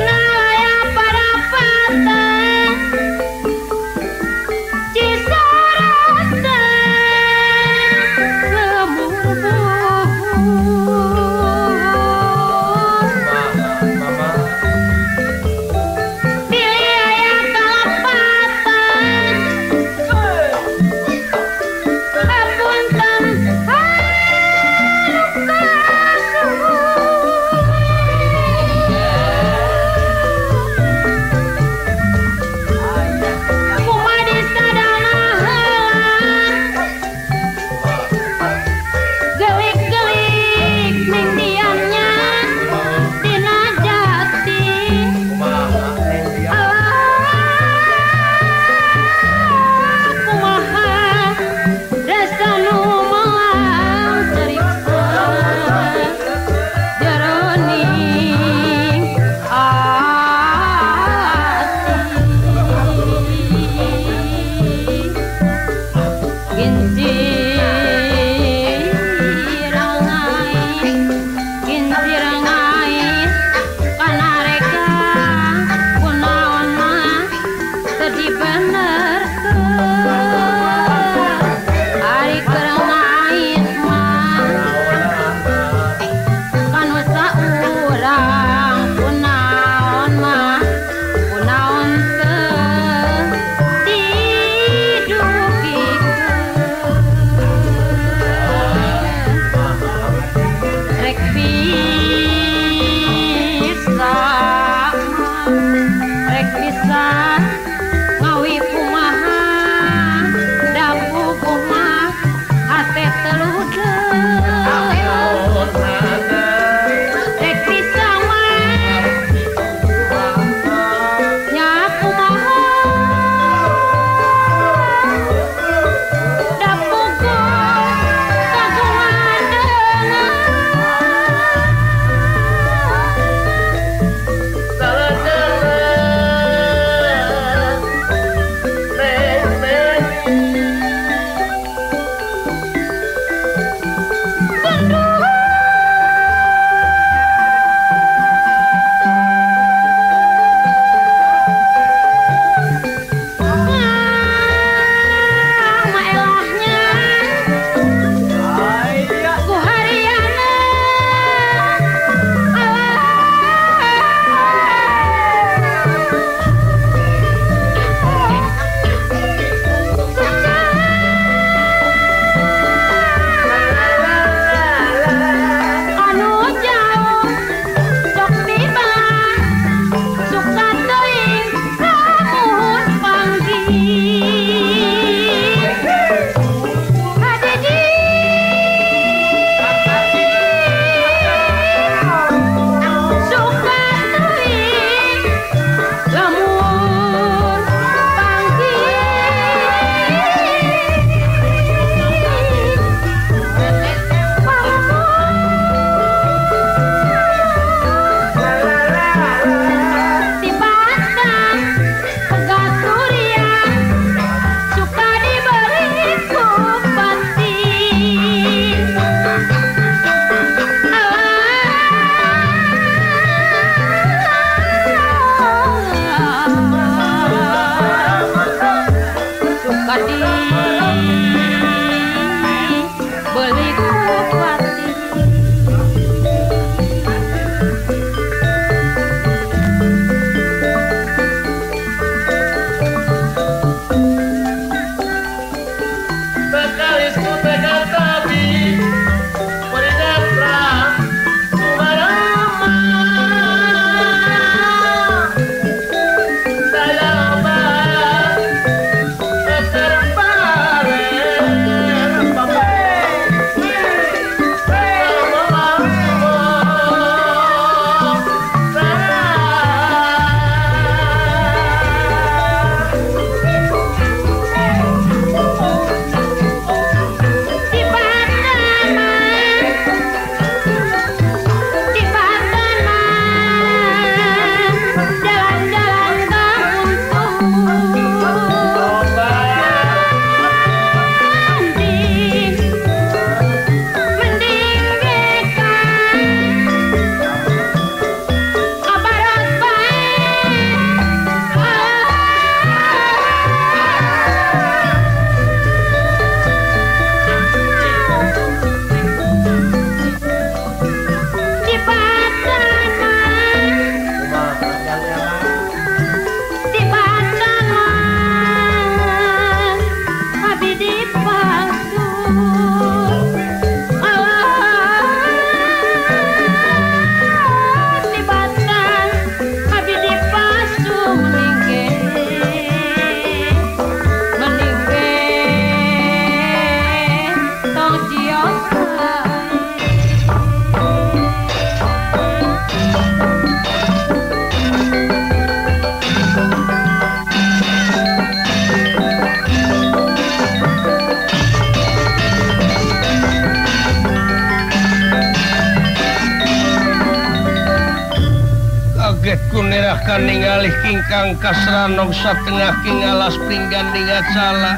nirakan ningali kingkang kasranok satengah king alas pingganding acala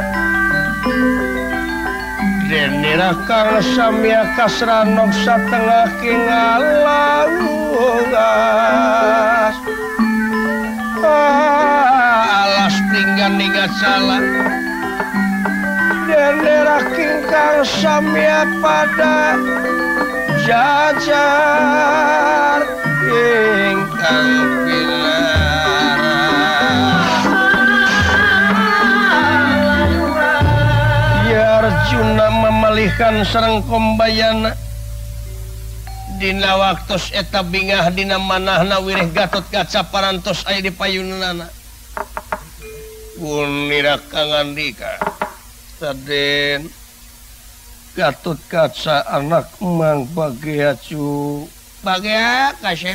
den nirakan samia kasranok satengah king alas alas pingganding acala den nirakan kang samia pada jajar ingkang pilara ya Arjuna memalihkan sareng kombayana dina waktos eta bingah dina manahna wirih Gatotkaca parantos aya di payunana Niraka ngandika Raden Gatotkaca anak emang Bagea cu Bagea Kasep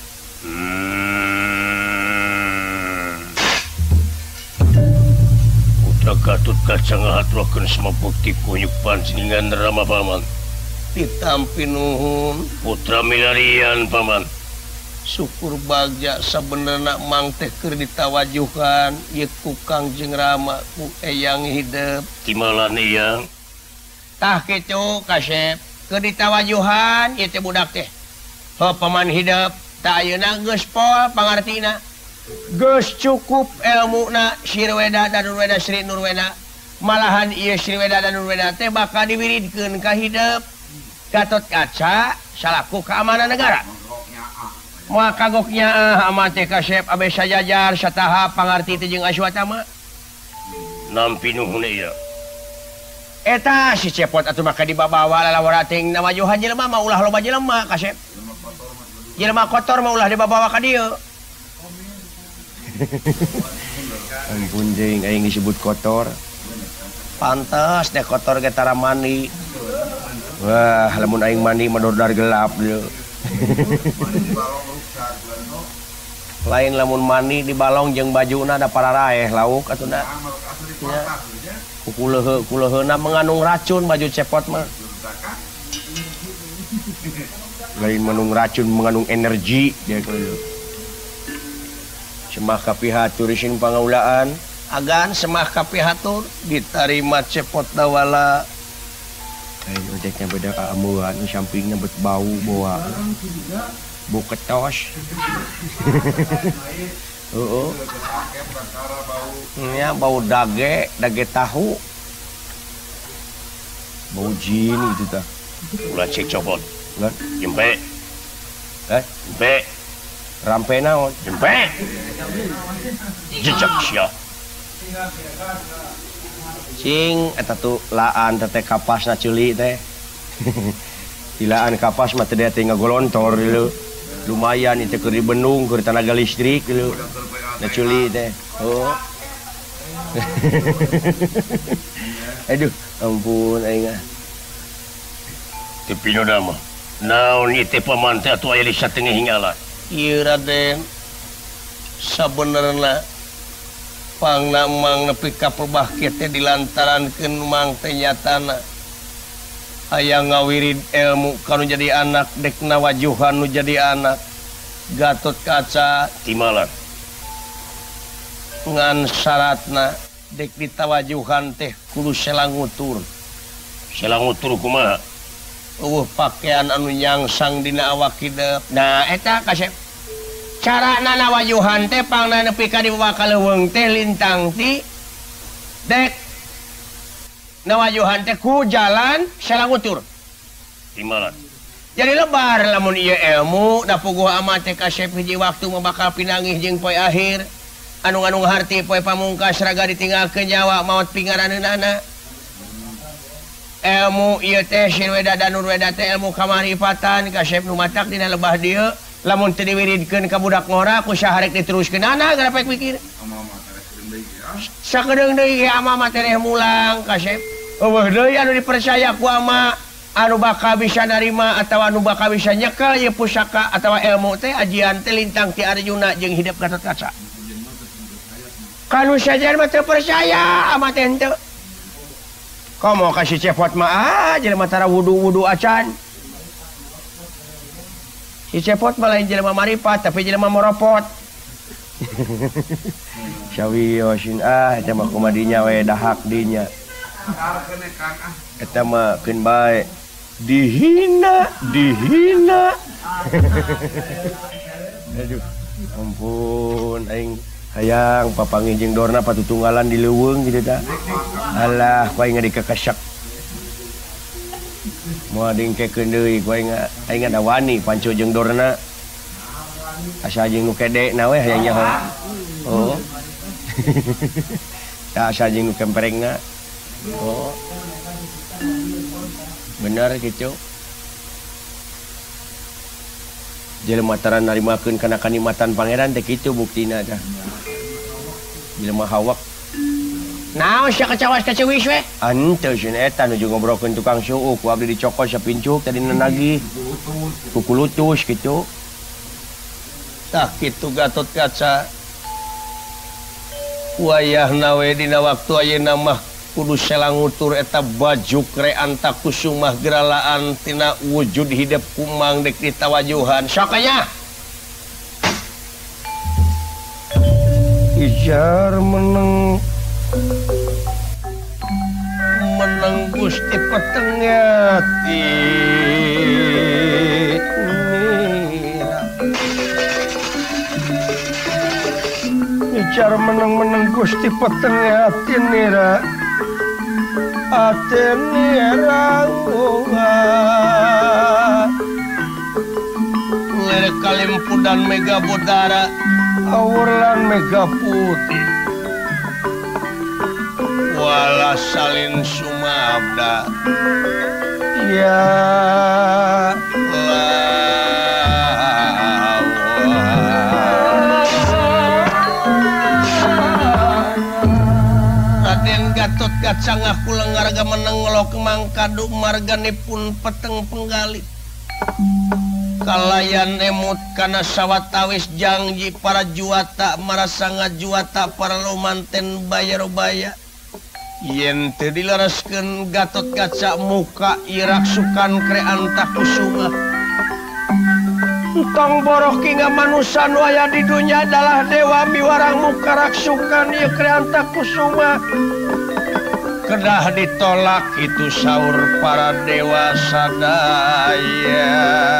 Putra Gatotkaca ngahaturakeun sama bukti kunyuk pancingan Rama paman ditampi nuhun putra milarian paman syukur bagja sabenerna mang teh keur ditawajuhan ieu ku Kangjeng Rama ku eyang hideep timalan eyang tah kitu Kasep keur ditawajuhan ieu teh budak teh ho paman hideep tah ayeuna geus pol pangartina geus cukup elmuna Sriweda dan Nurweda Sri Nurweda malahan ieu Sriweda dan Nurweda teh bakal diwiridkeun ka hideep Gatotkaca salaku keamanan negara moal kagoknya amat teh Kasep abe sajajar sataha pangarti teh jeung Aswatama nampi nuhun ieu eta si cepot atuh maka dibabawa lalawara teh namajuhan jelema mah ulah loba jelema Kasep jelema kotor mah ulah dibabawa ka dieu ampun jeung aing disebut kotor pantes teh kotor ge tara mandi wah lamun aing mandi medodar gelap deui lain lamun mandi di balong jeung bajuna da pararaeh lauk atuna nya kuleuheuna mengandung racun baju cepot mah lain mengandung racun mengandung energi dia kieu semah kapihatur isin pangaulaan agan semah kapihatur ditarima cepot dawala kain ojeknya beda amuan sampingnya bet bau bawa bau ketos ya bau dage tahu bau jin gitu tah ulah cek copot ulah jempe jempe rampe naon jempe jejak sia cing eta tuh laan teh kapasna ceuli teh dilaan kapas mah teh teh ngagolontor dulu lumayan itu keur dibendung keur tenaga listrik dulu na ceuli teh oh aduh ampun aing teu pinoda mah naon ieu teh paman teh atuh aya di satengah hingalan ieu Raden sabenerna pangna mang nepi ka pebahkieu teh dilantarankeun mang teh nyatana aya ngawirid ilmu kanu jadi anak dek nawajuhan nu jadi anak Gatotkaca timalan ngan syaratna dek ditawajuhan teh kudu selangutur kumaha pakaian anu nyangsang dina awak hideep nah eta Kasep cara nawajuhan teh pangna nepi ka dibawa ka leuweung teh lintang ti dek nawajuhan teh ku jalan salangutur timalan jadi lebar lamun ieu ilmu da puguh amat teh Kasep hiji waktu mah bakal pinangih jeung poe akhir anu harti poe pamungkas raga ditinggalkeun nyawa maot pingaraneunana ilmu ieu teh Sriweda dan Nurweda teh ilmu kamarifatan Kasep nu matak dina lebah dieu lamun teu diwiridkeun ka budak ngora ku saharek diteruskeun anak gara pek mikir sakedeung deui ge ama mah teh mulang Kasep eueuh deui anu dipercaya ku ama anu bakal bisa narima atawa anu bakal bisa nyekel ieu pusaka atawa ilmu teh ajian teh lintang ti Arjuna jeung hideep Gatotkaca kanu sajan mah teu percaya ama teh henteu komo kasih cepot mah jelema tara wudu acan si cepot mah lain jelema marifat tapi jelema moropot Syawiosin eta mah kumadinya we dahak dinya. Eta mah keun bae dihina. Aduh, ampun aing hayang papangi jeung dorna patutunggalan di leuweung gitu dah. Alah, ku aing dikakasak. Moal dingkekeun deui ku aing ada wani panco jeung dorna. Asa jeung nu kede na we hayang nyaho. Oh. Da asa jeung nu kemprengna. Oh. Benar gitu. Jelema tara narimakeun kana kanikmatan pangeran teh kitu buktina tah. Jelema hawak. Naon sia kacawas kacewis we? Henteu cenah eta nuju ngobrolkeun tukang suuk ku abdi dicokot sapincuk tadi nagih. Kukulutus kitu. Tah kitu Gatot Kaca. Wayahna we dina waktu ayeuna mah kudu selangutur eta baju kreanta kusumah geralaan tina wujud hidup kumang dek ditawajuhan sok aya ijar meneng Gusti Petenggati ijar meneng Gusti Petenggati nira Ateni rangunga Lere kalimpudan mega bodara Awurlan mega putih Wala salin sumabda Ya Gatot Kaca ngaku lengarga meneng ngelok mangkadu marganipun peteng penggali kalayan emut kana sawatawis janji para juata marasa ngajuata para lumanten bayar-baya yen teu dilereskeun Gatot Kaca muka iraksukan kreanta kusuma tong boroh kinga manusia nu aya di dunya adalah dewa miwarang muka raksukan ieu kreanta kusuma kedah ditolak itu saur para dewa sadaya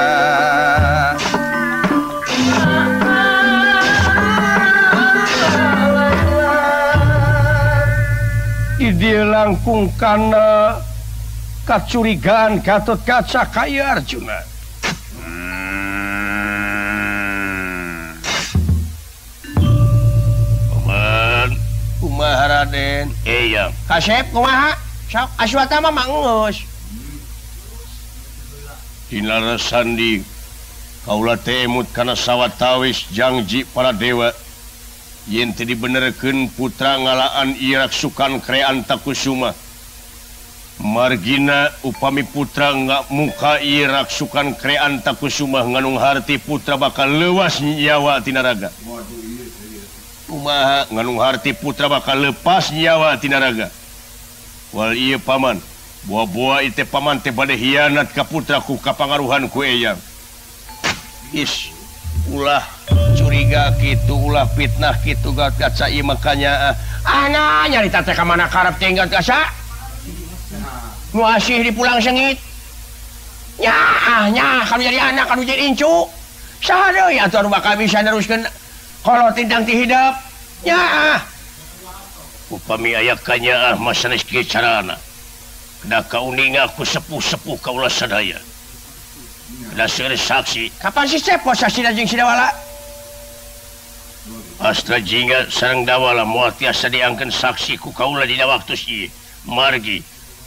di dieu langkung kana kacurigaan Gatot Kaca ka Arjuna kumaha Raden? Iya. Kasep kumaha? Sok Aswatama mangeus. Dina resandi kaula teh emut kana sawatawis janji para dewa yen teu dibenerkeun putra ngalaan ieu raksukan kreanta kusuma. Margina upami putra muka ieu raksukan kreanta kusuma nganung harti putra bakal leuwas nyawa tina raga. Kumaha nganung harti putra bakal lepas nyawa tina raga. Wal ieu paman, buah-buah ite paman teh bade hianat ka putraku kapangaruhan ku eyang. Is ulah curiga kitu, ulah fitnah kitu Gatot Kaca ieu makanya ana nyarita teh ka mana karep teh Gatot Kaca? Nu asih dipulang sengit. Nya kanu jadi anak kanu jadi incu. Saha deui atuh bakal bisa neruskeun kalau tindang ti hidup nya upami aya kanyaah masanes kieu carana kedah kauninga ku sepuh-sepuh kaula sadaya kedah seueur saksi kapan si Cepo saksina jeung si Dawala astra jingga sareng Dawala moal tiasa diangkeun saksi ku kaula dina waktu ieu margi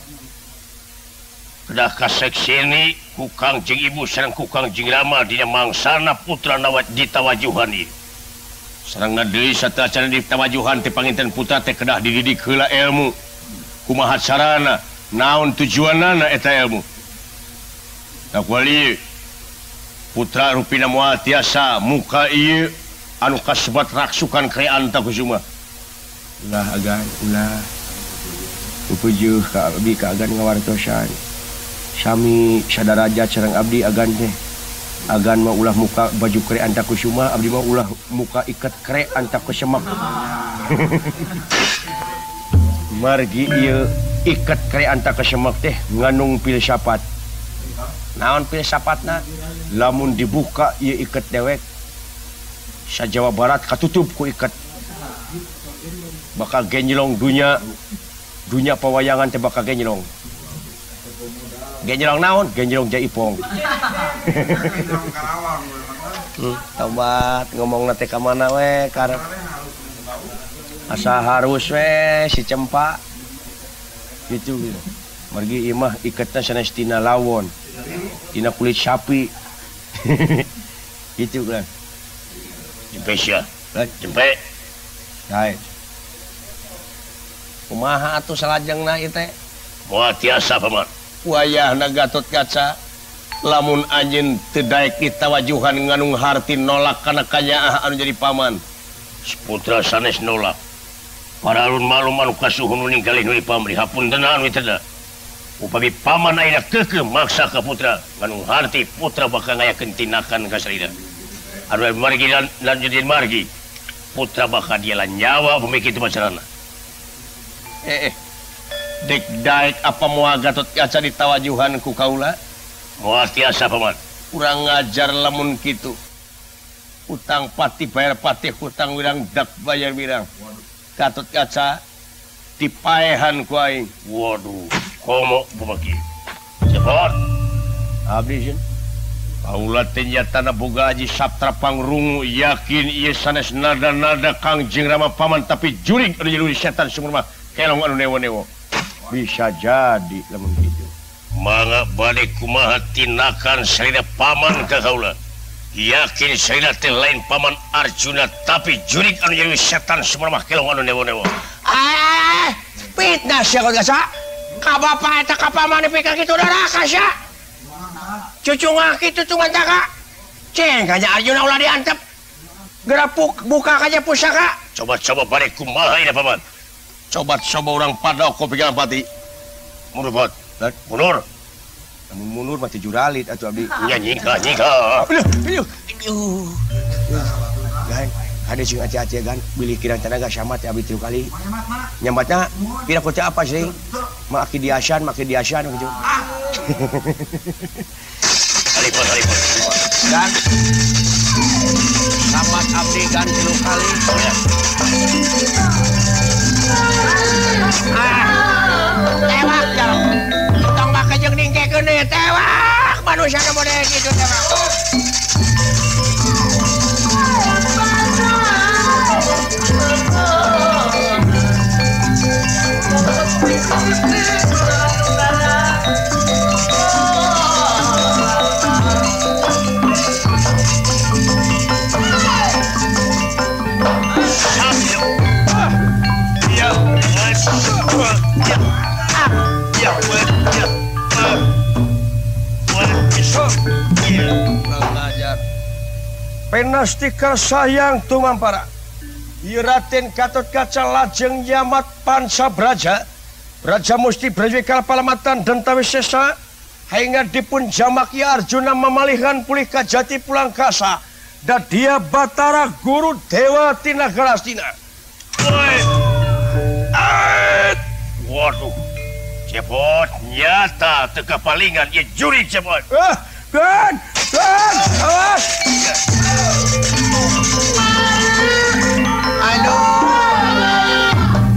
kedah kaseksini ku Kangjeng Ibu sareng ku Kangjeng Rama dina mangsana putra nawat ditawajuhan ieu sareng deui sateu acan ditawajuhan teh panginten putra teh kedah dididik heula ilmu kumaha carana naon tujuanna eta ilmu dakwali putra rupina moal tiasa muka ieu anu kasebat raksukan kreanta kusuma ulah agan ulah pupujuh ka abdi ka agan ngawartosan sami sadaraja sareng abdi agan teh agan mah ulah muka baju kre anta kusuma abdi mah ulah muka ikat kre anta kusemak. Margi ieu ikat kre anta kusemak teh nganung filsafat. Naon filsafatna? Lamun dibuka ieu ikat dewek sa Jawa Barat katutup ku ikat. Bakal genjelong dunya pawayangan teh bakal genjelong. Genjelong naon? Genjelong Jaipong. Tobat ngomong nate ka mana we karep. Asa harus we si Cempa. Gitu. Margi imah ikatna sanes tina lawon. Tina kulit sapi. Gitu kan. Jempe sia. Jempe. Hai. Kumaha atuh salajengna ieu teh? Moal tiasa paman. Wayahna Gatotkaca lamun anjeun teu daek ditawajuhan nganung harti nolak kana kanyaah anu jadi paman. Putra sanes nolak. Para alun malum anu kasuhun ninggalih nu dipamri hapuntenan we teh. Upami paman ayeuna keukeuh maksa ka putra nganung harti putra bakal ngayakeun tindakan ka sarida. Anu margi lanjutin margi. Putra bakal dia nyawa upami kitu masalahna. Dek daek apa moal Gatotkaca ditawajuhan ku kaula? Moal tiasa paman. Urang ngajar lamun kitu. Utang pati bayar pati, hutang wirang dak bayar wirang. Gatotkaca dipaehan ku aing. Waduh, komo pemaki. Cepot. Abdi jen. Kaula teh nyatana boga aji saptra pangrungu yakin ieu sanes nada-nada Kangjeng Rama paman tapi jurig anu jadi setan sumur mah kelong anu newo-newo. Bisa jadi lamun kitu. Mangga bade kumaha tindakan sarida paman ka kaula. Yakin sarida teh lain paman Arjuna tapi jurig anu jadi setan sumur mah kelong anu newo-newo. Fitnah sia Gatotkaca. Ka bapa eta ka paman nepikeun kitu daraka sia. Cucunga kitu tungan taka. Ceng kanya Arjuna ulah diantep. Geura buka kaja pusaka. Coba-coba bade kumaha ieu paman. Coba orang pada kopikan pati. Mundur bot. Mundur. Namun mundur mati juralit atuh abdi. Nya nyingka. Aduh. Gan, ada sing aci-aci gan bilih kirang tenaga samat abdi 3 kali. Nyambatna pira ku apa sih? Maki diasan gitu. Alipun. Gan. Samat abdi gan 3 kali. Tewak jaluk tong baka jeung ningkekeun deui tewak manusia nu model kitu tewak. Penastika sayang tumampara. Ieu Raden Gatotkaca lajeng nyamat Pancabraja. Braja Musti Brajwikala Palamatan Dentawi Sesa hingga dipun jamaki Arjuna memalihkan pulih ka jati pulang kasa. Dan dia Batara Guru Dewa tina Galastina. Waduh, cepot nyata teka palingan ieu jurig cepot. Gan, awas. Aduh,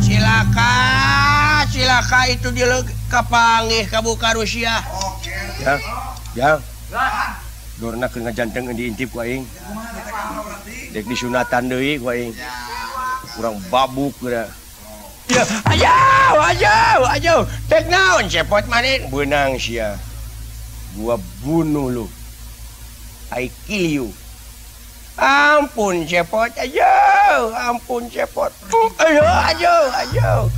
silaka itu dia kapangih kabuka Rusia. Ya. Dorna ke ngajanteng diintip ku aing. Dek disunatan deui ku aing. Kurang babuk geura. Ya, ajo. Dek naon cepot manin? Beunang sia. Gua bunuh lu. I kill you. Ampun cepot, ampun cepot. Ajo.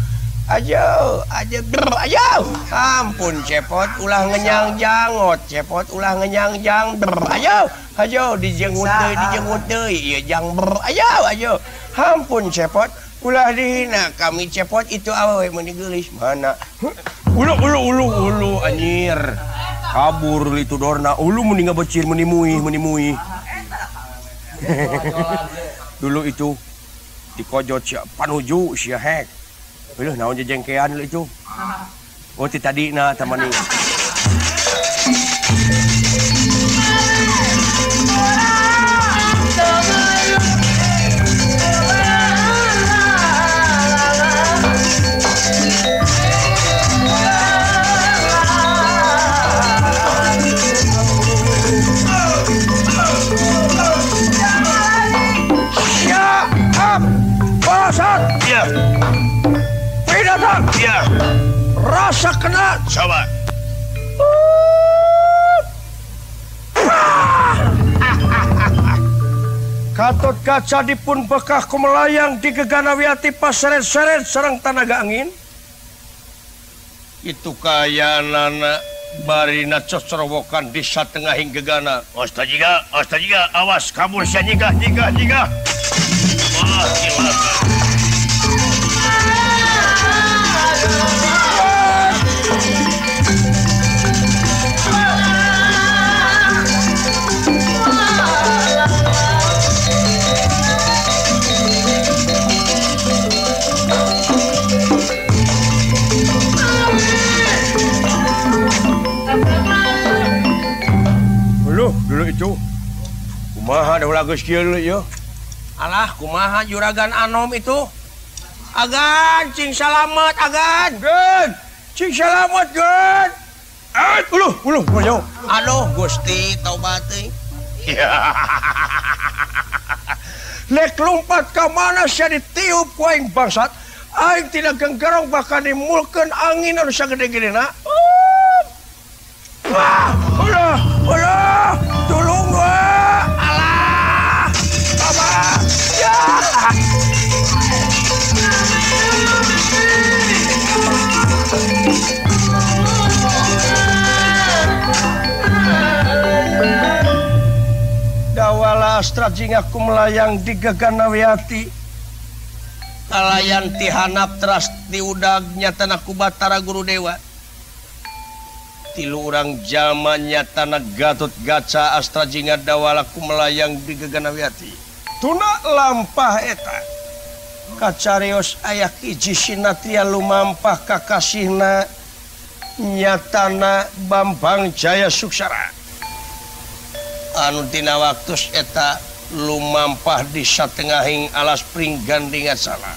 Ampun cepot, ulah ngenyang jangot, cepot ulah ngenyang jang. Ajo dijengut deui, ieu jang ajo. Ampun cepot, ulah dihina kami cepot itu awewe mun digeulis mana. Ulu anjir. kabur itu dorna ulu mending becir menimui dulu itu dikojot si panuju si hek naon jengkean itu oh ti tadi na tamani rasa kena coba Katut kaca dipun bekah ku melayang di geganawiati paseret-seret sareng tanaga angin itu kaya nana barina cocorowokan di satengahing gegana ostajiga awas kabur sia nyigah wah cilaka dulu itu kumaha dah lagu skill yo alah kumaha juragan anom itu agan cing salamet agan gen cing salamet gen uluh boyo aduh Gusti tobat teh lek lompat ka mana sia ditiup ku aing bangsat aing tidak genggerong bakal nimulkeun angin anu sagede-gedena ulah tolong gua alah apa ya dawala astra jing aku melayang di geganawiati kalayan tihanap teras diudag nyatana ku Batara Guru Dewa tilu urang jamannya tanah Gatot Kaca astra jinga dawalaku melayang di geganawiati tuna lampah eta kacarios aya hiji sinatria lumampah kakasihna nyatana Bambang Jaya Suksara anu tina waktus eta lumampah di satengahing alas pringgandingan sana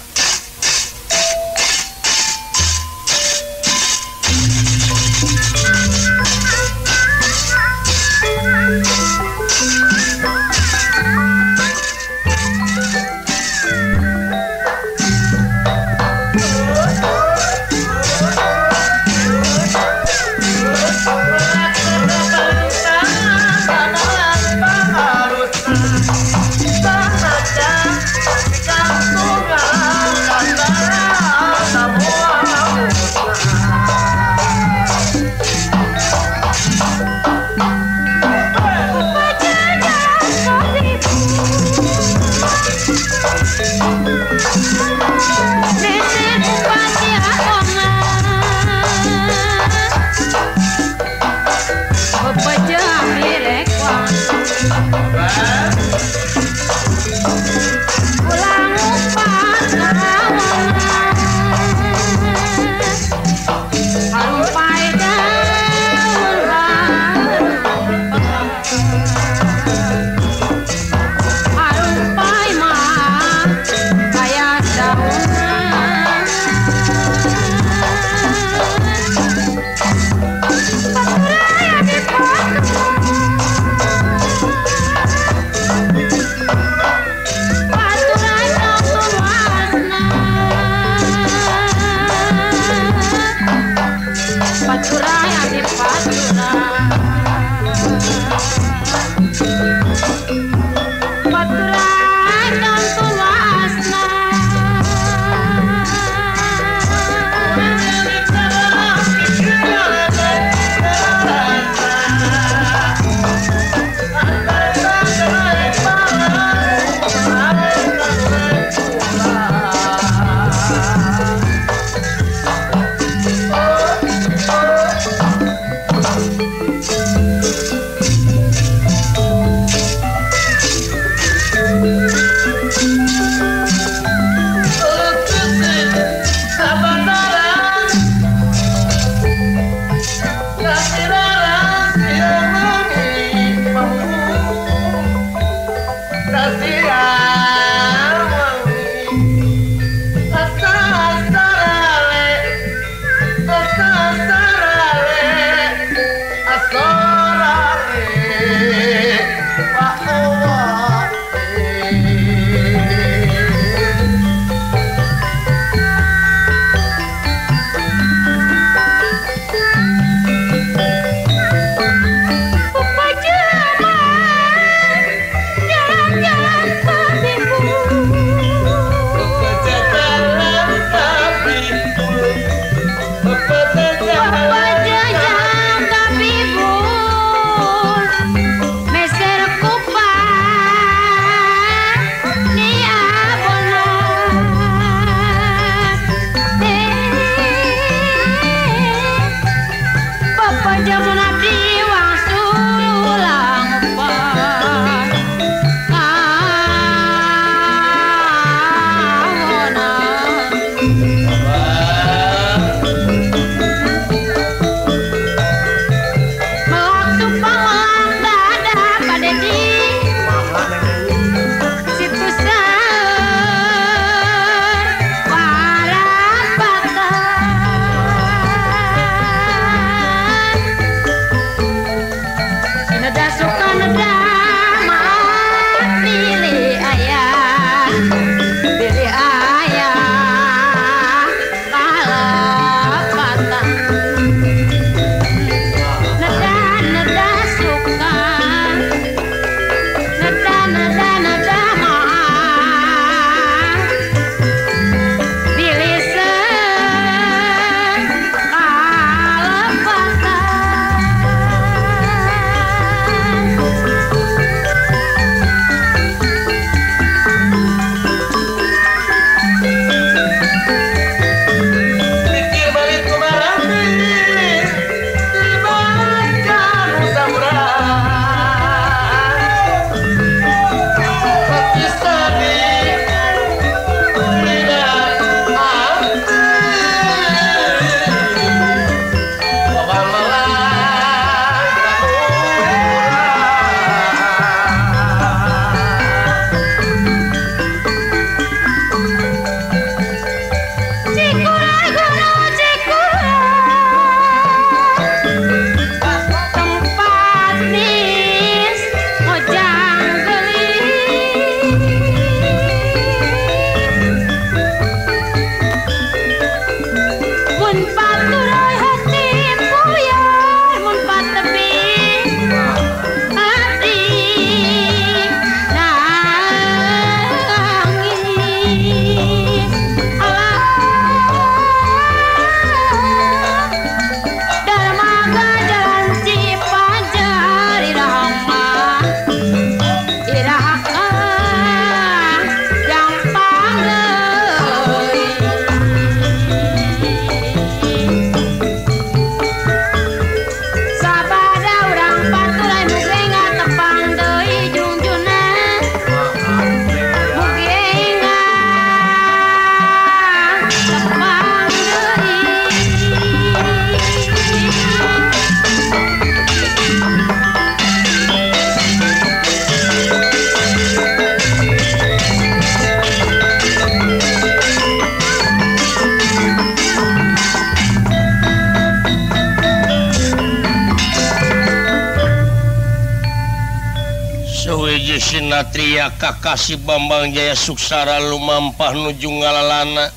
Sinatria Kakasi Bambang Jaya Suksara lumampah nuju ngalalana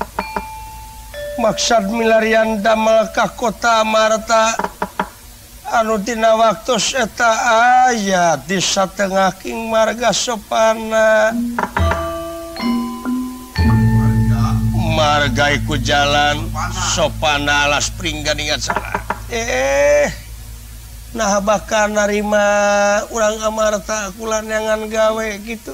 maksud milarian damel ka kota Amarta anu dina waktos eta aya di satengah king marga sopana marga iku jalan sopana alas pringgan ingat salah nah bakal narima urang Amarta kulanangan gawe gitu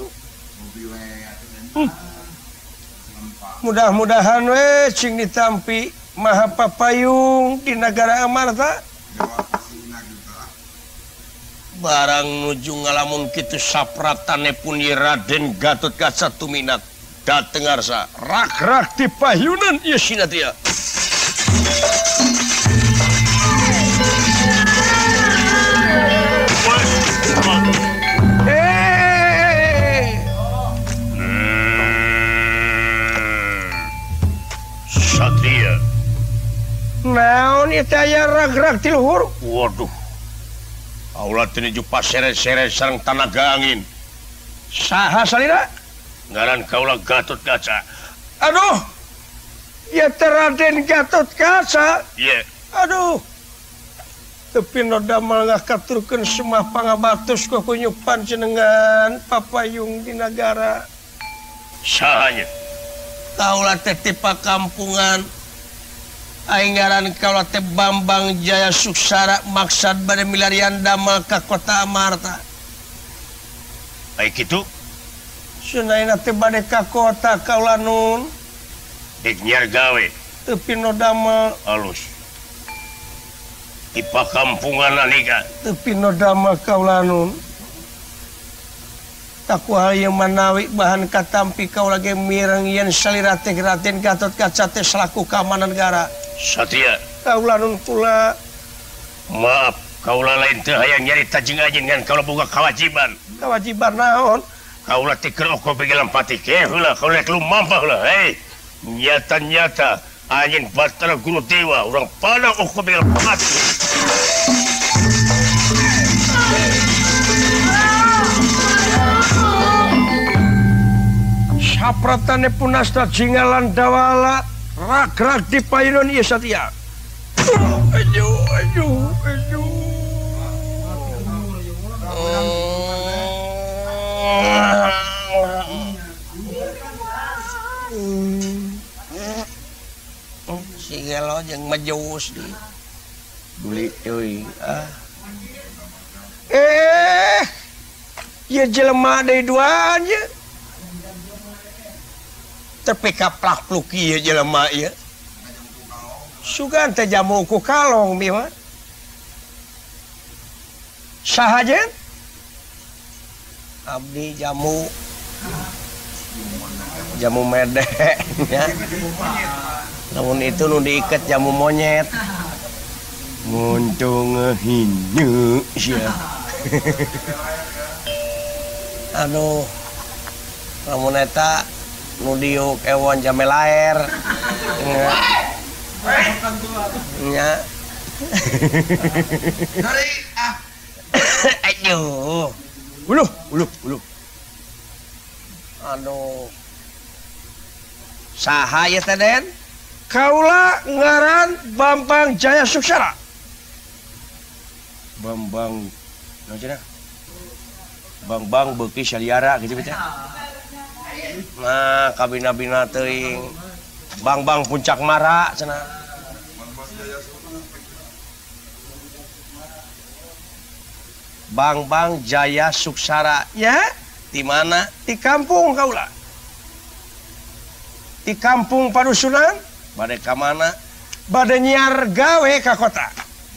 mudah-mudahan we cing ditampi maha papayung di negara Amarta barang nuju ngalamun kitu sapratane puni Raden Gatotkaca tuminat dateng arsa rak-rak di payunan ieu Sinatria Satria naon ieu aya rak-rak ti luhur waduh aula tinuju pasere-sere sareng tanaga angin saha salira ngaran kaula Gatotkaca aduh ya Raden Gatotkaca iya aduh tapi damel ngakaturkeun semua pangabatos kukunyupan jenengan papayung di negara sahanya kaula teh ti pakampungan aing ngaran kaula teh Bambang Jaya Suksara maksud bade milarian damel ka kota Amarta ai kitu sunaina teh bade ka kota kaula nun dik nyiar gawe tapi damel alus di pakampungan alika tapi damel kaula nun takuhal yang manawi bahan katampi kaula ge mireng yen salira teh Raden Gatotkaca teh selaku keamanan negara Satria kaula nun pula maaf kaula lain teh hayang nyarita jeung ajeun ngan kaula boga kewajiban naon kaula teh keur oko begelan pati ke heula kaula rek lumampah heula hei nyata-nyata anjeun Batara Guru Dewa urang pada oko begelan pati sapratane punasta jingalan dawala rak-rak di payunan ieu Satria aduh si gelo jeung majus di beli euy ieu jelema deui duanya tapi kaplak pluki ieu jelema ieu sugan teh jamu ku kalong bieu saha jen abdi jamu medek ya namun itu nu diiket jamu monyet muntung ngehinyu sia aduh namun eta nu diuk ewon jame laer nya aduh uluh aduh saha ya teh Den kaula ngaran Bambang Jaya Suksara Bambang naon cenah Bambang beuki saliara gitu teh nah kabina-bina teuing Bambang Puncak Mara cenah Bambang Jaya Suksara ya di mana di kampung kaula di kampung padusunan bade ka mana bade nyiar gawe ka kota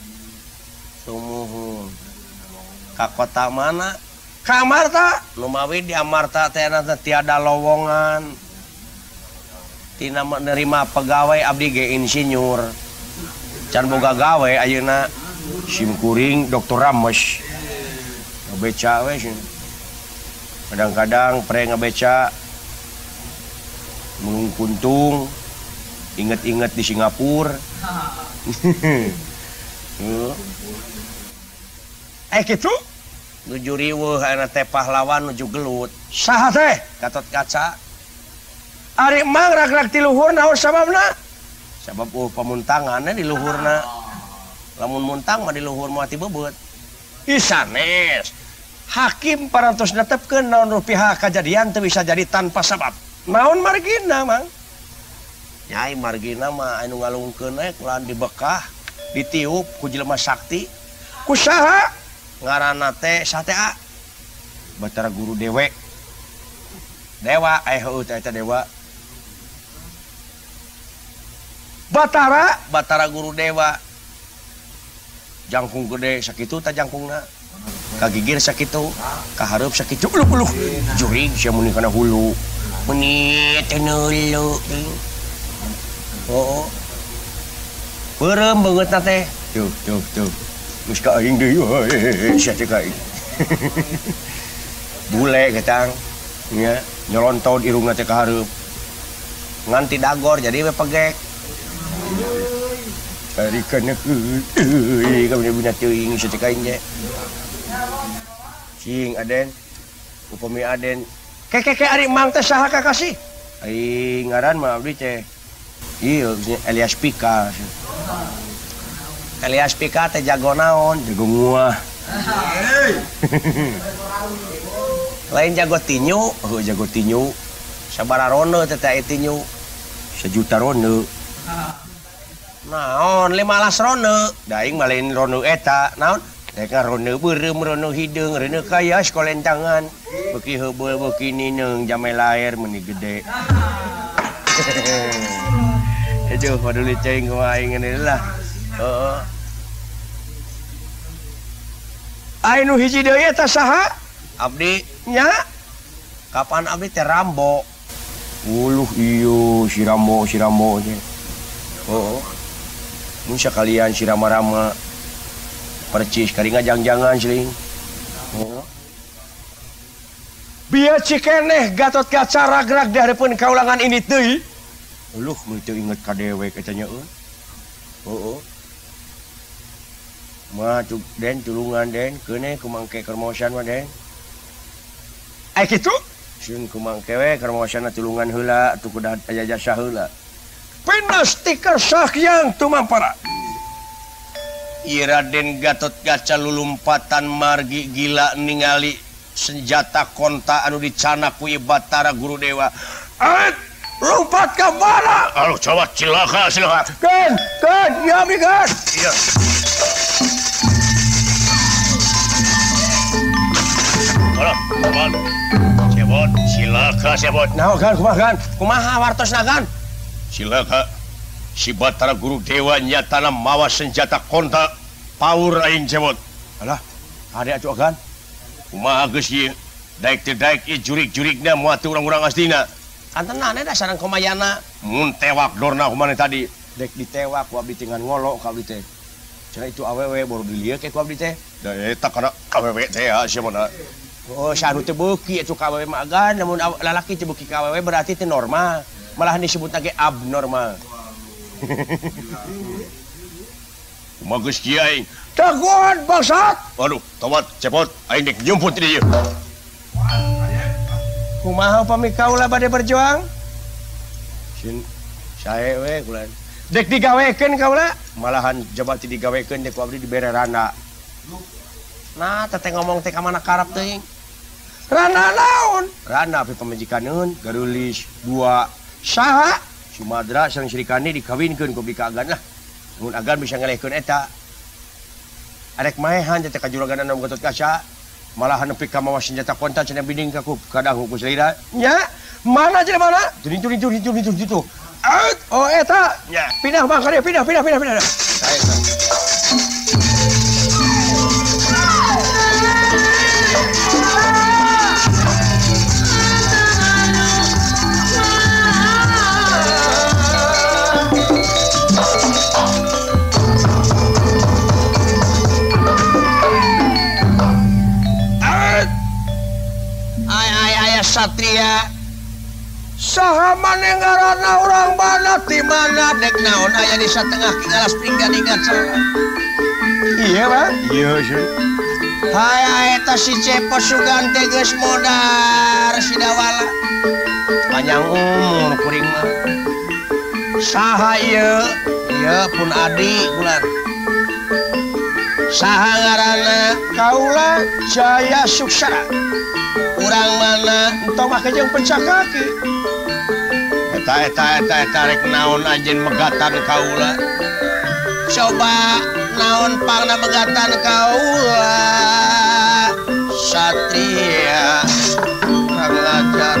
tumuhun ka kota mana ka Amarta lumawi di Amarta teh tiada lowongan tina menerima pegawai abdi ge insinyur can boga gawe ayeuna simkuring Dr. Rames ngabeca we kadang-kadang pre ngabeca mulung kuntung inget-inget di Singapura gitu nuju riweuh ana teh pahlawan nuju gelut saha teh Gatot Kaca ari mang rag-rag ti luhur naon sababna sabab pamuntanganna di luhurna lamun muntang mah di luhur mah ti bebeut isanes hakim parantos netepkeun naon rupiah kajadian teu bisa jadi tanpa sabab naon margina mang nyai margina mah anu ngalungkeun kulaan dibekah ditiup ku jelema sakti kusaha ngaranna teh satea Batara Guru Dewa heuh eta dewa Batara Guru Dewa jangkung gede sakitu ta jangkungna kagigir sakitu kahareup sakitu uluh jurig sia muni kana hulu meni teh neuleuh oh beureum beungeutna teh tuh geus ka aing deui sia cek aing bule getang nya nyolontol irungna teh ka hareup ngan ti dagor jadi we pegek ari kana euy ka bener-bener teuing sia cek aing ge cing Aden upami Aden keke ari mang teh saha kakasih aing ngaran mah abdi teh ieu Elias Pika teh jago naon jago nguah lain jago tinyu jago tinyu sabaraha ronde teh teh tinyu 1 juta ronde naon 15 ronde da aing mah lain ronde eta naon rek ronde beureum ronde hideung ronde kaya sekolentangan beuki heubeul beuki nineung jamai lair meuni gede aduh paduli ceuing kumaha aing lah heeh anu hiji deui eta saha abdi nya kapan abdi teh Rambo uluh ieu si Rambo teh heeh mun sakalian si Rama-Rama percis kari ngajang-jangan siling heeh bieu cikeneh Gatot Kaca rag-rag di hareupeun kaulangan ini teuy uluh mun teu inget ka dewek eta nya heeh mah Den tulungan Den keuneh kumangke kermosan mah Den ai kitu sieun kumangke we kermosanna tulungan heula atuh kudu aya jasa heula pindah stiker sakyang tumampara ieu Raden Gatot Kaca lulumpatan margi gila ningali senjata konta anu dicanak ku Batara Guru Dewa lompat ke mana? Aduh, coba silakan. Kan, ya abdi kan. Iya. Halo, Sebot, silakan Sebot. Nah, kumaha wartosna kan? Silakan. Si Batara Guru Dewa nyatana mawa senjata konta paur aing Sebot. Alah, ada atuh kan? Kumaha geus ieu? Daek teh daek ieu jurig-jurigna moal teu urang-urang astina. Kantenana da sareng komayana mun tewak dorna kumana tadi dek ditewak ku abdi teh ngan ngolo ka abdi teh cenah itu awewe baru dilieu ke ku abdi teh da eta kana awewe teh sia mana oh sanu teh beuki atuh ka awewe mah agan namun lalaki teh beuki ka awewe berarti teh normal malahan disebutna ge abnormal kumaha geus kieu aing daguan bangsat aduh tawat cepot aing dek nyumput di dieu kumaha upami kaula bade berjuang? Sin sae we kulan. Dek digawekeun kaula, malahan jabat digawekeun dek ku abdi dibere rana. Nah, teteh ngomong teh ka mana karap teuing. Rana naon? Rana api pamajikaneun garulis 2 saha? Sumadra sareng Srikandi dikawinkeun ku abdi ka agan lah. Mun agan bisa ngalehkeun eta. Arek maehan teh ka juragan anu Gatot Kaca. Malahan nepi ka mawa senjata konta cenah binding ka ku kadang ku Selira nya mana jadi mana turing gitu oh eta nya pindah bang ka dieu pindah saya Satria saha maneh ngaranna urang bana ti mana dek naon aya di satengah alas pinggan ingat iya Bang iya sih Hai eta si Cepos Sugante geus modar sidawala. Panjang umur kuring mah. Saha ieu? Ieu pun adi ulah. Saha ngaranna? Kaula Jaya Suksara. Urang mana entong make jeung pencakaki. Eta rek naon anjeun megatan kaula. Coba naon pangna megatan kaula. Satria ngajar.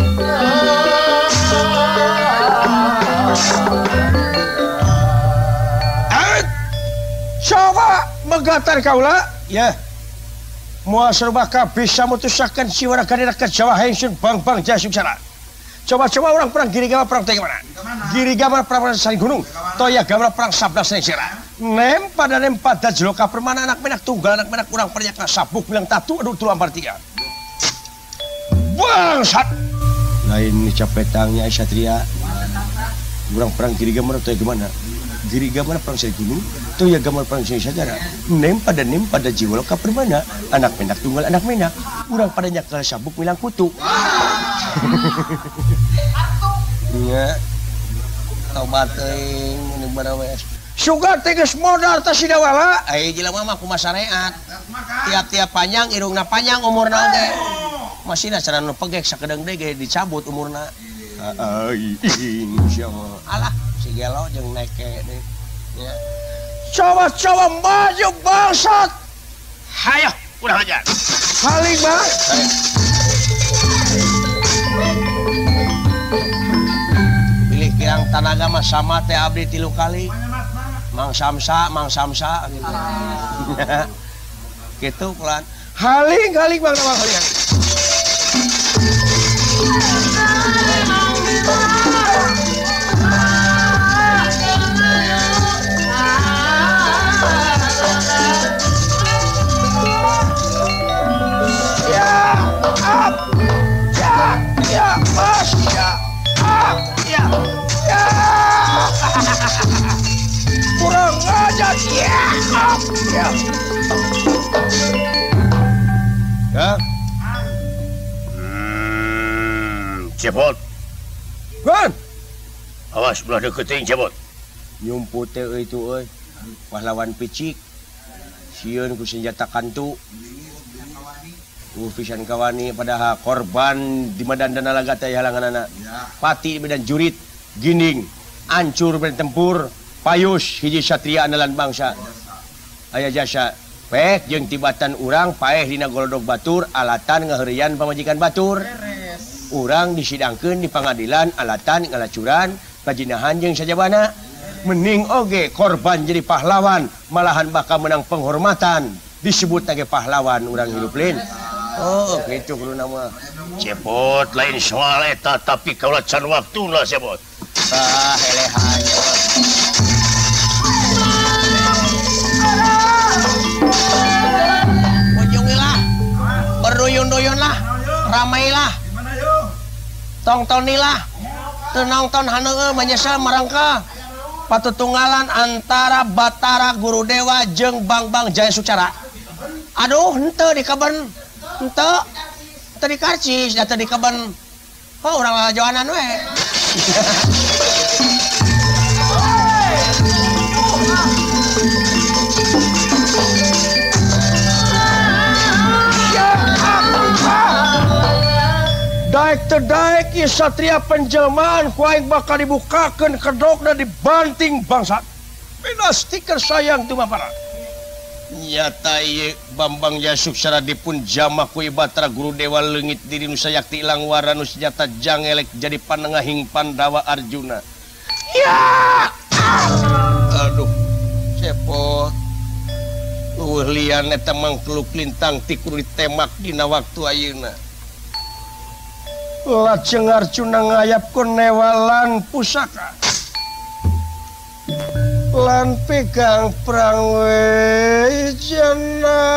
Coba megatan kaula ya. Moal serba bisa mutusakan siwara kadira ka Jawa hengsun bang Jaya Suksara. Coba-coba orang perang Girigama perang teh mana? Girigama perang saling gunung. Toya gambar perang sabda sengkira. Nem pada jeloka permana anak menak tunggal anak menak kurang pernyakna sabuk bilang tatu aduh tulu ampar tiga. Bangsat. Lain capetangnya Satria. Orang perang Girigama toya gimana? Girigama perang saling gunung. Toya gambar perang sengkira. Nem pada jeloka permana anak menak tunggal anak menak kurang pada nyakna sabuk bilang kutu. Iya. Tobat teuing ini barawas. Sugante geus modal teh sidawala. Ai jelema mah kumaha sareat. Tiap-tiap panjang irungna panjang umurna oge. Masina cara nu pegek sakedeung deui ge dicabut umurna. Ai insyaallah. Alah si gelo jeung neke deui. Ya. Coba maju bangsat. Hayo urang aja. Haling bang. Pilih kirang tanaga mah sama teh abdi 3 kali. Mang Samsa gitu. Gitu pelan. Haling bang nama kalian. Kurang ajar ya. Cepot. Kan? Awas belah deketing cepot. Nyumput teh itu euy. Pahlawan picik. Sieun ku senjata kantu. Pisan kawani padahal korban di medan dana laga teh halanganana. Pati di medan jurit, ginding, ancur medan tempur, payus hiji satria andalan bangsa. Aya jasa pek jeung tibatan urang paeh dina golodog batur alatan ngaheurian pamajikan batur. Urang disidangkeun di pangadilan alatan ngalacuran kajinahan jeung sajabana. Mending oge korban jadi pahlawan malahan bakal menang penghormatan disebut lagi pahlawan urang hidup lain. Oh, gitu kudu nama. Cepot lain soal eta tapi kaula can waktuna cepot. Ah, elehan. Ujungilah. Berduyun-duyunlah. Ramailah. Tongtonilah. Teu nongton haneueuh menyesal merangka. Patutunggalan antara Batara Guru Dewa jeung Bang Jaya Suksara. Aduh, henteu dikaben. Ente tadi karcis data di kebun. Oh orang lajoanan we. Daek terdaek ieu satria penjelmaan ku aing bakal dibukakeun kedokna dibanting bangsat. Pinastikeun sayang teu mapara. Nyata ieu Bambang Jaya Suksara dipun jamah ku Batara Guru Dewa leungit diri nu sayakti ilang wara nu senjata jangelek jadi panengahing Pandawa Arjuna. Ya! Aduh, cepot. Luwih lian eta mangkluk lintang ti kudu ditemak dina waktu ayeuna. Lajeng Arjuna ngayapkeun newalan pusaka. Lan pegang perang wejana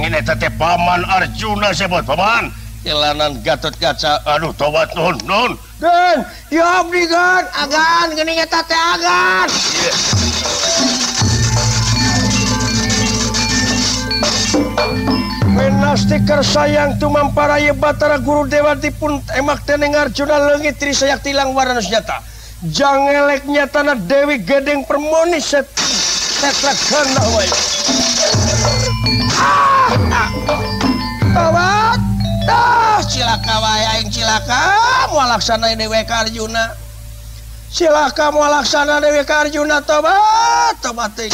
angin eta teh Paman Arjuna sebut Paman. Ilanan Gatot Kaca. Aduh tobat nun. Dan ya abdi gan agan geuning eta teh agan. Menastiker sayang tumamparaya Batara Guru Dewa dipun emak teneng Arjuna leungit tri sayak tilang warana nyata. Jangelek nyatana Dewi Gedeng Permoni setlagana wae. Tawat. Cilaka wae aing cilaka moal laksana Dewi Arjuna. Cilaka moal laksana Dewi Arjuna tobat teh.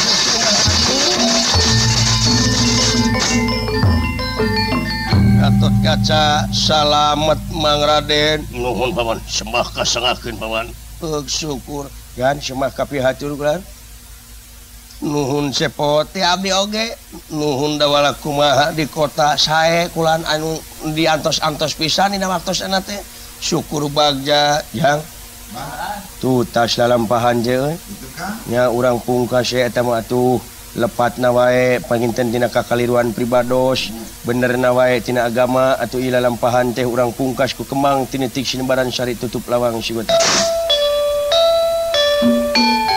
Gatot Kaca salamet Mang Raden. Nuhun Paman, sembah kasangakeun Paman. Syukur kan sembah kapihatur kan. Nuhun sepote abdi oge. Nuhun dawala kumaha di kota sae kulan anu diantos-antos pisan dina waktosna teh. Syukur bagja yang tuh tas lalampahan je euy. Nya urang pungkas eta mah atuh lepatna wae panginten tina kakaliruan pribados benerna wae tina agama atuh ila lampahan teh urang pungkas ku kemang tinetik sinebaran sari tutup lawang sigot.